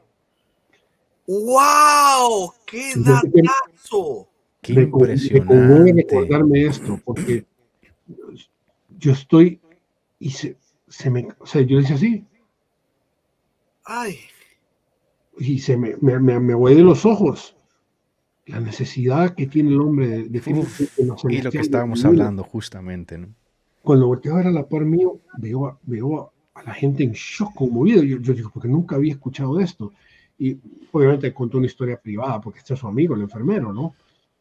¡Wow! ¡Qué datazo! qué Me con- me conmueve impresionante. recordarme esto, porque yo estoy, y se, se me, o sea, yo decía así, ¡Ay! y se me, me, me, me voy de los ojos. La necesidad que tiene el hombre de, de, Uf, de los y lo que celestiales estábamos divinos. hablando justamente, ¿no? Cuando volteo a ver a la par mío, veo, a- veo a la gente en shock, conmovido. Yo, yo digo, porque nunca había escuchado esto. Y obviamente contó una historia privada, porque este es su amigo, el enfermero, ¿no?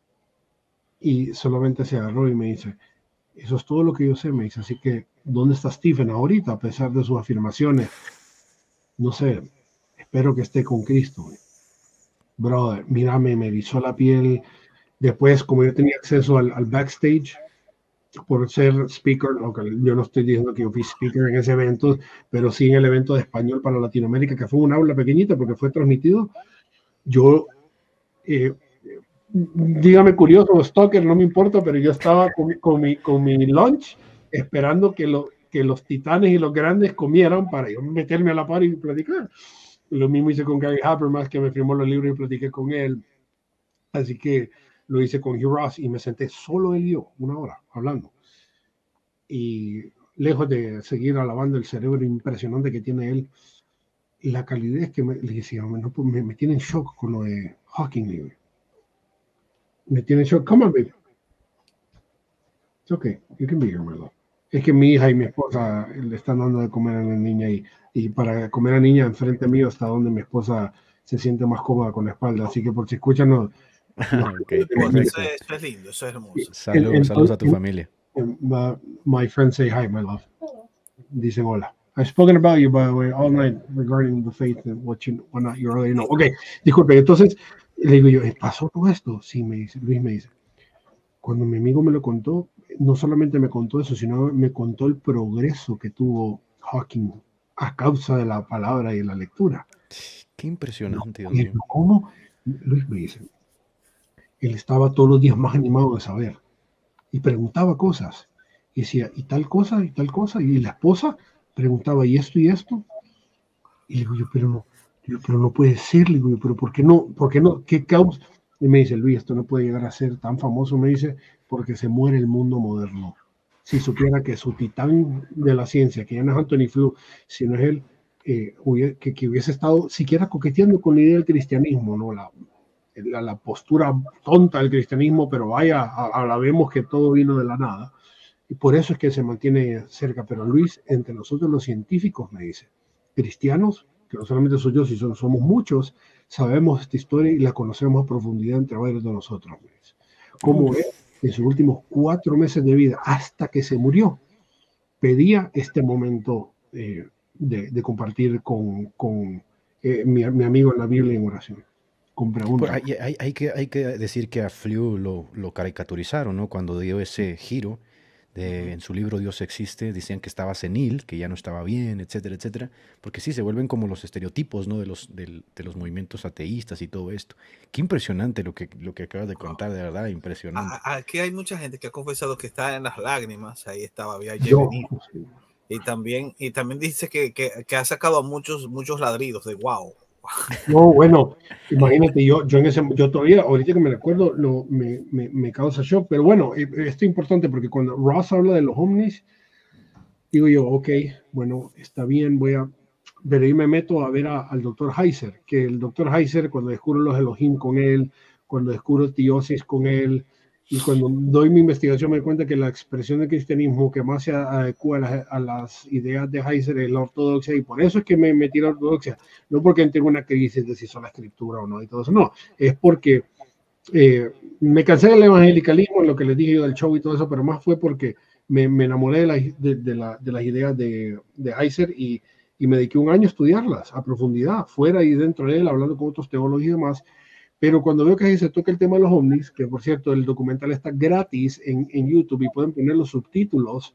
Y solamente se agarró y me dice, eso es todo lo que yo sé, me dice. Así que, ¿dónde está Stephen ahorita, a pesar de sus afirmaciones? No sé, espero que esté con Cristo. Brother, mírame, me erizó la piel. Después, como yo tenía acceso al, al backstage, por ser speaker, aunque yo no estoy diciendo que yo fui speaker en ese evento, pero sí en el evento de español para Latinoamérica, que fue un aula pequeñita porque fue transmitido, yo, eh, dígame curioso o stalker, no me importa, pero yo estaba con, con, mi, con mi lunch esperando que, lo, que los titanes y los grandes comieran para yo meterme a la par y platicar. Lo mismo hice con Gary Habermas, que me firmó los libros y platiqué con él. Así que lo hice con Hugh Ross y me senté solo él y yo, una hora, hablando. Y lejos de seguir alabando el cerebro impresionante que tiene él, la calidez que me, le decía, no, pues me, me tiene en shock con lo de Hawking. Baby. Me tiene en shock. Come on, baby. It's okay. You can be here, my love. Es que mi hija y mi esposa le están dando de comer a la niña y, y para comer a la niña enfrente mío hasta donde mi esposa se siente más cómoda con la espalda. Así que por si escuchan, no, no, Okay, Pues perfecto. eso, es, eso es lindo, eso es hermoso. Saludos, en- saludos a tu en- familia. my, my friends say hi, my love. Dicen hola. I've spoken about you, by the way, all night regarding the faith and what you, what not you already know. Okay, disculpe. Entonces le digo yo, ¿pasó todo esto? Sí, me dice, Luis me dice. Cuando mi amigo me lo contó, no solamente me contó eso, sino me contó el progreso que tuvo Hawking a causa de la palabra y de la lectura. Qué impresionante, Dios Y mío. yo, ¿cómo? Luis me dice, él estaba todos los días más animado de saber y preguntaba cosas. Y decía, y tal cosa, y tal cosa. Y la esposa preguntaba, ¿y esto y esto? Y le digo yo, pero no, digo, pero no puede ser. Le digo yo, pero ¿por qué no? ¿Por qué no? ¿Qué causa? Y me dice, Luis, esto no puede llegar a ser tan famoso, me dice, porque se muere el mundo moderno. Si supiera que su titán de la ciencia, que ya no es Anthony Flew, sino es él, eh, hubiera, que, que hubiese estado siquiera coqueteando con la idea del cristianismo, ¿no? La, la, la postura tonta del cristianismo, pero vaya, ahora vemos que todo vino de la nada. Y por eso es que se mantiene cerca. Pero Luis, entre nosotros los científicos, me dice, cristianos, que no solamente soy yo, sino somos muchos, sabemos esta historia y la conocemos a profundidad entre varios de nosotros. Me dice. Como él, en sus últimos cuatro meses de vida, hasta que se murió, pedía este momento eh, de, de compartir con, con eh, mi, mi amigo en la Biblia en oración, con preguntas. Hay, hay, hay, que, hay que decir que a Flew lo, lo caricaturizaron, ¿no? Cuando dio ese giro. De, en su libro Dios existe, decían que estaba senil, que ya no estaba bien, etcétera, etcétera, porque sí, se vuelven como los estereotipos, ¿no? de, los, de, de los movimientos ateístas y todo esto. Qué impresionante lo que, lo que acabas de contar, de verdad, impresionante. Aquí hay mucha gente que ha confesado que está en las lágrimas, ahí estaba, había Yo, y también, y también dice que, que, que ha sacado a muchos, muchos ladridos de wow. No, bueno, imagínate, yo, yo en ese, yo todavía, ahorita que me recuerdo, lo, me, me, me causa shock, pero bueno, esto es importante porque cuando Ross habla de los ovnis, digo yo, ok, bueno, está bien, voy a, pero ahí me meto a ver a, al doctor Heiser, que el doctor Heiser, cuando descubro los Elohim con él, cuando descubro Teosis con él, y cuando doy mi investigación me doy cuenta que la expresión del cristianismo que más se adecua a las, a las ideas de Heiser es la ortodoxia, y por eso es que me metí a la ortodoxia, no porque tengo una crisis de si son la escritura o no y todo eso, no, es porque eh, me cansé del evangelicalismo, en lo que les dije yo del show y todo eso, pero más fue porque me, me enamoré de, la, de, de, la, de las ideas de, de Heiser y, y me dediqué un año a estudiarlas a profundidad, fuera y dentro de él, hablando con otros teólogos y demás. Pero cuando veo que ahí se toca el tema de los ovnis, que por cierto el documental está gratis en, en YouTube y pueden poner los subtítulos,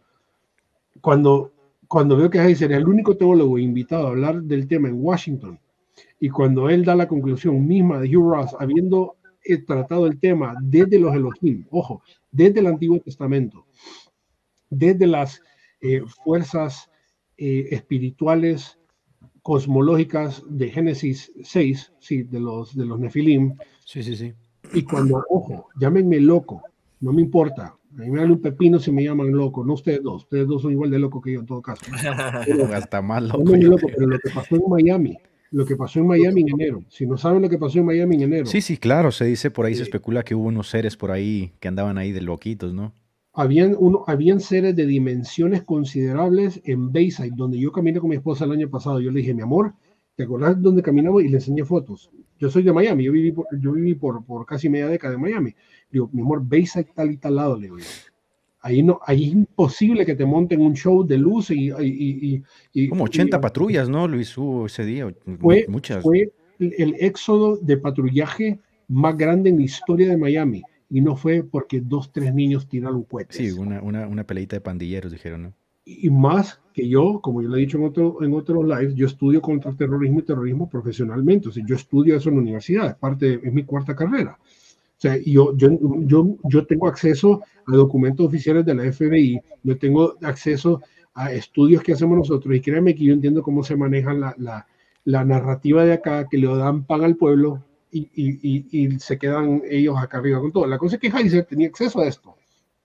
cuando, cuando veo que ahí sería el único teólogo invitado a hablar del tema en Washington, y cuando él da la conclusión misma de Hugh Ross, habiendo eh, tratado el tema desde los Elohim, ojo, desde el Antiguo Testamento, desde las eh, fuerzas eh, espirituales cosmológicas de Génesis seis, sí, de los, de los Nefilim. Sí, sí, sí. Y cuando, ojo, llámenme loco, no me importa. A mí me dan un pepino si me llaman loco, no ustedes dos. Ustedes dos son igual de locos que yo en todo caso. Pero, hasta más loco. No loco, pero lo que pasó en Miami, lo que pasó en Miami en enero. Si no saben lo que pasó en Miami en enero. Sí, sí, claro, se dice por ahí, eh, se especula que hubo unos seres por ahí que andaban ahí de loquitos, ¿no? Habían, uno, habían seres de dimensiones considerables en Bayside, donde yo caminé con mi esposa el año pasado. Yo le dije, mi amor, ¿te acordás dónde caminamos? Y le enseñé fotos. Yo soy de Miami, yo viví por, yo viví por, por casi media década en Miami. Digo, mi amor, Bayside tal y tal lado, le digo yo. Ahí, no, ahí es imposible que te monten un show de luz y... y, y, y Como ochenta y, patrullas, ¿no, Luis? Hubo ese día, fue, muchas. Fue el éxodo de patrullaje más grande en la historia de Miami. Y no fue porque dos, tres niños tiraron cohetes. Sí, una, una, una peleita de pandilleros, dijeron, ¿no? Y más que yo, como yo lo he dicho en, otro, en otros lives, yo estudio contra terrorismo y terrorismo profesionalmente. O sea, yo estudio eso en la universidad, es parte de, es mi cuarta carrera. O sea, yo, yo, yo, yo tengo acceso a documentos oficiales de la F B I, yo tengo acceso a estudios que hacemos nosotros, y créanme que yo entiendo cómo se maneja la, la, la narrativa de acá, que le dan pan al pueblo, Y, y, y se quedan ellos acá arriba con todo. La cosa es que Heiser tenía acceso a esto.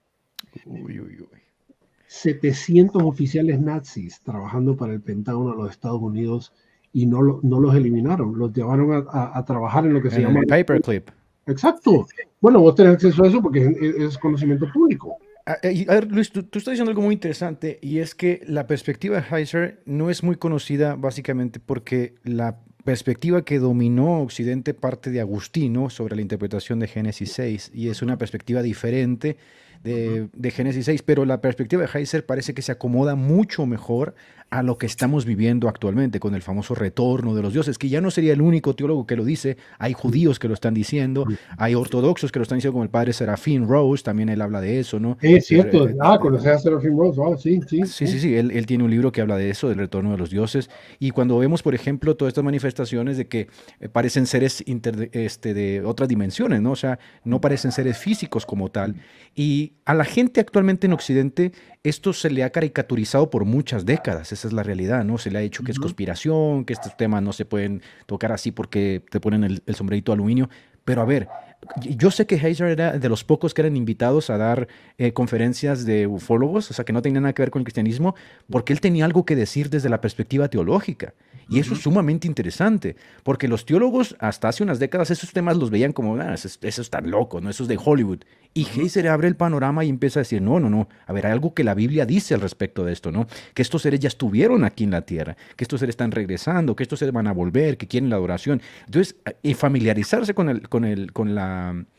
Uy, uy, uy. setecientos oficiales nazis trabajando para el Pentágono de los Estados Unidos y no, lo, no los eliminaron, los llevaron a, a, a trabajar en lo que se en llama... el paperclip. Exacto. Bueno, vos tenés acceso a eso porque es, es conocimiento público. A ver, Luis, tú, tú estás diciendo algo muy interesante, y es que la perspectiva de Heiser no es muy conocida básicamente porque la perspectiva que dominó Occidente parte de Agustino sobre la interpretación de Génesis seis, y es una perspectiva diferente de, de Génesis seis, pero la perspectiva de Heiser parece que se acomoda mucho mejor a lo que estamos viviendo actualmente con el famoso retorno de los dioses, que ya no sería el único teólogo que lo dice. Hay judíos que lo están diciendo, hay ortodoxos que lo están diciendo, como el padre Serafín Rose, también él habla de eso, ¿no? Es cierto, ah, conocer a Serafín Rose, oh, sí, sí. Sí, sí, sí, él, él tiene un libro que habla de eso, del retorno de los dioses, y cuando vemos, por ejemplo, todas estas manifestaciones de que eh, parecen seres inter, este, de otras dimensiones, ¿no? O sea, no parecen seres físicos como tal, y a la gente actualmente en Occidente esto se le ha caricaturizado por muchas décadas, esa es la realidad, ¿no? Se le ha dicho que es conspiración, que estos temas no se pueden tocar así porque te ponen el, el sombrerito de aluminio. Pero a ver, yo sé que Heiser era de los pocos que eran invitados a dar eh, conferencias de ufólogos, o sea, que no tenían nada que ver con el cristianismo, porque él tenía algo que decir desde la perspectiva teológica. Y eso es sumamente interesante, porque los teólogos hasta hace unas décadas esos temas los veían como, ah, eso, eso es tan loco, ¿no? Eso es de Hollywood. Y Heiser abre el panorama y empieza a decir, no, no, no, a ver, hay algo que la Biblia dice al respecto de esto, ¿no? Que estos seres ya estuvieron aquí en la tierra, que estos seres están regresando, que estos seres van a volver, que quieren la adoración. Entonces, y familiarizarse con el, con el, con la...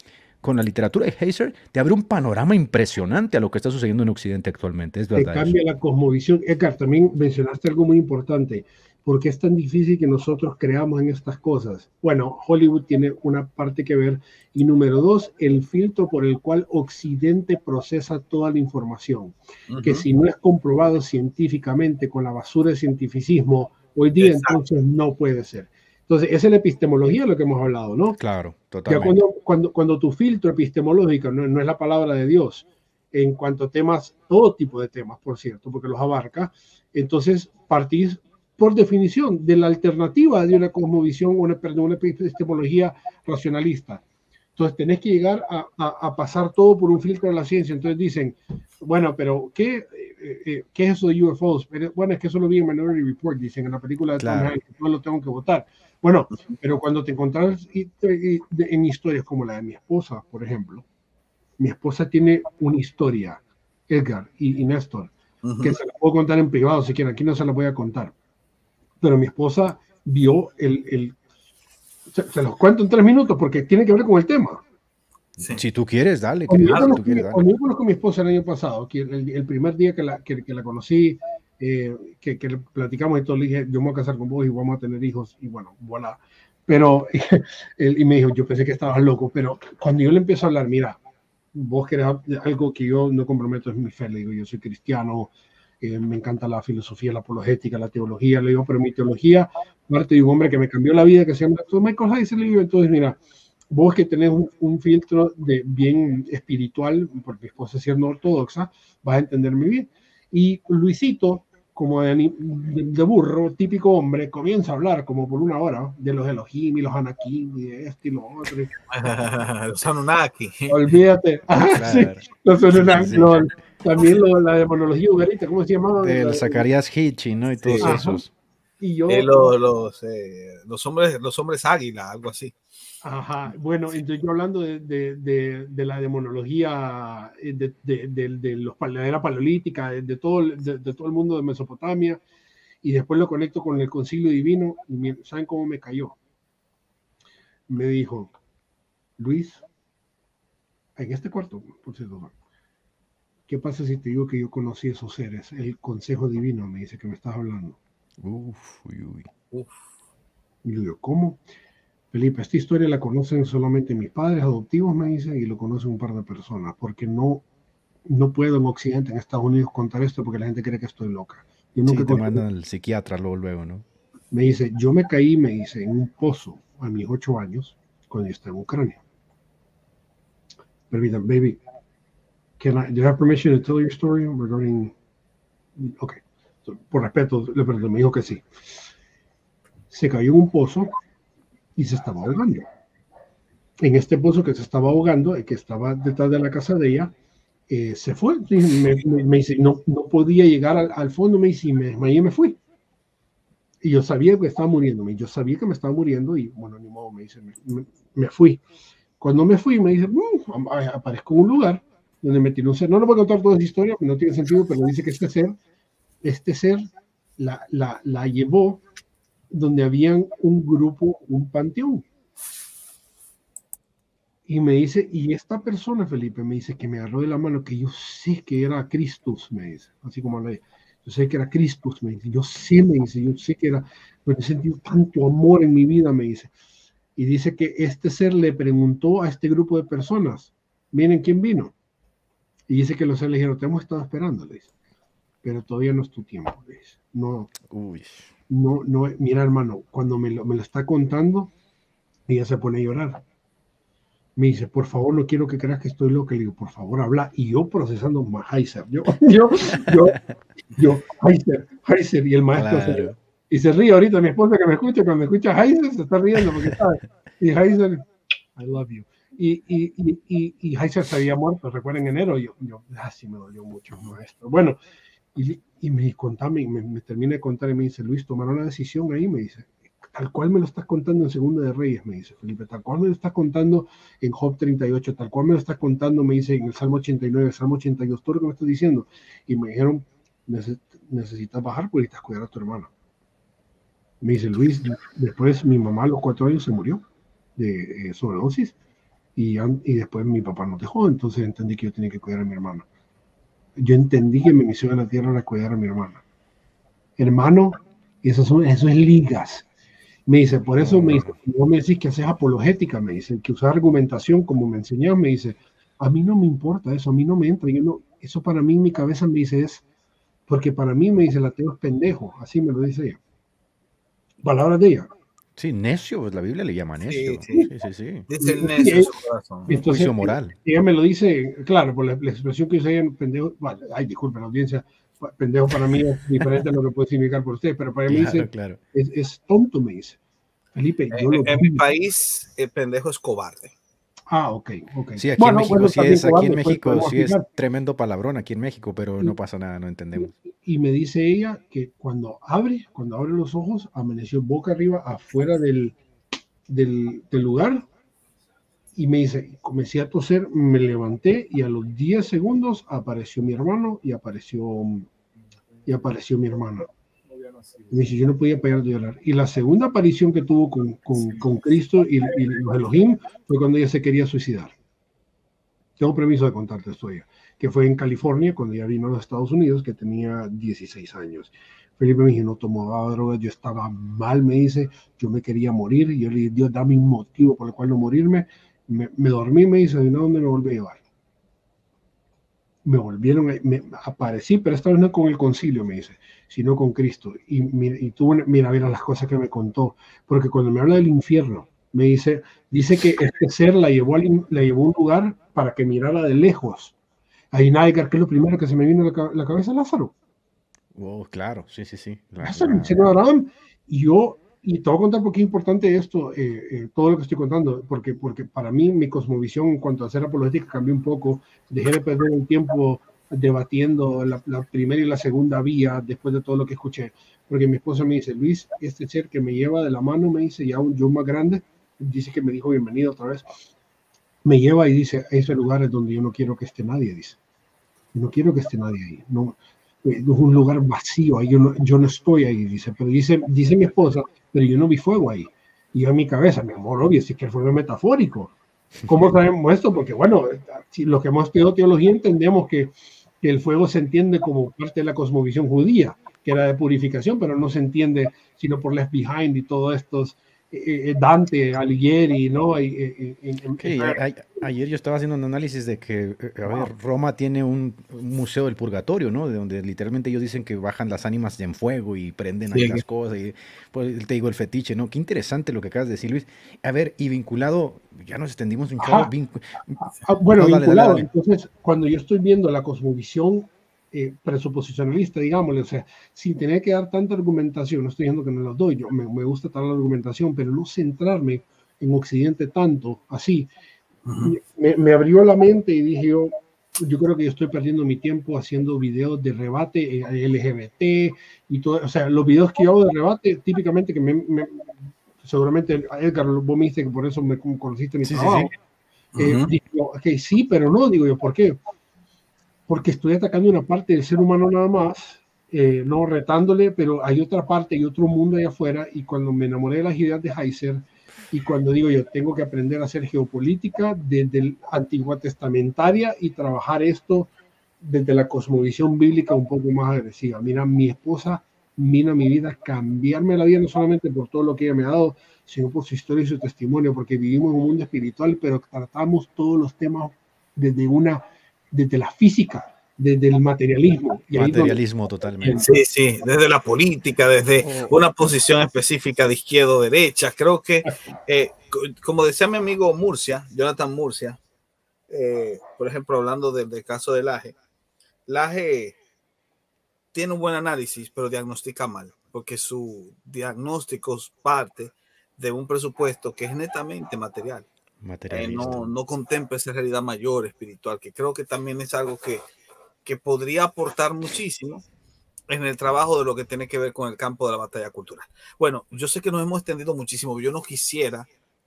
con la literatura de Heiser, te abre un panorama impresionante a lo que está sucediendo en Occidente actualmente. Es Te verdad. cambia Eso. la cosmovisión. Edgar, también mencionaste algo muy importante. ¿Por qué es tan difícil que nosotros creamos en estas cosas? Bueno, Hollywood tiene una parte que ver. Y número dos, el filtro por el cual Occidente procesa toda la información. Uh-huh. Que si no es comprobado científicamente con la basura de cientificismo, hoy día Exacto. Entonces no puede ser. Entonces, esa es la epistemología de lo que hemos hablado, ¿no? Claro, totalmente. Ya cuando, cuando, cuando tu filtro epistemológico no, no es la palabra de Dios, en cuanto a temas, todo tipo de temas, por cierto, porque los abarca, entonces partís por definición de la alternativa de una cosmovisión, una, perdón, una epistemología racionalista. Entonces tenés que llegar a, a, a pasar todo por un filtro de la ciencia. Entonces dicen, bueno, pero ¿qué, eh, eh, ¿qué es eso de U F Os? Pero, bueno, es que eso lo vi en Minority Report, dicen en la película de claro. Tom Hanks, no lo tengo que votar. Bueno, pero cuando te encontrás en historias como la de mi esposa, por ejemplo, mi esposa tiene una historia, Edgar y, y Néstor, uh-huh. que se la puedo contar en privado si quieren, aquí no se la voy a contar. Pero mi esposa vio el... el se, se los cuento en tres minutos porque tiene que ver con el tema. Sí. Si tú quieres, dale. Cuando, querido, yo, si conozco, tú quieres, dale. cuando yo conozco a mi esposa el año pasado, que el, el primer día que la, que, que la conocí, eh, que, que platicamos y todo, le dije, yo me voy a casar con vos y vamos a tener hijos, y bueno, voilà. Pero, él, y me dijo, yo pensé que estabas loco, pero cuando yo le empiezo a hablar, mira, vos querés algo que yo no comprometo, es mi fe, le digo, yo soy cristiano, eh, me encanta la filosofía, la apologética, la teología, le digo, pero mi teología parte de un hombre que me cambió la vida, que se llama Michael Heiser, le digo, entonces mira, vos que tenés un, un filtro de bien espiritual, porque mi esposa es siendo ortodoxa, vas a entenderme bien. Y Luisito, como de, de, de burro, típico hombre, comienza a hablar como por una hora de los Elohim y los Anakim y de este y lo otro. Los Anunnaki. Olvídate. Claro. Sí, los Anunnaki. Los, también lo, la demonología ugarita, ¿cómo se llamaba? Del Zacarías Hitchin, ¿no? Y todos sí. esos. Y yo, eh, los, los, eh, los, hombres, los hombres águila, algo así. Ajá, bueno, entonces yo hablando de, de, de, de la demonología, de, de, de, de, los, de la era paleolítica, de, de, todo, de, de todo el mundo de Mesopotamia, y después lo conecto con el concilio divino, y ¿saben cómo me cayó? Me dijo, Luis, en este cuarto, por cierto, ¿qué pasa si te digo que yo conocí esos seres? El consejo divino, me dice que me estás hablando. Uf, uy, uy. Uf. Y yo digo, ¿cómo? Felipe, esta historia la conocen solamente mis padres adoptivos, me dice, y lo conocen un par de personas, porque no, no puedo en Occidente, en Estados Unidos, contar esto porque la gente cree que estoy loca. Yo nunca sí, te mandan al psiquiatra luego, luego, ¿no? Me dice, yo me caí, me dice, en un pozo a mis ocho años, cuando yo estaba en Ucrania. Permítanme, baby, can I, do you have permission to tell your story regarding... Ok, so, por respeto, le pregunto, me dijo que sí. Se cayó en un pozo y se estaba ahogando. En este pozo que se estaba ahogando, el que estaba detrás de la casa de ella, eh, se fue. Me, me, me dice, no, no podía llegar al, al fondo, me dice, y me desmayé y me fui. Y yo sabía que estaba muriéndome, yo sabía que me estaba muriendo y, bueno, ni modo, me dice, me, me, me fui. Cuando me fui, me dice, mmm, aparezco en un lugar donde me tiró un ser. No le voy a contar toda esa historia, no tiene sentido, pero dice que este ser, este ser la, la, la llevó donde habían un grupo, un panteón. Y me dice, y esta persona, Felipe, me dice que me agarró de la mano, que yo sé que era Cristus, me dice, así como le yo sé que era Cristus, me dice, yo sé, me dice, yo sé que era, pero he sentido tanto amor en mi vida, me dice. Y dice que este ser le preguntó a este grupo de personas, miren quién vino. Y dice que los seres le dijeron, te hemos estado esperando, le dice, pero todavía no es tu tiempo, le dice. No, Uy. no, no, mira hermano, cuando me lo, me lo está contando, ella se pone a llorar. Me dice, por favor, no quiero que creas que estoy loca. Le digo, por favor, habla. Y yo procesando más Heiser. Yo, yo, yo, yo, Heiser, Heiser. Y el maestro claro. se ríe. Y se ríe ahorita mi esposa que me escucha. Cuando me escucha Heiser, se está riendo porque sabe. Y Heiser, I love you. Y, y, y, y, y Heiser se había muerto, recuerden, en enero. Yo, yo, ah, sí me dolió mucho, maestro. Bueno, y, y me contame, me, me termina de contar y me dice, Luis, tomaron una decisión ahí, me dice. Tal cual me lo estás contando en Segunda de Reyes, me dice Felipe, tal cual me lo estás contando en Job treinta y ocho, tal cual me lo estás contando, me dice en el Salmo ochenta y nueve, Salmo ochenta y dos, todo lo que me estás diciendo. Y me dijeron, necesitas bajar porque necesitas cuidar a tu hermano. Me dice, Luis, después mi mamá a los cuatro años se murió de eh, sobredosis Y, y después mi papá nos dejó, entonces entendí que yo tenía que cuidar a mi hermana. Yo entendí que mi misión en la tierra era cuidar a mi hermana. Hermano, eso, son, eso es ligas. Me dice, por eso me dice, no me decís que haces apologética, me dice, que usas argumentación como me enseñás, me dice, a mí no me importa eso, a mí no me entra, yo no, eso para mí en mi cabeza me dice es, porque para mí me dice, el ateo es pendejo, así me lo dice ella. Palabras de ella. Sí, necio, pues la Biblia le llama necio. Sí, sí, sí. sí, sí. Dice el necio en su corazón. Un juicio moral. Ella me lo dice, claro, por la, la expresión que yo sé, pendejo, vale, ay, disculpen la audiencia, pendejo para mí es diferente a lo que puede significar por usted, pero para mí claro, dice, claro. Es, es tonto, me dice. Felipe, yo en, lo en mi país, el pendejo es cobarde. Ah, ok, ok. Sí, aquí bueno, en México, bueno, sí, es, aquí en pues, México sí es aplicar. tremendo palabrón, aquí en México, pero y, no pasa nada, no entendemos. Y, y me dice ella que cuando abre, cuando abre los ojos, amaneció boca arriba afuera del, del, del lugar, y me dice, comencé a toser, me levanté y a los diez segundos apareció mi hermano y apareció, y apareció mi hermana. Y me dice, yo no podía parar de llorar. Y la segunda aparición que tuvo con, con, con Cristo y, y los Elohim fue cuando ella se quería suicidar. Tengo permiso de contarte esto ella, que fue en California, cuando ella vino a los Estados Unidos, que tenía dieciséis años. Felipe me dijo, no tomaba drogas, yo estaba mal, me dice, yo me quería morir, y yo le dije, Dios, dame un motivo por el cual no morirme. Me, me dormí, me dice, ¿y no dónde me volví a llevar? Me volvieron, me aparecí, pero esta vez no con el concilio, me dice, sino con Cristo. Y, y tú, mira, mira las cosas que me contó, porque cuando me habla del infierno, me dice, dice que este ser la llevó, al, la llevó a un lugar para que mirara de lejos. Ahí nadie, que es lo primero que se me vino a la, la cabeza, Lázaro. Oh, claro, sí, sí, sí. La, Lázaro, la... el seno de Abraham. Y yo, y te voy a contar por qué es importante esto, eh, eh, todo lo que estoy contando, porque, porque para mí mi cosmovisión en cuanto a hacer apologética cambió un poco, dejé de perder un tiempo debatiendo la, la primera y la segunda vía después de todo lo que escuché, porque mi esposa me dice, Luis, este ser que me lleva de la mano, me dice, ya un yo más grande, dice que me dijo bienvenido otra vez, me lleva y dice, ese lugar es donde yo no quiero que esté nadie, dice, no quiero que esté nadie ahí, no, es un lugar vacío, ahí yo no, yo no estoy ahí, dice, pero dice, dice mi esposa, pero yo no vi fuego ahí, y yo en mi cabeza, mi amor, obvio, si es que el fuego es metafórico. ¿Cómo sabemos esto? Porque bueno, si los que hemos estudiado teología entendemos que, que el fuego se entiende como parte de la cosmovisión judía, que era de purificación, pero no se entiende sino por Left Behind y todos estos, eh, Dante, Alighieri, ¿no? Y, eh, en, okay, en, a, a, ayer yo estaba haciendo un análisis de que, a wow. ver, Roma tiene un, un museo del purgatorio, ¿no? De donde literalmente ellos dicen que bajan las ánimas en fuego y prenden ahí sí. las cosas. Y, pues te digo el fetiche, ¿no? Qué interesante lo que acabas de decir, Luis. A ver, y vinculado, ya nos extendimos un chavo. Vincu ah, bueno, no, dale, vinculado. Dale, dale. Entonces, cuando yo estoy viendo la cosmovisión Eh, presuposicionalista, digámosle, o sea, sin tener que dar tanta argumentación, no estoy diciendo que no los doy, yo me, me gusta dar la argumentación, pero no centrarme en Occidente tanto, así, uh-huh. me, me abrió la mente y dije yo, yo creo que yo estoy perdiendo mi tiempo haciendo videos de rebate L G B T y todo, o sea, los videos que yo hago de rebate, típicamente que me, me seguramente, Edgar, vos me dijiste que por eso me conociste mi sí, trabajo, sí, sí. Eh, uh-huh. digo, okay, sí, pero no, digo yo, ¿por qué? Porque estoy atacando una parte del ser humano nada más, eh, no retándole, pero hay otra parte y otro mundo allá afuera, y cuando me enamoré de las ideas de Heiser, y cuando digo yo tengo que aprender a hacer geopolítica desde el antigua testamentaria y trabajar esto desde la cosmovisión bíblica un poco más agresiva. Mira, mi esposa vino a mi vida cambiarme la vida, no solamente por todo lo que ella me ha dado, sino por su historia y su testimonio, porque vivimos en un mundo espiritual, pero tratamos todos los temas desde una desde la física, desde el materialismo. Y materialismo donde, totalmente. Sí, sí, desde la política, desde oh. una posición específica de izquierda o derecha. Creo que, eh, como decía mi amigo Murcia, Jonathan Murcia, eh, por ejemplo, hablando del, del caso de Laje, Laje tiene un buen análisis, pero diagnostica mal, porque su diagnóstico parte de un presupuesto que es netamente material. Eh, no, no contempla esa realidad mayor espiritual, que creo que también es algo que, que podría aportar muchísimo en el trabajo de lo que tiene que ver con el campo de la batalla cultural. Bueno, yo sé que nos hemos extendido muchísimo, yo no quisiera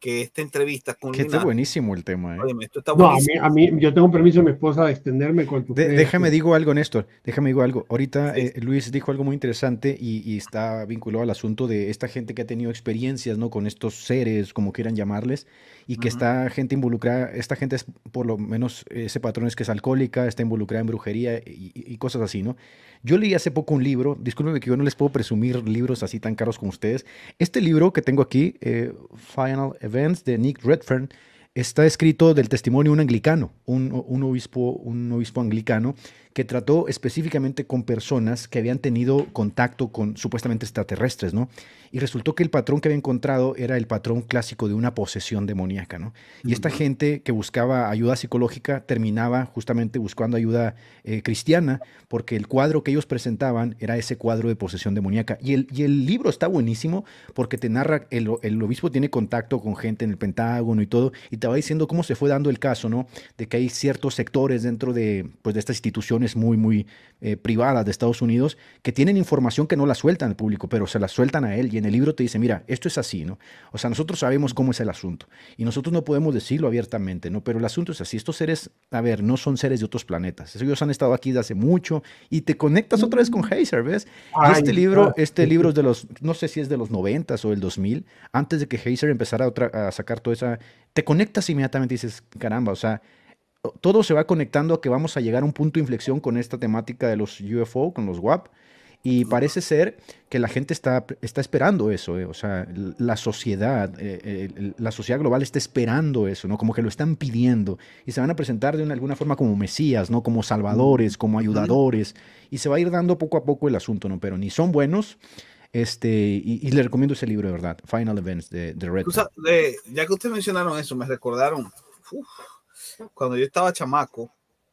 que esta entrevista con Que está buenísimo el tema, ¿eh? Óyeme, esto está No, a buenísimo. mí, a mí, yo tengo un permiso de mi esposa de extenderme con tu De- fe. déjame digo algo, Néstor. Déjame digo algo. Ahorita Sí. eh, Luis dijo algo muy interesante y, y está vinculado al asunto de esta gente que ha tenido experiencias, ¿no? Con estos seres, como quieran llamarles, y que Ujú. está gente involucrada. Esta gente es, por lo menos, ese patrón es que es alcohólica, está involucrada en brujería y, y- y cosas así, ¿no? Yo leí hace poco un libro. Discúlpenme que yo no les puedo presumir libros así tan caros como ustedes. Este libro que tengo aquí, eh, Final Events, de Nick Redfern, está escrito del testimonio de un anglicano, un, un obispo, un obispo anglicano que trató específicamente con personas que habían tenido contacto con supuestamente extraterrestres, ¿no? Y resultó que el patrón que había encontrado era el patrón clásico de una posesión demoníaca, ¿no? Y esta Ujú. gente que buscaba ayuda psicológica terminaba justamente buscando ayuda eh, cristiana, porque el cuadro que ellos presentaban era ese cuadro de posesión demoníaca. Y el, y el libro está buenísimo porque te narra, el, el obispo tiene contacto con gente en el Pentágono y todo, y te va diciendo cómo se fue dando el caso, ¿no? De que hay ciertos sectores dentro de, pues, de estas instituciones muy, muy eh, privadas de Estados Unidos que tienen información que no la sueltan al público, pero se la sueltan a él, y en el libro te dice, mira, esto es así, ¿no? O sea, nosotros sabemos cómo es el asunto y nosotros no podemos decirlo abiertamente, ¿no? Pero el asunto es así. Estos seres, a ver, no son seres de otros planetas. Ellos han estado aquí desde hace mucho y te conectas otra vez con Heiser, ¿ves? Y Ay, este libro, ah, este libro es de los, no sé si es de los noventas o del dos mil, antes de que Heiser empezara a, otra- a sacar toda esa, te conectas inmediatamente y dices, caramba, o sea, todo se va conectando a que vamos a llegar a un punto de inflexión con esta temática de los U F O, con los W A P, y parece ser que la gente está, está esperando eso, eh, o sea, l- la sociedad, eh, eh, el- la sociedad global está esperando eso, ¿no? Como que lo están pidiendo, y se van a presentar de una, alguna forma como mesías, ¿no? Como salvadores, como ayudadores, y se va a ir dando poco a poco el asunto, ¿no? Pero ni son buenos, este, y, y le recomiendo ese libro, de verdad, Final Events, de, de Red. Tú sabes, de- ya que ustedes mencionaron eso, me recordaron uf, cuando yo estaba chamaco,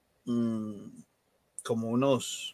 mmm, como unos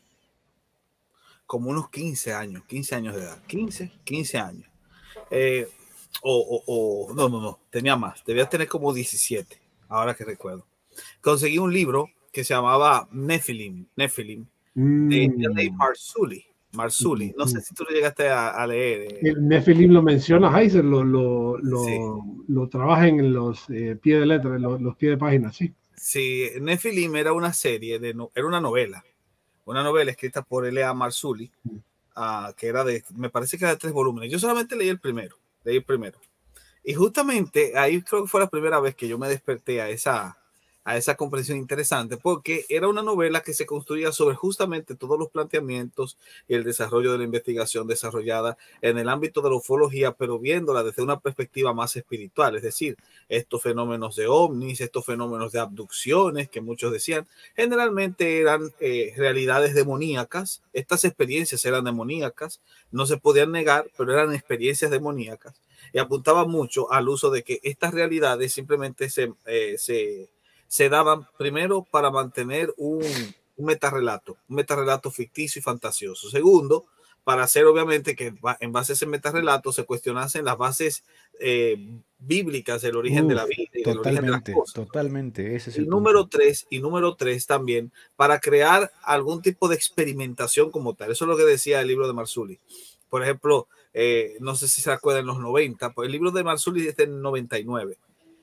como unos quince años, quince años de edad, quince, quince años. Eh, o, o, o, no, no, no, tenía más, debía tener como diecisiete, ahora que recuerdo. Conseguí un libro que se llamaba Nephilim, Nephilim de L A. mm, Marzulli. Marzulli, no sé mm. si tú lo llegaste a, a leer. Eh, El Nephilim lo menciona Heiser, lo, lo, sí, lo, lo trabaja en los eh, pies de letra, en los, los pies de página, sí. sí, Nephilim era una serie, de no, era una novela, una novela escrita por L A. Marzulli, uh, que era de, me parece que era de tres volúmenes. Yo solamente leí el primero, leí el primero. Y justamente ahí creo que fue la primera vez que yo me desperté a esa, a esa comprensión interesante, porque era una novela que se construía sobre justamente todos los planteamientos y el desarrollo de la investigación desarrollada en el ámbito de la ufología, pero viéndola desde una perspectiva más espiritual, es decir, estos fenómenos de ovnis, estos fenómenos de abducciones que muchos decían, generalmente eran eh, realidades demoníacas. Estas experiencias eran demoníacas, no se podían negar, pero eran experiencias demoníacas. Y apuntaba mucho al uso de que estas realidades simplemente se, eh, se, se daban primero para mantener un, un metarrelato, un metarrelato ficticio y fantasioso. Segundo, para hacer obviamente que en base a ese metarrelato se cuestionasen las bases eh, bíblicas del origen Uf, de la vida y del origen de las totalmente, cosas. totalmente, ese es Y el número punto. tres, y número tres también, para crear algún tipo de experimentación como tal. Eso es lo que decía el libro de Marzulli. Por ejemplo, eh, no sé si se acuerdan en los noventa, pues el libro de Marzulli es del noventa y nueve.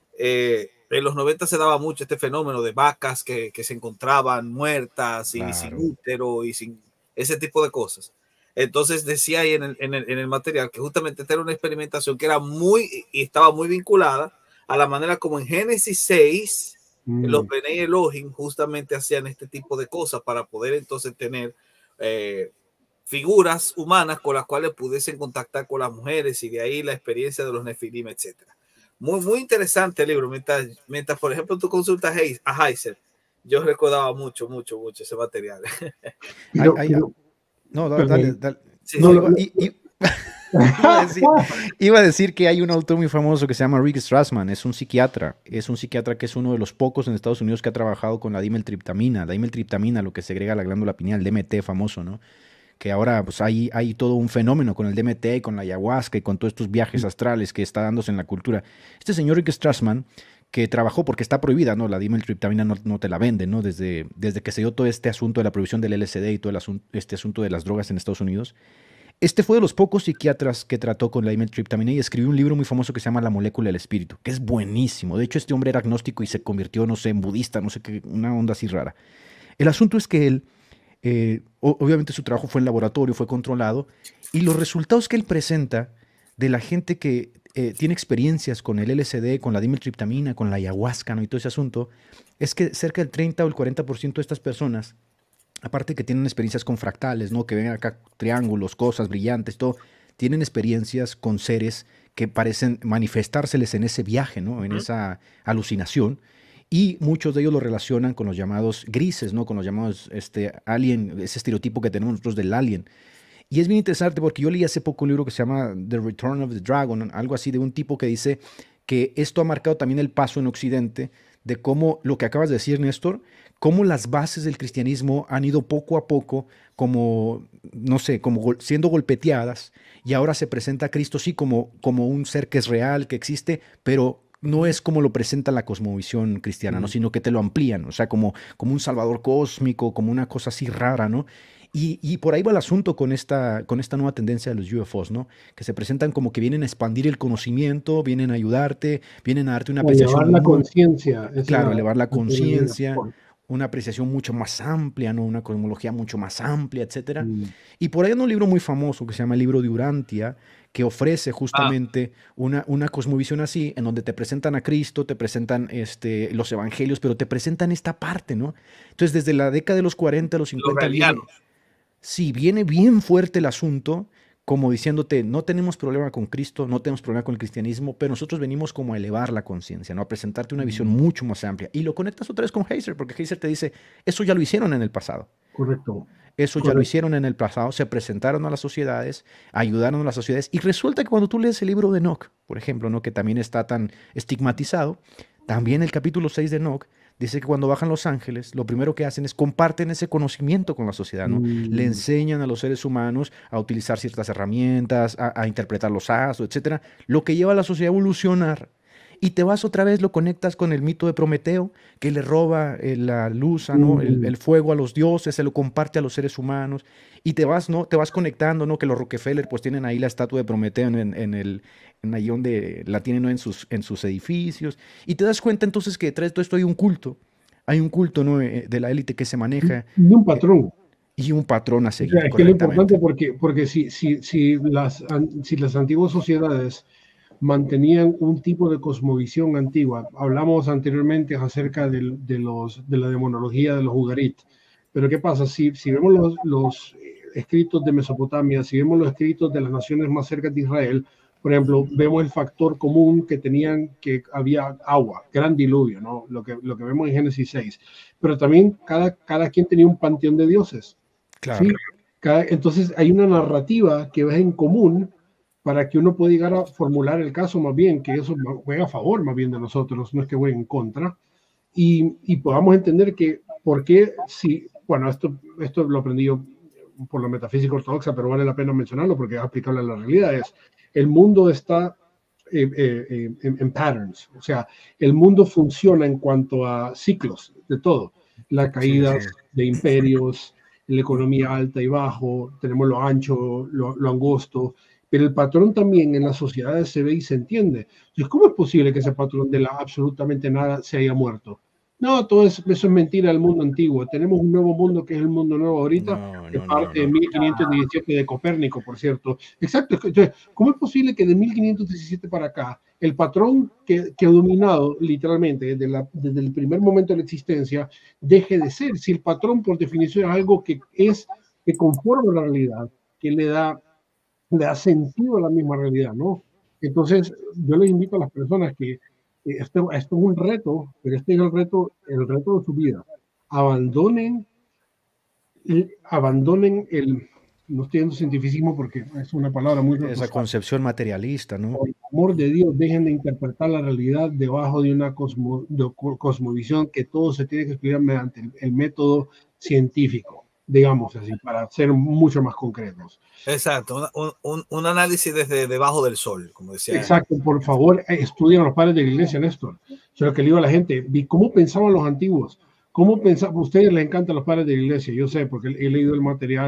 Eh, en los noventa se daba mucho este fenómeno de vacas que, que se encontraban muertas y Claro. sin útero y sin ese tipo de cosas. Entonces decía ahí en el, en el, en el material que justamente esta era una experimentación que era muy y estaba muy vinculada a la manera como en Génesis seis mm. los Benei Elohim justamente hacían este tipo de cosas para poder entonces tener eh, figuras humanas con las cuales pudiesen contactar con las mujeres, y de ahí la experiencia de los Nefilim, etcétera. Muy, muy interesante el libro. Mientras, mientras, por ejemplo, tú consultas a Heiser, yo recordaba mucho, mucho, mucho ese material. Pero, ay, ay, pero, no, dale, dale. dale. Sí, no, sí, no, iba, y, y, iba, a decir, iba a decir que hay un autor muy famoso que se llama Rick Strassman, es un psiquiatra, es un psiquiatra que es uno de los pocos en Estados Unidos que ha trabajado con la dimetiltriptamina, la dimetiltriptamina, lo que segrega la glándula pineal, el D M T famoso, ¿no? Que ahora pues hay, hay todo un fenómeno con el D M T, con la ayahuasca y con todos estos viajes astrales que está dándose en la cultura. Este señor Rick Strassman, que trabajó, porque está prohibida, ¿no? La dimetiltriptamina no, no te la venden, ¿no? Desde, desde que se dio todo este asunto de la prohibición del L S D y todo el asunto, este asunto de las drogas en Estados Unidos. Este fue de los pocos psiquiatras que trató con la dimetriptamina y escribió un libro muy famoso que se llama La molécula del espíritu, que es buenísimo. De hecho, este hombre era agnóstico y se convirtió, no sé, en budista, no sé qué, una onda así rara. El asunto es que él, eh, obviamente su trabajo fue en laboratorio, fue controlado, y los resultados que él presenta de la gente que eh, tiene experiencias con el L S D, con la dimetriptamina, con la ayahuasca, ¿no? Y todo ese asunto, es que cerca del treinta o el cuarenta por ciento de estas personas, aparte que tienen experiencias con fractales, ¿no? Que ven acá triángulos, cosas brillantes, todo, tienen experiencias con seres que parecen manifestárseles en ese viaje, ¿no? En uh-huh. esa alucinación. Y muchos de ellos lo relacionan con los llamados grises, ¿no? Con los llamados este, alien, ese estereotipo que tenemos nosotros del alien. Y es bien interesante porque yo leí hace poco un libro que se llama The Return of the Dragon, algo así, de un tipo que dice que esto ha marcado también el paso en Occidente de cómo, lo que acabas de decir, Néstor, cómo las bases del cristianismo han ido poco a poco como, no sé, como gol- siendo golpeteadas, y ahora se presenta a Cristo sí como, como un ser que es real, que existe, pero no es como lo presenta la cosmovisión cristiana, ¿no? Sino que te lo amplían, o sea, como, como un salvador cósmico, como una cosa así rara, ¿no? Y, y por ahí va el asunto con esta, con esta nueva tendencia de los U F Os, ¿no? Que se presentan como que vienen a expandir el conocimiento, vienen a ayudarte, vienen a darte una apreciación. Elevar la conciencia. Claro, la, elevar la conciencia, una apreciación mucho más amplia, ¿no? Una cosmología mucho más amplia, etcétera. Mm. Y por ahí hay un libro muy famoso que se llama el libro de Urantia, que ofrece justamente ah. una, una cosmovisión así, en donde te presentan a Cristo, te presentan este, los evangelios, pero te presentan esta parte, ¿no? Entonces, desde la década de los cuarenta a los cincuenta, viene, sí, viene bien fuerte el asunto, como diciéndote, no tenemos problema con Cristo, no tenemos problema con el cristianismo, pero nosotros venimos como a elevar la conciencia, ¿no? A presentarte una visión mucho más amplia. Y lo conectas otra vez con Heiser, porque Heiser te dice, eso ya lo hicieron en el pasado. Correcto. Eso Correcto. ya lo hicieron en el pasado, se presentaron a las sociedades, ayudaron a las sociedades, y resulta que cuando tú lees el libro de Enoch, por ejemplo, ¿no? Que también está tan estigmatizado, también el capítulo seis de Enoch dice que cuando bajan los ángeles, lo primero que hacen es comparten ese conocimiento con la sociedad, ¿no? Mm. Le enseñan a los seres humanos a utilizar ciertas herramientas, a, a interpretar los astros, etcétera, lo que lleva a la sociedad a evolucionar. Y te vas otra vez, lo conectas con el mito de Prometeo, que le roba eh, la luz, ¿no? Mm. el, el fuego a los dioses, se lo comparte a los seres humanos, y te vas, ¿no? Te vas conectando, ¿no? Que los Rockefeller pues tienen ahí la estatua de Prometeo en, en el, en ahí donde la tienen, ¿no? en, sus, en sus edificios, y te das cuenta entonces que detrás de todo esto hay un culto, hay un culto, ¿no? de la élite que se maneja. Y un patrón. Eh, y un patrón a seguir. O sea, es que es lo importante porque, porque si, si, si, las, si las antiguas sociedades mantenían un tipo de cosmovisión antigua. Hablamos anteriormente acerca de, de, los, de la demonología de los Ugarit. Pero ¿qué pasa? Si, si vemos los, los escritos de Mesopotamia, si vemos los escritos de las naciones más cercanas de Israel, por ejemplo, vemos el factor común que tenían, que había agua, gran diluvio, ¿no? Lo que, lo que vemos en Génesis seis. Pero también cada, cada quien tenía un panteón de dioses. Claro. ¿Sí? Cada, entonces hay una narrativa que es en común para que uno pueda llegar a formular el caso más bien, que eso juega a favor más bien de nosotros, no es que juegue en contra, y, y podamos entender que, ¿por qué si, bueno, esto, esto lo aprendí yo por la metafísica ortodoxa, pero vale la pena mencionarlo porque es aplicable a la realidad, es, el mundo está eh, eh, en, en patterns, o sea, el mundo funciona en cuanto a ciclos de todo, la caída sí, sí. de imperios, la economía alta y bajo, tenemos lo ancho, lo, lo angosto, pero el patrón también en las sociedades se ve y se entiende. Entonces, ¿cómo es posible que ese patrón de la absolutamente nada se haya muerto? No, todo eso, eso es mentira del mundo antiguo. Tenemos un nuevo mundo que es el mundo nuevo ahorita, no, de no, parte no, no. de mil quinientos diecisiete de Copérnico, por cierto. Exacto. Entonces, ¿cómo es posible que de mil quinientos diecisiete para acá, el patrón que, que ha dominado literalmente desde, la, desde el primer momento de la existencia deje de ser? Si el patrón, por definición, es algo que es que conforma la realidad, que le da le da sentido a la misma realidad, ¿no? Entonces, yo les invito a las personas que esto, esto es un reto, pero este es el reto, el reto de su vida. Abandonen, abandonen el, no estoy diciendo cientificismo porque es una palabra muy... Esa reposada. Concepción materialista, ¿no? Por el amor de Dios, dejen de interpretar la realidad debajo de una cosmo, de cosmovisión que todo se tiene que estudiar mediante el, el método científico, digamos así, para ser mucho más concretos. Exacto, un, un, un análisis desde debajo del sol, como decía. Exacto, por favor, estudien a los padres de la iglesia, Néstor. Eso es lo que le digo a la gente. ¿Cómo pensaban los antiguos? ¿Cómo pensaban? A ustedes les encantan los padres de la iglesia, yo sé, porque he leído el material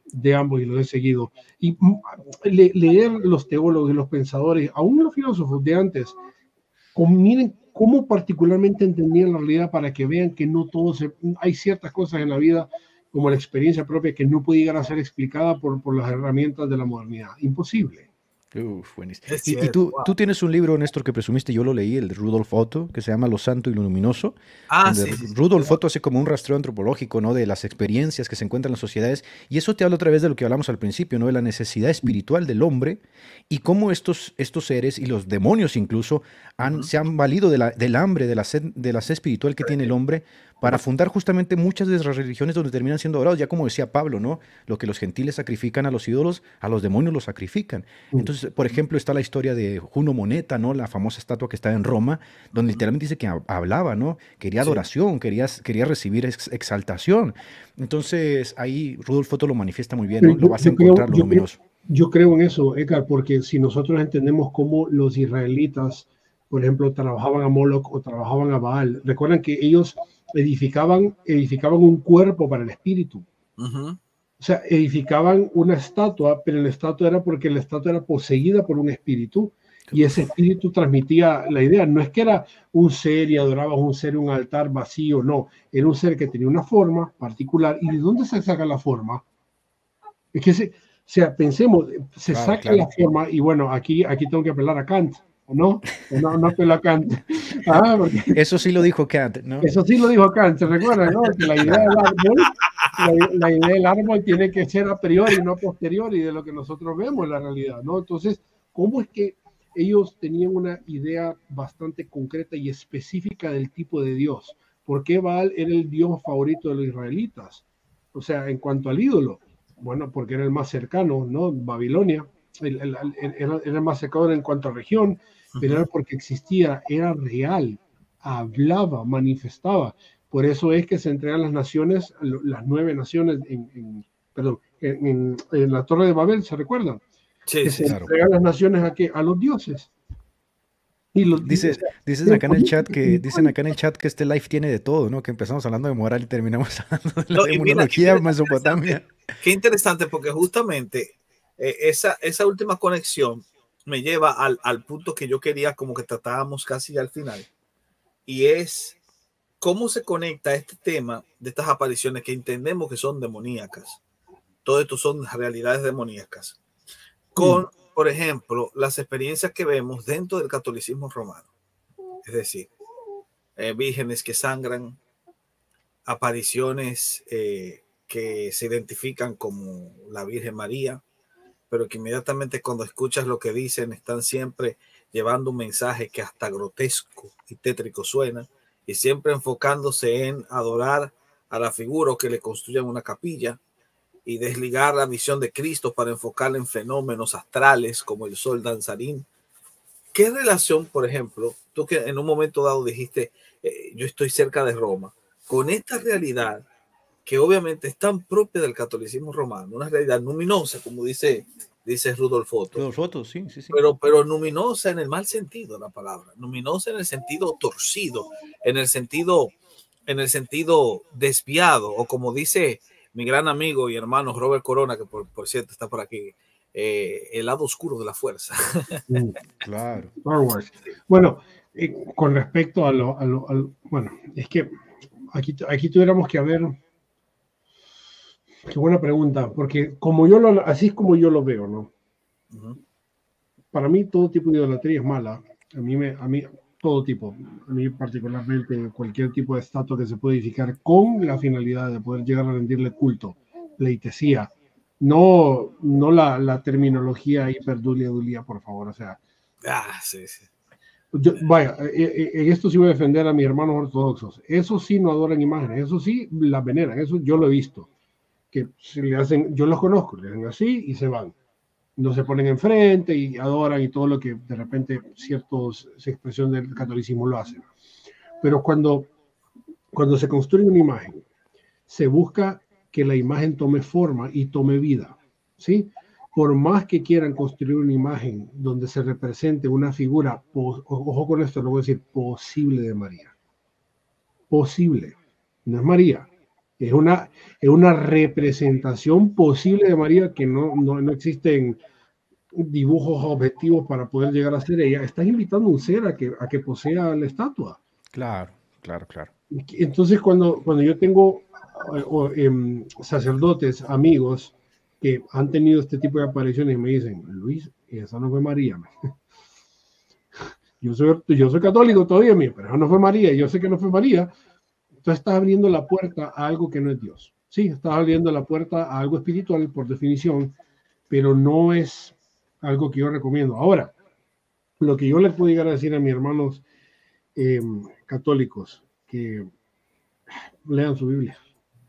de ambos y los he seguido. Y le, leer los teólogos y los pensadores, aún los filósofos de antes, con, miren cómo particularmente entendían la realidad para que vean que no todo se, hay ciertas cosas en la vida como la experiencia propia que no puede llegar a ser explicada por, por las herramientas de la modernidad. Imposible. Uf, buenísimo. Y, y tú, wow. tú tienes un libro, Néstor, que presumiste, yo lo leí, el de Rudolf Otto, que se llama Lo Santo y lo Luminoso. Ah, donde sí, sí, Rudolf sí. Otto hace como un rastreo antropológico, ¿no? De las experiencias que se encuentran en las sociedades. Y eso te habla otra vez de lo que hablamos al principio, ¿no? De la necesidad espiritual del hombre y cómo estos, estos seres y los demonios incluso han, uh-huh. se han valido de la, del hambre, de la, sed, de la sed espiritual que tiene el hombre para fundar justamente muchas de las religiones donde terminan siendo adorados, ya como decía Pablo, ¿no? Lo que los gentiles sacrifican a los ídolos, a los demonios los sacrifican. Entonces, por ejemplo, está la historia de Juno Moneta, ¿no? La famosa estatua que está en Roma, donde literalmente dice que hablaba, ¿no? Quería adoración, sí. quería, quería recibir ex, exaltación. Entonces, ahí Rudolf Otto lo manifiesta muy bien, ¿no? Yo, lo vas a yo encontrar, creo, lo luminoso. Yo, yo creo en eso, Edgar, porque si nosotros entendemos cómo los israelitas, por ejemplo, trabajaban a Moloch o trabajaban a Baal, recuerdan que ellos edificaban, edificaban un cuerpo para el espíritu. Uh-huh. O sea, edificaban una estatua, pero la estatua era porque la estatua era poseída por un espíritu y ese espíritu transmitía la idea. No es que era un ser y adorabas un ser, un altar vacío, no. Era un ser que tenía una forma particular. ¿Y de dónde se saca la forma? Es que, se, o sea, pensemos, se claro, saca claro. la forma y bueno, aquí, aquí tengo que apelar a Kant. ¿No? No, no apelo a Kant. Ah, porque, eso sí lo dijo Kant, ¿no? Eso sí lo dijo Kant, ¿se recuerda, no? Que la idea del árbol, la, la idea del árbol tiene que ser a priori, no a posteriori de lo que nosotros vemos en la realidad, ¿no? Entonces, ¿cómo es que ellos tenían una idea bastante concreta y específica del tipo de Dios? ¿Por qué Baal era el Dios favorito de los israelitas? O sea, en cuanto al ídolo, bueno, porque era el más cercano, ¿no? Babilonia, el, el, el, era, era el más cercano en cuanto a región, pero era porque existía, era real, hablaba, manifestaba. Por eso es que se entregan las naciones, las nueve naciones, en, en, perdón, en, en, en la Torre de Babel, ¿se recuerdan? Sí, que sí, se claro. entregan las naciones a, ¿qué? A los dioses. Y los, Dice, o sea, dicen acá en el chat que dicen acá en el chat que este live tiene de todo, ¿no? Que empezamos hablando de moral y terminamos hablando de la No, demonología mira, Mesopotamia. Qué interesante, porque justamente eh, esa, esa última conexión me lleva al, al punto que yo quería como que tratábamos casi al final, y es cómo se conecta este tema de estas apariciones que entendemos que son demoníacas. Todo esto son realidades demoníacas. Con, mm. por ejemplo, las experiencias que vemos dentro del catolicismo romano. Es decir, eh, vírgenes que sangran, apariciones eh, que se identifican como la Virgen María, pero que inmediatamente cuando escuchas lo que dicen están siempre llevando un mensaje que hasta grotesco y tétrico suena, y siempre enfocándose en adorar a la figura o que le construyan una capilla y desligar la visión de Cristo para enfocarla en fenómenos astrales como el sol danzarín. ¿Qué relación, por ejemplo, tú que en un momento dado dijiste, eh, yo estoy cerca de Roma, con esta realidad que obviamente es tan propia del catolicismo romano, una realidad luminosa, como dice, dice Rudolf Otto, Rudolf Otto, sí, sí, sí. Pero, pero luminosa en el mal sentido de la palabra, luminosa en el sentido torcido, en el sentido, en el sentido desviado, o como dice mi gran amigo y hermano Robert Corona, que por, por cierto está por aquí, eh, el lado oscuro de la fuerza. Mm, claro. Star Wars. Bueno, eh, con respecto a lo, a lo, a lo, bueno, es que aquí, aquí tuviéramos que haber, qué buena pregunta, porque como yo lo, así es como yo lo veo, ¿no? Uh-huh. Para mí todo tipo de idolatría es mala. A mí, me, a mí todo tipo, a mí particularmente cualquier tipo de estatua que se puede edificar con la finalidad de poder llegar a rendirle culto, pleitesía, no, no la, la terminología hiperdulia, dulia, por favor, o sea. Ah, sí, sí. Yo, vaya, en esto sí voy a defender a mis hermanos ortodoxos. Eso sí no adoran imágenes, eso sí las veneran, eso yo lo he visto. Que se le hacen, yo los conozco, le hacen así y se van. No se ponen enfrente y adoran y todo lo que de repente ciertas expresiones del catolicismo lo hacen. Pero cuando, cuando se construye una imagen, se busca que la imagen tome forma y tome vida, ¿sí? Por más que quieran construir una imagen donde se represente una figura, ojo con esto, lo voy a decir, posible de María. Posible. No es María, Es una, es una representación posible de María que no, no, no existen dibujos objetivos para poder llegar a ser ella. Estás invitando a un ser a que, a que posea la estatua. Claro, claro, claro. Entonces, cuando, cuando yo tengo o, eh, sacerdotes, amigos, que han tenido este tipo de apariciones y me dicen, Luis, esa no fue María. Yo soy, yo soy católico todavía, mío, pero esa no fue María, yo sé que no fue María. Entonces estás abriendo la puerta a algo que no es Dios. Sí, estás abriendo la puerta a algo espiritual por definición, pero no es algo que yo recomiendo. Ahora, lo que yo les puedo llegar a decir a mis hermanos eh, católicos, que lean su Biblia.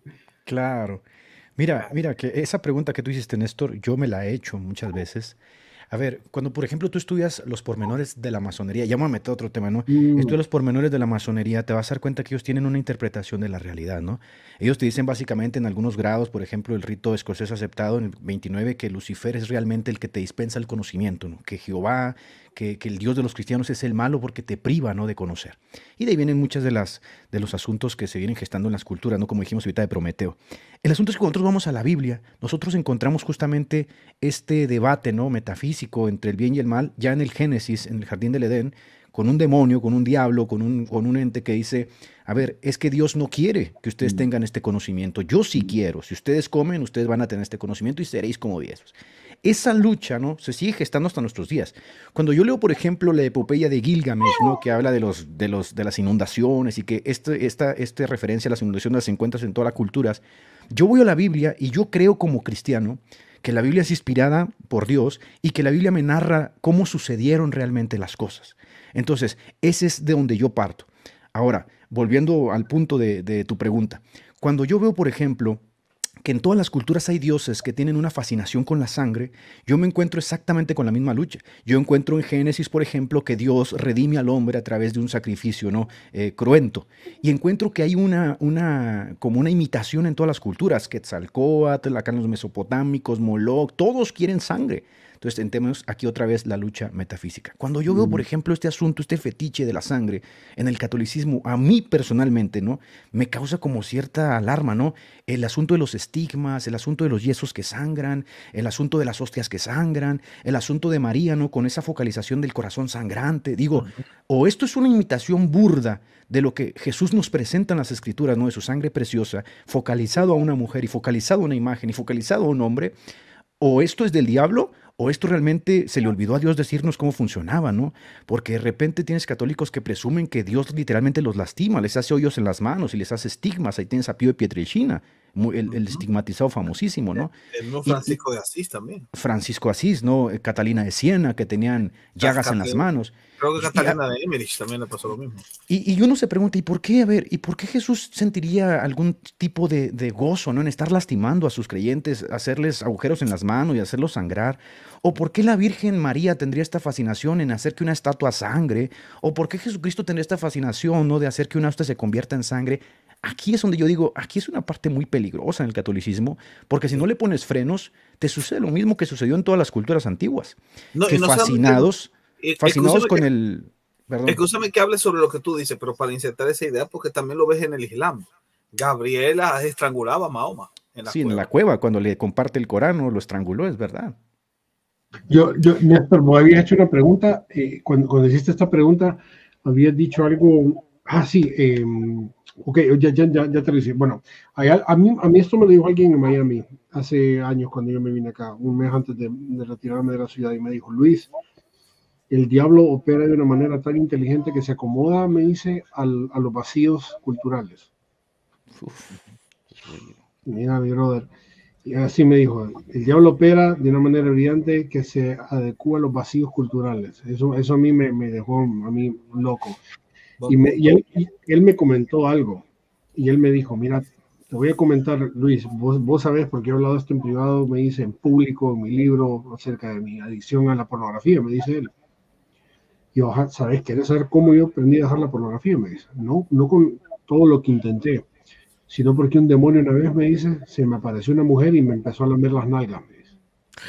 Claro. Mira, mira, que esa pregunta que tú hiciste, Néstor, yo me la he hecho muchas veces. A ver, cuando por ejemplo tú estudias los pormenores de la masonería, ya me voy a meter a otro tema, ¿no? Mm. Estudias los pormenores de la masonería, te vas a dar cuenta que ellos tienen una interpretación de la realidad, ¿no? Ellos te dicen básicamente en algunos grados, por ejemplo, el rito escocés aceptado en el veintinueve, que Lucifer es realmente el que te dispensa el conocimiento, ¿no? Que Jehová, que, que el Dios de los cristianos es el malo porque te priva, ¿no?, de conocer. Y de ahí vienen muchas de las de los asuntos que se vienen gestando en las culturas, ¿no? Como dijimos ahorita de Prometeo. El asunto es que cuando nosotros vamos a la Biblia, nosotros encontramos justamente este debate, ¿no?, metafísico entre el bien y el mal, ya en el Génesis, en el jardín del Edén, con un demonio, con un diablo, con un, con un ente que dice, a ver, es que Dios no quiere que ustedes tengan este conocimiento, yo sí quiero, si ustedes comen, ustedes van a tener este conocimiento y seréis como dioses. Esa lucha, ¿no?, se sigue gestando hasta nuestros días. Cuando yo leo, por ejemplo, la epopeya de Gilgamesh, ¿no?, que habla de, los, de, los, de las inundaciones y que este, esta, esta referencia a las inundaciones las encuentras en todas las culturas, yo voy a la Biblia y yo creo como cristiano que la Biblia es inspirada por Dios y que la Biblia me narra cómo sucedieron realmente las cosas. Entonces, ese es de donde yo parto. Ahora, volviendo al punto de, de tu pregunta, cuando yo veo, por ejemplo, que en todas las culturas hay dioses que tienen una fascinación con la sangre, yo me encuentro exactamente con la misma lucha. Yo encuentro en Génesis, por ejemplo, que Dios redime al hombre a través de un sacrificio, ¿no?, eh, cruento. Y encuentro que hay una, una, como una imitación en todas las culturas. Quetzalcóatl, acá en los mesopotámicos, Moloch, todos quieren sangre. Entonces, tenemos aquí otra vez la lucha metafísica. Cuando yo veo, por ejemplo, este asunto, este fetiche de la sangre en el catolicismo, a mí personalmente, ¿no?, me causa como cierta alarma, ¿no? El asunto de los estigmas, el asunto de los yesos que sangran, el asunto de las hostias que sangran, el asunto de María, ¿no?, con esa focalización del corazón sangrante. Digo, o esto es una imitación burda de lo que Jesús nos presenta en las Escrituras, ¿no?, de su sangre preciosa, focalizado a una mujer y focalizado a una imagen y focalizado a un hombre, o esto es del diablo, o esto realmente se le olvidó a Dios decirnos cómo funcionaba, ¿no? Porque de repente tienes católicos que presumen que Dios literalmente los lastima, les hace hoyos en las manos y les hace estigmas. Ahí tienes a Pío de Pietrelcina, el, el estigmatizado famosísimo, ¿no? El mismo Francisco y, de Asís también. Francisco Asís, ¿no? Catalina de Siena, que tenían llagas Catalina, en las manos. Creo que Catalina y, de Emmerich también le pasó lo mismo. Y, y uno se pregunta, ¿y por qué? A ver, ¿y por qué Jesús sentiría algún tipo de, de gozo, ¿no?, en estar lastimando a sus creyentes, hacerles agujeros en las manos y hacerlos sangrar? ¿O por qué la Virgen María tendría esta fascinación en hacer que una estatua sangre? ¿O por qué Jesucristo tendría esta fascinación, ¿no?, de hacer que una hostia se convierta en sangre? Aquí es donde yo digo, aquí es una parte muy peligrosa en el catolicismo, porque si no le pones frenos, te sucede lo mismo que sucedió en todas las culturas antiguas. No, que no fascinados, que, fascinados con que, el... Perdón. Escúchame que hable sobre lo que tú dices, pero para insertar esa idea, porque también lo ves en el Islam. Gabriela estrangulaba a Mahoma. En la sí, cueva. en la cueva, cuando le comparte el Corán, ¿no?, lo estranguló, es verdad. Yo, yo Néstor, me había hecho una pregunta, eh, cuando, cuando hiciste esta pregunta, habías dicho algo, ah, sí, eh, ok, ya, ya, ya, ya te lo dije. Bueno, hay, a, mí, a mí esto me lo dijo alguien en Miami hace años cuando yo me vine acá, un mes antes de, de retirarme de la ciudad, y me dijo, Luis, el diablo opera de una manera tan inteligente que se acomoda, me dice, al, a los vacíos culturales. Uf. Mira, mi brother. Y así me dijo, el diablo opera de una manera brillante que se adecua a los vacíos culturales. Eso, eso a mí me, me dejó a mí loco. Y, me, y, él, y él me comentó algo. Y él me dijo, mira, te voy a comentar, Luis, vos, vos sabés, porque he hablado de esto en privado, me dice en público, en mi libro, acerca de mi adicción a la pornografía, me dice él. Y yo, ¿sabés? ¿Querés saber cómo yo aprendí a dejar la pornografía? Me dice, no, no con todo lo que intenté, sino porque un demonio una vez me dice, se me apareció una mujer y me empezó a lamer las nalgas, me dice.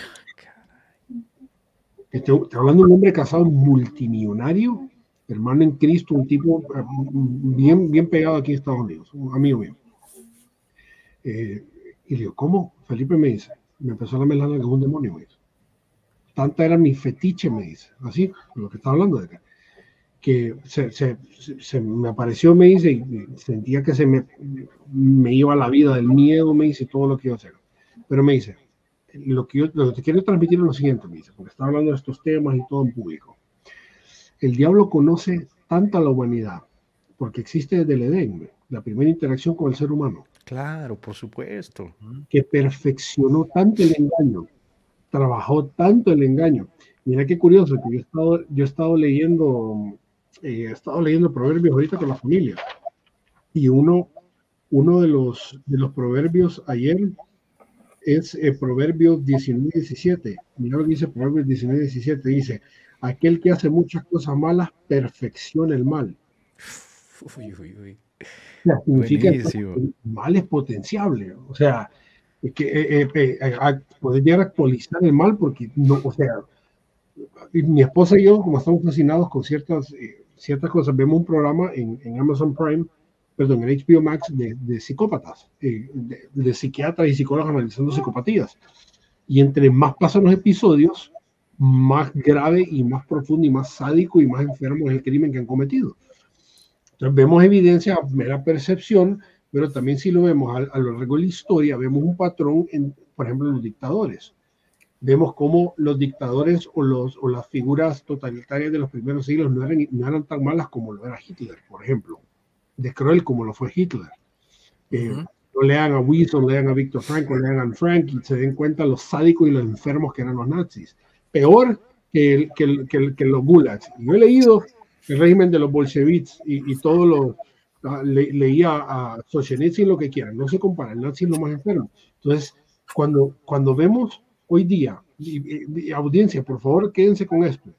Estoy, estoy hablando de un hombre casado multimillonario, hermano en Cristo, un tipo bien, bien pegado aquí en Estados Unidos, un amigo mío. Eh, y le digo, ¿cómo? Felipe me dice, me empezó a lamer la nalga, es un demonio, me dice. Tanta era mi fetiche, me dice, así, lo que estaba hablando de acá, que se, se, se, se me apareció, me dice, y sentía que se me, me iba la vida del miedo, me dice, todo lo que iba a hacer. Pero me dice, lo que yo lo que te quiero transmitir es lo siguiente, me dice, porque está hablando de estos temas y todo en público. El diablo conoce tanta la humanidad, porque existe desde el Edén, la primera interacción con el ser humano. Claro, por supuesto. Que perfeccionó tanto el engaño, trabajó tanto el engaño. Mira qué curioso, que yo he estado, yo he estado leyendo, eh, he estado leyendo proverbios ahorita con la familia. Y uno, uno de los, de los proverbios ayer es eh, Proverbios diecinueve diecisiete. Mira lo que dice Proverbios diecinueve diecisiete. Dice, aquel que hace muchas cosas malas perfecciona el mal. Uy, uy, uy. O sea, significa que el mal es potenciable. O sea, que eh, eh, eh, poder llegar a actualizar el mal, porque no, o sea, mi esposa y yo, como estamos fascinados con ciertas, eh, ciertas cosas, vemos un programa en, en Amazon Prime, perdón, en H B O Max, de, de psicópatas, eh, de, de psiquiatras y psicólogos analizando psicopatías. Y entre más pasan los episodios, más grave y más profundo y más sádico y más enfermo es el crimen que han cometido. Entonces vemos evidencia a mera percepción, pero también si lo vemos a, a lo largo de la historia, vemos un patrón, en, por ejemplo, en los dictadores. Vemos cómo los dictadores o, los, o las figuras totalitarias de los primeros siglos no eran, no eran tan malas como lo era Hitler, por ejemplo. De cruel como lo fue Hitler. Eh, uh-huh. No lean a Wilson, lean a Víctor Franco, lean a Anne Frank y se den cuenta los sádicos y los enfermos que eran los nazis. Peor que, el, que, el, que, el, que los gulags. Yo he leído el régimen de los bolcheviques y, y todo lo uh, le, leía a Solzhenitsyn lo que quieran, no se compara, el nazi es lo más enfermo. Entonces, cuando, cuando vemos hoy día, y, y, audiencia, por favor, quédense con esto,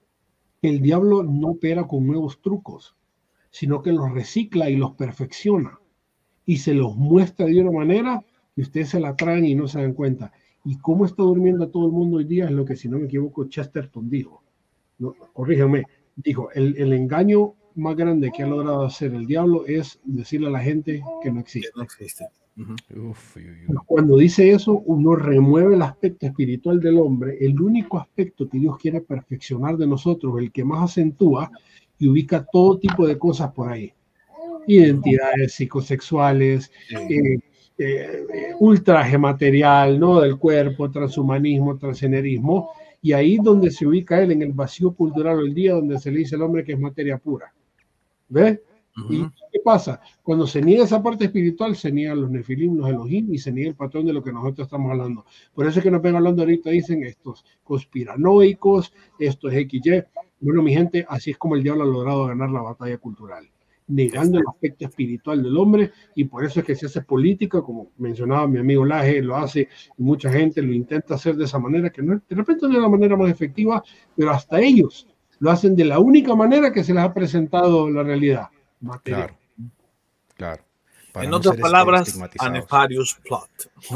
el diablo no opera con nuevos trucos, sino que los recicla y los perfecciona y se los muestra de una manera que ustedes se la traen y no se dan cuenta. Y cómo está durmiendo todo el mundo hoy día es lo que, si no me equivoco, Chesterton dijo. No, corrígeme. Dijo, el, el engaño más grande que ha logrado hacer el diablo es decirle a la gente que no existe. Que no existe. Uh-huh. Uf, cuando dice eso, uno remueve el aspecto espiritual del hombre, el único aspecto que Dios quiere perfeccionar de nosotros, el que más acentúa y ubica todo tipo de cosas por ahí. Identidades psicosexuales, eh, eh, ultraje material, ¿no? Del cuerpo, transhumanismo, transgenerismo. Y ahí donde se ubica él, en el vacío cultural el día, donde se le dice al hombre que es materia pura. ¿Ves? Uh-huh. ¿Y qué pasa? Cuando se niega esa parte espiritual, se niegan los nefilim, los elohim, y se niega el patrón de lo que nosotros estamos hablando. Por eso es que nos ven hablando ahorita, dicen estos conspiranoicos, estos equis ye. Bueno, mi gente, así es como el diablo ha logrado ganar la batalla cultural, negando el aspecto espiritual del hombre, y por eso es que se hace política, como mencionaba mi amigo Laje, lo hace, y mucha gente lo intenta hacer de esa manera, que no, de repente no es la manera más efectiva, pero hasta ellos lo hacen de la única manera que se les ha presentado la realidad. Material. Claro, claro. Para en no otras palabras, a Nefarious Plot.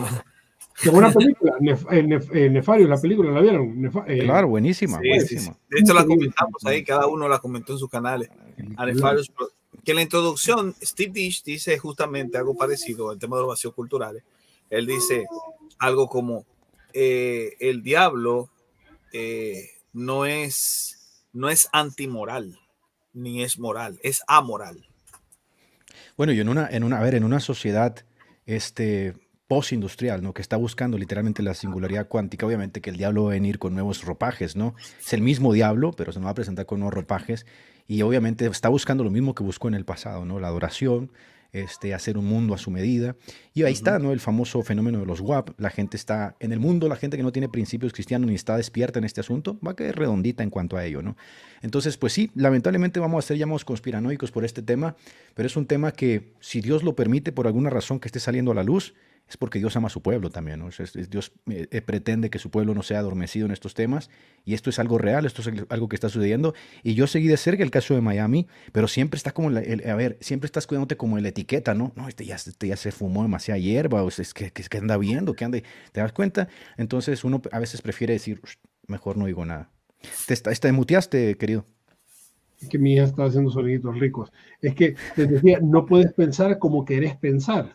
Como una película, Nef Nef Nefarious, la película, ¿la vieron? Nef eh, claro, buenísima, sí, buenísima. Sí, sí. De hecho, la comentamos ahí, cada uno la comentó en sus canales. A Nefarious Plot. Que en la introducción, Steve Dish dice justamente algo parecido al tema de los vacíos culturales. Él dice algo como, eh, el diablo eh, no es, no es antimoral, ni es moral, es amoral. Bueno, y en una, en una, a ver, en una sociedad este, postindustrial, ¿no? Que está buscando literalmente la singularidad cuántica, obviamente que el diablo va a venir con nuevos ropajes, ¿no? Es el mismo diablo, pero se nos va a presentar con nuevos ropajes, y obviamente está buscando lo mismo que buscó en el pasado, ¿no? La adoración, este, hacer un mundo a su medida, y ahí uh-huh. está, ¿no? El famoso fenómeno de los W A P. La gente está en el mundo, la gente que no tiene principios cristianos ni está despierta en este asunto, va a quedar redondita en cuanto a ello, ¿no? Entonces, pues sí, lamentablemente vamos a ser llamados conspiranoicos por este tema, pero es un tema que, si Dios lo permite por alguna razón que esté saliendo a la luz, es porque Dios ama a su pueblo también, ¿no? Es, es, Dios eh, pretende que su pueblo no sea adormecido en estos temas, y esto es algo real, esto es algo que está sucediendo, y yo seguí de cerca el caso de Miami, pero siempre está como, la, el, a ver, siempre estás cuidándote como en la etiqueta, ¿no? No, este ya, este ya se fumó demasiada hierba, o es que, que, que anda viendo, que anda, ¿te das cuenta? Entonces uno a veces prefiere decir, mejor no digo nada. ¿Te, te, te muteaste, querido? Es que mi hija está haciendo soniditos ricos. Es que, te decía, no puedes pensar como querés pensar.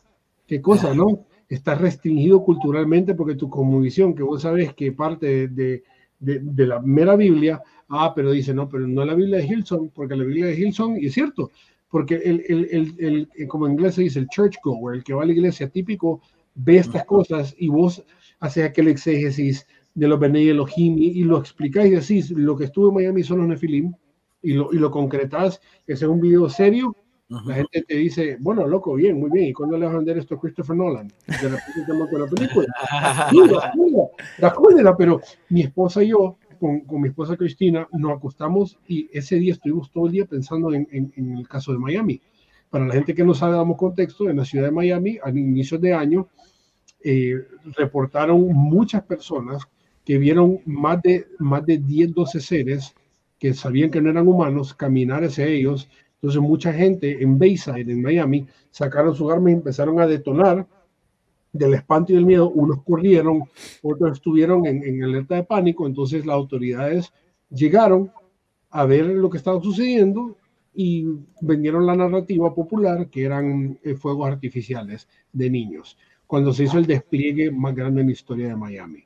qué cosa, ¿no? Estás restringido culturalmente porque tu cosmovisión, que vos sabes que parte de, de, de la mera Biblia, ah, pero dice, no, pero no la Biblia de Hillsong, porque la Biblia de Hillsong, y es cierto, porque el, el, el, el, como en inglés se dice, el churchgoer, el que va a la iglesia típico, ve estas cosas y vos haces aquel exégesis de los Benei Elohim y, y lo explicáis y decís, lo que estuvo en Miami son los Nefilim, y lo, y lo concretás, que es un video serio. Uh-huh. La gente te dice, bueno, loco, bien, muy bien, ¿y cuándo le vas a vender esto a Christopher Nolan? De repente te monta la película. Sí, la cólera, la cólera, pero mi esposa y yo, con, con mi esposa Cristina, nos acostamos y ese día estuvimos todo el día pensando en, en, en el caso de Miami. Para la gente que no sabe, damos contexto, en la ciudad de Miami, al inicio de año, eh, reportaron muchas personas que vieron más de, más de diez, doce seres que sabían que no eran humanos caminar hacia ellos. Entonces mucha gente en Bayside, en Miami, sacaron sus armas y empezaron a detonar del espanto y del miedo. Unos corrieron, otros estuvieron en, en alerta de pánico. Entonces las autoridades llegaron a ver lo que estaba sucediendo y vendieron la narrativa popular que eran eh, fuegos artificiales de niños, cuando se hizo el despliegue más grande en la historia de Miami.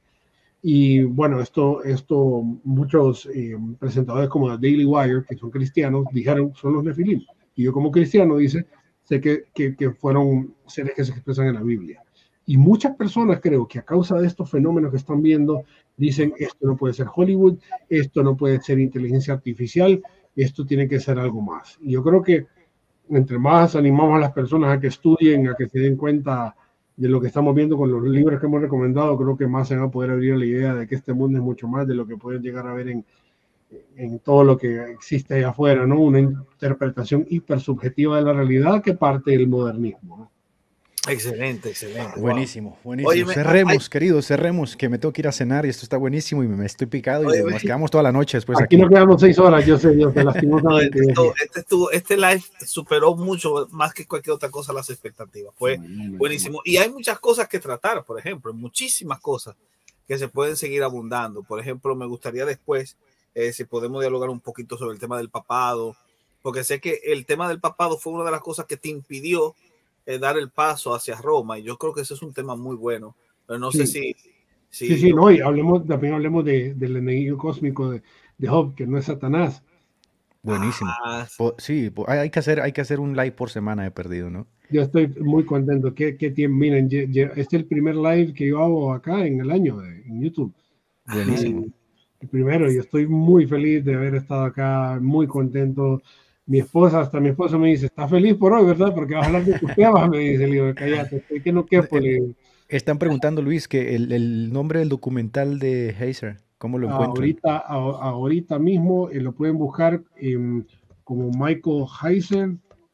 Y bueno, esto, esto muchos eh, presentadores como la Daily Wire, que son cristianos, dijeron, son los Nefilim. Y yo como cristiano, dice, sé que, que, que fueron seres que se expresan en la Biblia. Y muchas personas creo que a causa de estos fenómenos que están viendo, dicen, esto no puede ser Hollywood, esto no puede ser inteligencia artificial, esto tiene que ser algo más. Y yo creo que entre más animamos a las personas a que estudien, a que se den cuenta de lo que estamos viendo con los libros que hemos recomendado, creo que más se va a poder abrir la idea de que este mundo es mucho más de lo que pueden llegar a ver en, en todo lo que existe allá afuera, ¿no? Una interpretación hipersubjetiva de la realidad que parte del modernismo, ¿no? Excelente, excelente. Buenísimo, buenísimo. Oye, cerremos, hay... queridos, cerremos, que me tengo que ir a cenar y esto está buenísimo y me estoy picado y Oye, nos quedamos toda la noche después aquí. Aquí nos quedamos seis horas, yo sé, yo sé, lastimosamente. Este, este, estuvo, este live superó mucho, más que cualquier otra cosa, las expectativas. Fue sí, buenísimo. Y hay muchas cosas que tratar, por ejemplo, muchísimas cosas que se pueden seguir abundando. Por ejemplo, me gustaría después, eh, si podemos dialogar un poquito sobre el tema del papado, porque sé que el tema del papado fue una de las cosas que te impidió Eh, dar el paso hacia Roma, y yo creo que ese es un tema muy bueno, pero no sí. sé si, si sí, sí, no, y hablemos, también hablemos de, del enemigo cósmico de, de Job, que no es Satanás. Buenísimo. Ah, sí, sí hay, hay, que hacer, hay que hacer un live por semana, he perdido, ¿no? Yo estoy muy contento. ¿Qué, qué tiempo? Miren, yo, yo, este es el primer live que yo hago acá en el año de, en YouTube. Buenísimo. Y, el primero, yo estoy muy feliz de haber estado acá, muy contento. Mi esposa, hasta mi esposa me dice, ¿estás feliz por hoy, verdad? Porque vas a hablar de tus temas, me dice, le digo, cállate, que no quepo, le digo. Están preguntando, Luis, que el, el nombre del documental de Heiser, ¿cómo lo encuentran? Ahorita, a, ahorita mismo eh, lo pueden buscar eh, como Michael Heiser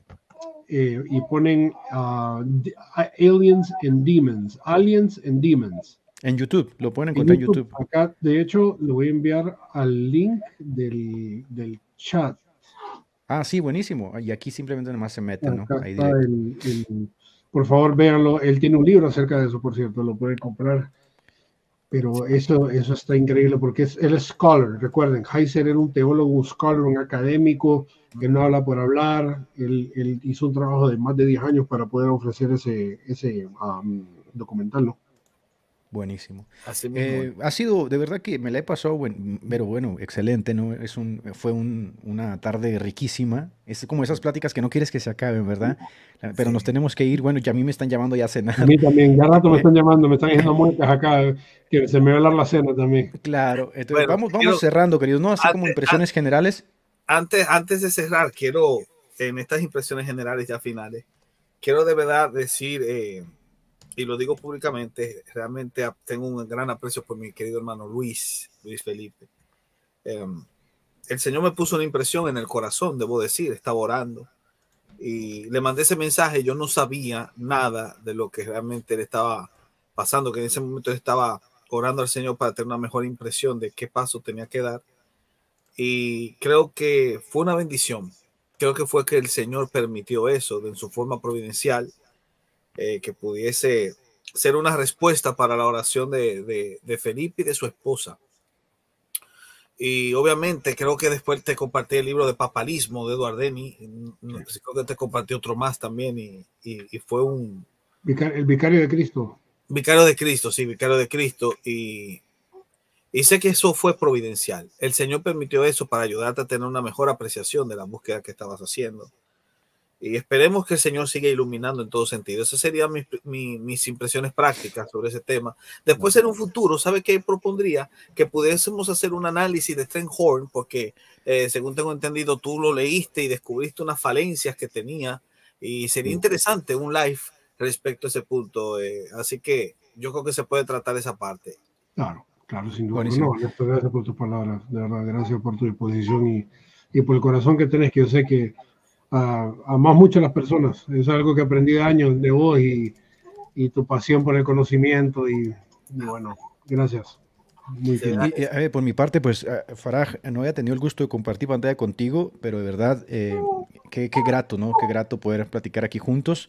eh, y ponen uh, Aliens and Demons, Aliens and Demons. En YouTube, lo pueden encontrar en YouTube. en YouTube. Acá, de hecho, lo voy a enviar al link del, del chat. Ah, sí, buenísimo. Y aquí simplemente nomás se mete, ¿no? Acá Ahí está el, el, por favor, véanlo. Él tiene un libro acerca de eso, por cierto, lo pueden comprar. Pero eso, eso está increíble porque es, él es scholar. Recuerden, Heiser era un teólogo, un scholar, un académico que no habla por hablar. Él, él hizo un trabajo de más de diez años para poder ofrecer ese, ese um, documental, ¿no? Buenísimo. Así eh, ha sido, de verdad que me la he pasado, bueno, pero bueno, excelente, ¿no? Es un, fue un, una tarde riquísima. Es como esas pláticas que no quieres que se acaben, ¿verdad? Pero sí. Nos tenemos que ir. Bueno, ya a mí me están llamando ya a cenar. A mí también, ya rato me están llamando, me están diciendo muecas acá, que se me va a dar la cena también. Claro, entonces bueno, vamos, vamos quiero, cerrando, queridos, ¿no? Así antes, como impresiones antes, generales. Antes, antes de cerrar, quiero, en estas impresiones generales ya finales, quiero de verdad decir... Eh, y lo digo públicamente, realmente tengo un gran aprecio por mi querido hermano Luis, Luis Felipe. Eh, el Señor me puso una impresión en el corazón, debo decir, estaba orando. Y le mandé ese mensaje, yo no sabía nada de lo que realmente le estaba pasando, que en ese momento estaba orando al Señor para tener una mejor impresión de qué paso tenía que dar. Y creo que fue una bendición. Creo que fue que el Señor permitió eso en su forma providencial. Eh, que pudiese ser una respuesta para la oración de, de, de Felipe y de su esposa. Y obviamente creo que después te compartí el libro de Papalismo de Eduard Denny, creo que te compartí otro más también y, y, y fue un, El Vicario de Cristo. Vicario de Cristo, sí, Vicario de Cristo. Y, y sé que eso fue providencial. El Señor permitió eso para ayudarte a tener una mejor apreciación de la búsqueda que estabas haciendo. Y esperemos que el Señor siga iluminando en todo sentido. Esas serían mis, mis, mis impresiones prácticas sobre ese tema. Después, en un futuro, ¿sabe qué propondría? Que pudiésemos hacer un análisis de Trenchorn, porque eh, según tengo entendido, tú lo leíste y descubriste unas falencias que tenía. Y sería interesante un live respecto a ese punto. Eh, así que yo creo que se puede tratar esa parte. Claro, claro, sin duda. No, gracias por tus palabras. De verdad, gracias por tu disposición y, y por el corazón que tenés, que yo sé que Uh, amas mucho a las personas. Es algo que aprendí de años de vos y, y tu pasión por el conocimiento y, y bueno, gracias. Muy sí, y, a ver, por mi parte, pues uh, Faraj, no había tenido el gusto de compartir pantalla contigo, pero de verdad, eh, qué, qué grato, ¿no? Qué grato poder platicar aquí juntos.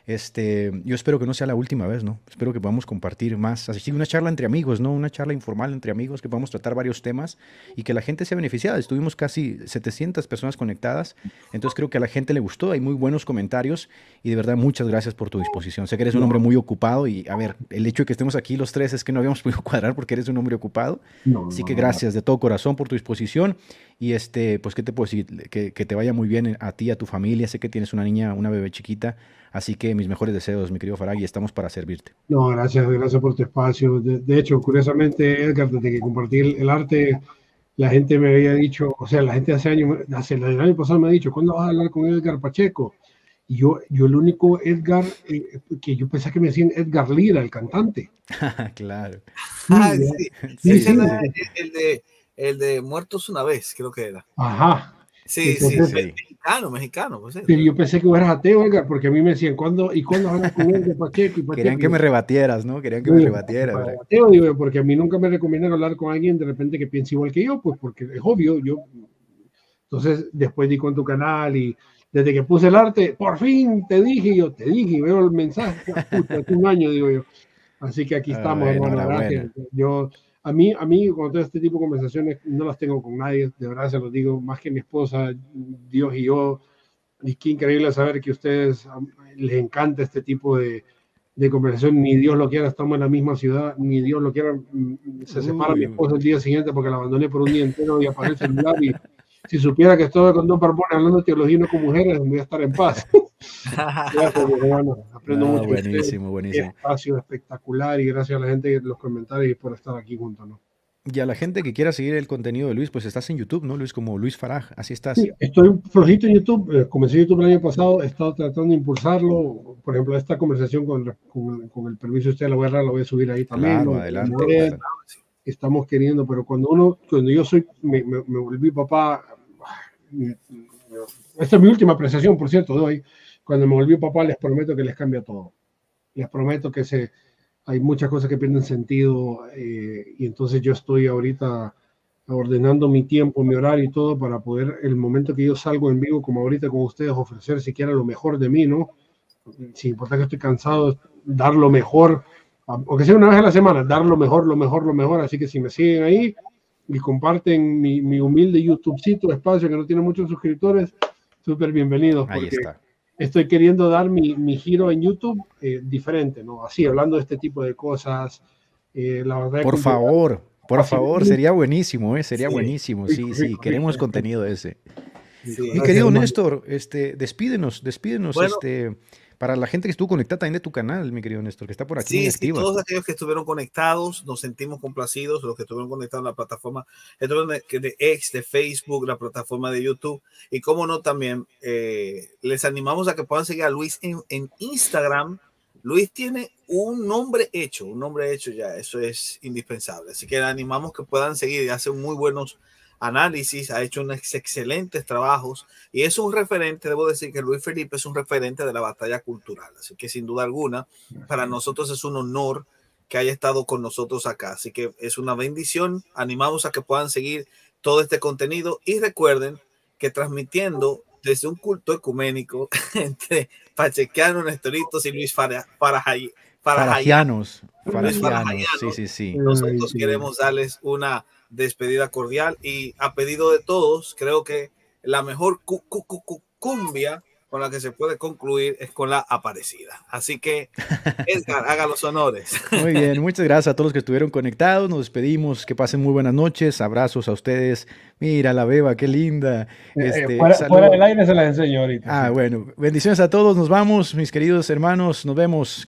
Este, yo espero que no sea la última vez, ¿no? Espero que podamos compartir más, así una charla entre amigos, ¿no? Una charla informal entre amigos, que podamos tratar varios temas y que la gente sea beneficiada. Estuvimos casi setecientas personas conectadas, entonces creo que a la gente le gustó, hay muy buenos comentarios y de verdad muchas gracias por tu disposición. Sé que eres un hombre muy ocupado y, a ver, el hecho de que estemos aquí los tres es que no habíamos podido cuadrar porque eres un hombre ocupado, no, así no, que gracias no. de todo corazón por tu disposición y este, pues, ¿qué te puedo decir? Que, que te vaya muy bien a ti, a tu familia. Sé que tienes una niña, una bebé chiquita. Así que mis mejores deseos, mi querido Faraj, y estamos para servirte. No, gracias, gracias por tu espacio. De, de hecho, curiosamente, Edgar, desde que compartí el, el arte, la gente me había dicho, o sea, la gente hace años, hace el año pasado me ha dicho, ¿cuándo vas a hablar con Edgar Pacheco? Y yo, yo el único Edgar, eh, que yo pensaba que me decían Edgar Lira, el cantante. Claro. Ah, sí, sí, sí, sí. El, el, de, el de Muertos una vez, creo que era. Ajá. Sí, Entonces, sí, sí, mexicano, mexicano. Pues pero yo pensé que eras ateo, Edgar, porque a mí me decían, ¿cuándo, ¿y cuándo hablas con él de Pacheco? Y Pacheco? Querían que me rebatieras, ¿no? Querían que sí, me rebatieras. Ateo, digo, porque a mí nunca me recomiendan hablar con alguien de repente que piense igual que yo, pues porque es obvio, yo... Entonces, después di con tu canal y desde que puse el arte, por fin te dije, yo te dije, y veo el mensaje, puta, hace un año, digo yo. Así que aquí estamos, ah, bueno, hermano, gracias. Yo... A mí, a mí, cuando tengo este tipo de conversaciones, no las tengo con nadie, de verdad se los digo, más que mi esposa, Dios y yo. Y qué increíble saber que a ustedes les encanta este tipo de, de conversación. Ni Dios lo quiera, estamos en la misma ciudad, ni Dios lo quiera, se separa Uy. mi esposa el día siguiente porque la abandoné por un día entero y apagué el celular. Y si supiera que estoy con dos barbones hablando de teología y no con mujeres, voy a estar en paz. Gracias, mi hermano. Aprendo no, mucho. Buenísimo, buenísimo. Qué espacio espectacular y gracias a la gente de los comentarios y por estar aquí juntos, ¿no? Y a la gente que quiera seguir el contenido de Luis, pues estás en YouTube, ¿no, Luis? Como Luis Faraj, así estás. Sí, estoy flojito en YouTube. Eh, comencé YouTube el año pasado, he estado tratando de impulsarlo. Por ejemplo, esta conversación con, con, con el permiso de usted la voy a la voy a subir ahí también. Claro, ¿no? adelante. Ver, estamos queriendo, pero cuando uno, cuando yo soy, me, me, me volví papá, esta es mi última apreciación, por cierto, de hoy. Cuando me volví papá, les prometo que les cambia todo. Les prometo que se, hay muchas cosas que pierden sentido eh, y entonces yo estoy ahorita ordenando mi tiempo, mi horario y todo para poder, el momento que yo salgo en vivo, como ahorita con ustedes, ofrecer siquiera lo mejor de mí, ¿no? Sin importar que estoy cansado, dar lo mejor, aunque sea una vez a la semana, dar lo mejor, lo mejor, lo mejor. Así que si me siguen ahí y comparten mi, mi humilde YouTubecito, espacio que no tiene muchos suscriptores, súper bienvenidos. Ahí está. Estoy queriendo dar mi, mi giro en YouTube eh, diferente, ¿no? Así, hablando de este tipo de cosas. Eh, la verdad por favor, por Así favor, sería buenísimo, ¿eh? Sería sí, buenísimo. Sí, sí, sí, sí, sí, queremos sí, contenido de ese. Sí, Mi querido Néstor, este, despídenos, despídenos, bueno, este, para la gente que estuvo conectada también de tu canal, mi querido Néstor, que está por aquí. Sí, sí, todos aquellos que estuvieron conectados, nos sentimos complacidos, los que estuvieron conectados en la plataforma de, de X, de Facebook, la plataforma de YouTube, y como no también, eh, les animamos a que puedan seguir a Luis en, en Instagram. Luis tiene un nombre hecho, un nombre hecho ya, eso es indispensable, así que les animamos que puedan seguir, y hace muy buenos análisis, ha hecho unos excelentes trabajos y es un referente, debo decir que Luis Felipe es un referente de la batalla cultural, así que sin duda alguna para nosotros es un honor que haya estado con nosotros acá, así que es una bendición. Animamos a que puedan seguir todo este contenido y recuerden que transmitiendo desde un culto ecuménico entre pachequianos, nestoritos y Luis Farajayanos, Farajayanos, Farajayanos, sí, sí, sí. Nosotros queremos darles una despedida cordial y a pedido de todos, creo que la mejor cu cu cu cumbia con la que se puede concluir es con la Aparecida. Así que, Edgar, haga los honores. Muy bien, muchas gracias a todos los que estuvieron conectados. Nos despedimos, que pasen muy buenas noches. Abrazos a ustedes. Mira la beba, qué linda. Este, eh, fuera, fuera del aire se la enseño ahorita. Ah, sí. Bueno, bendiciones a todos. Nos vamos, mis queridos hermanos. Nos vemos.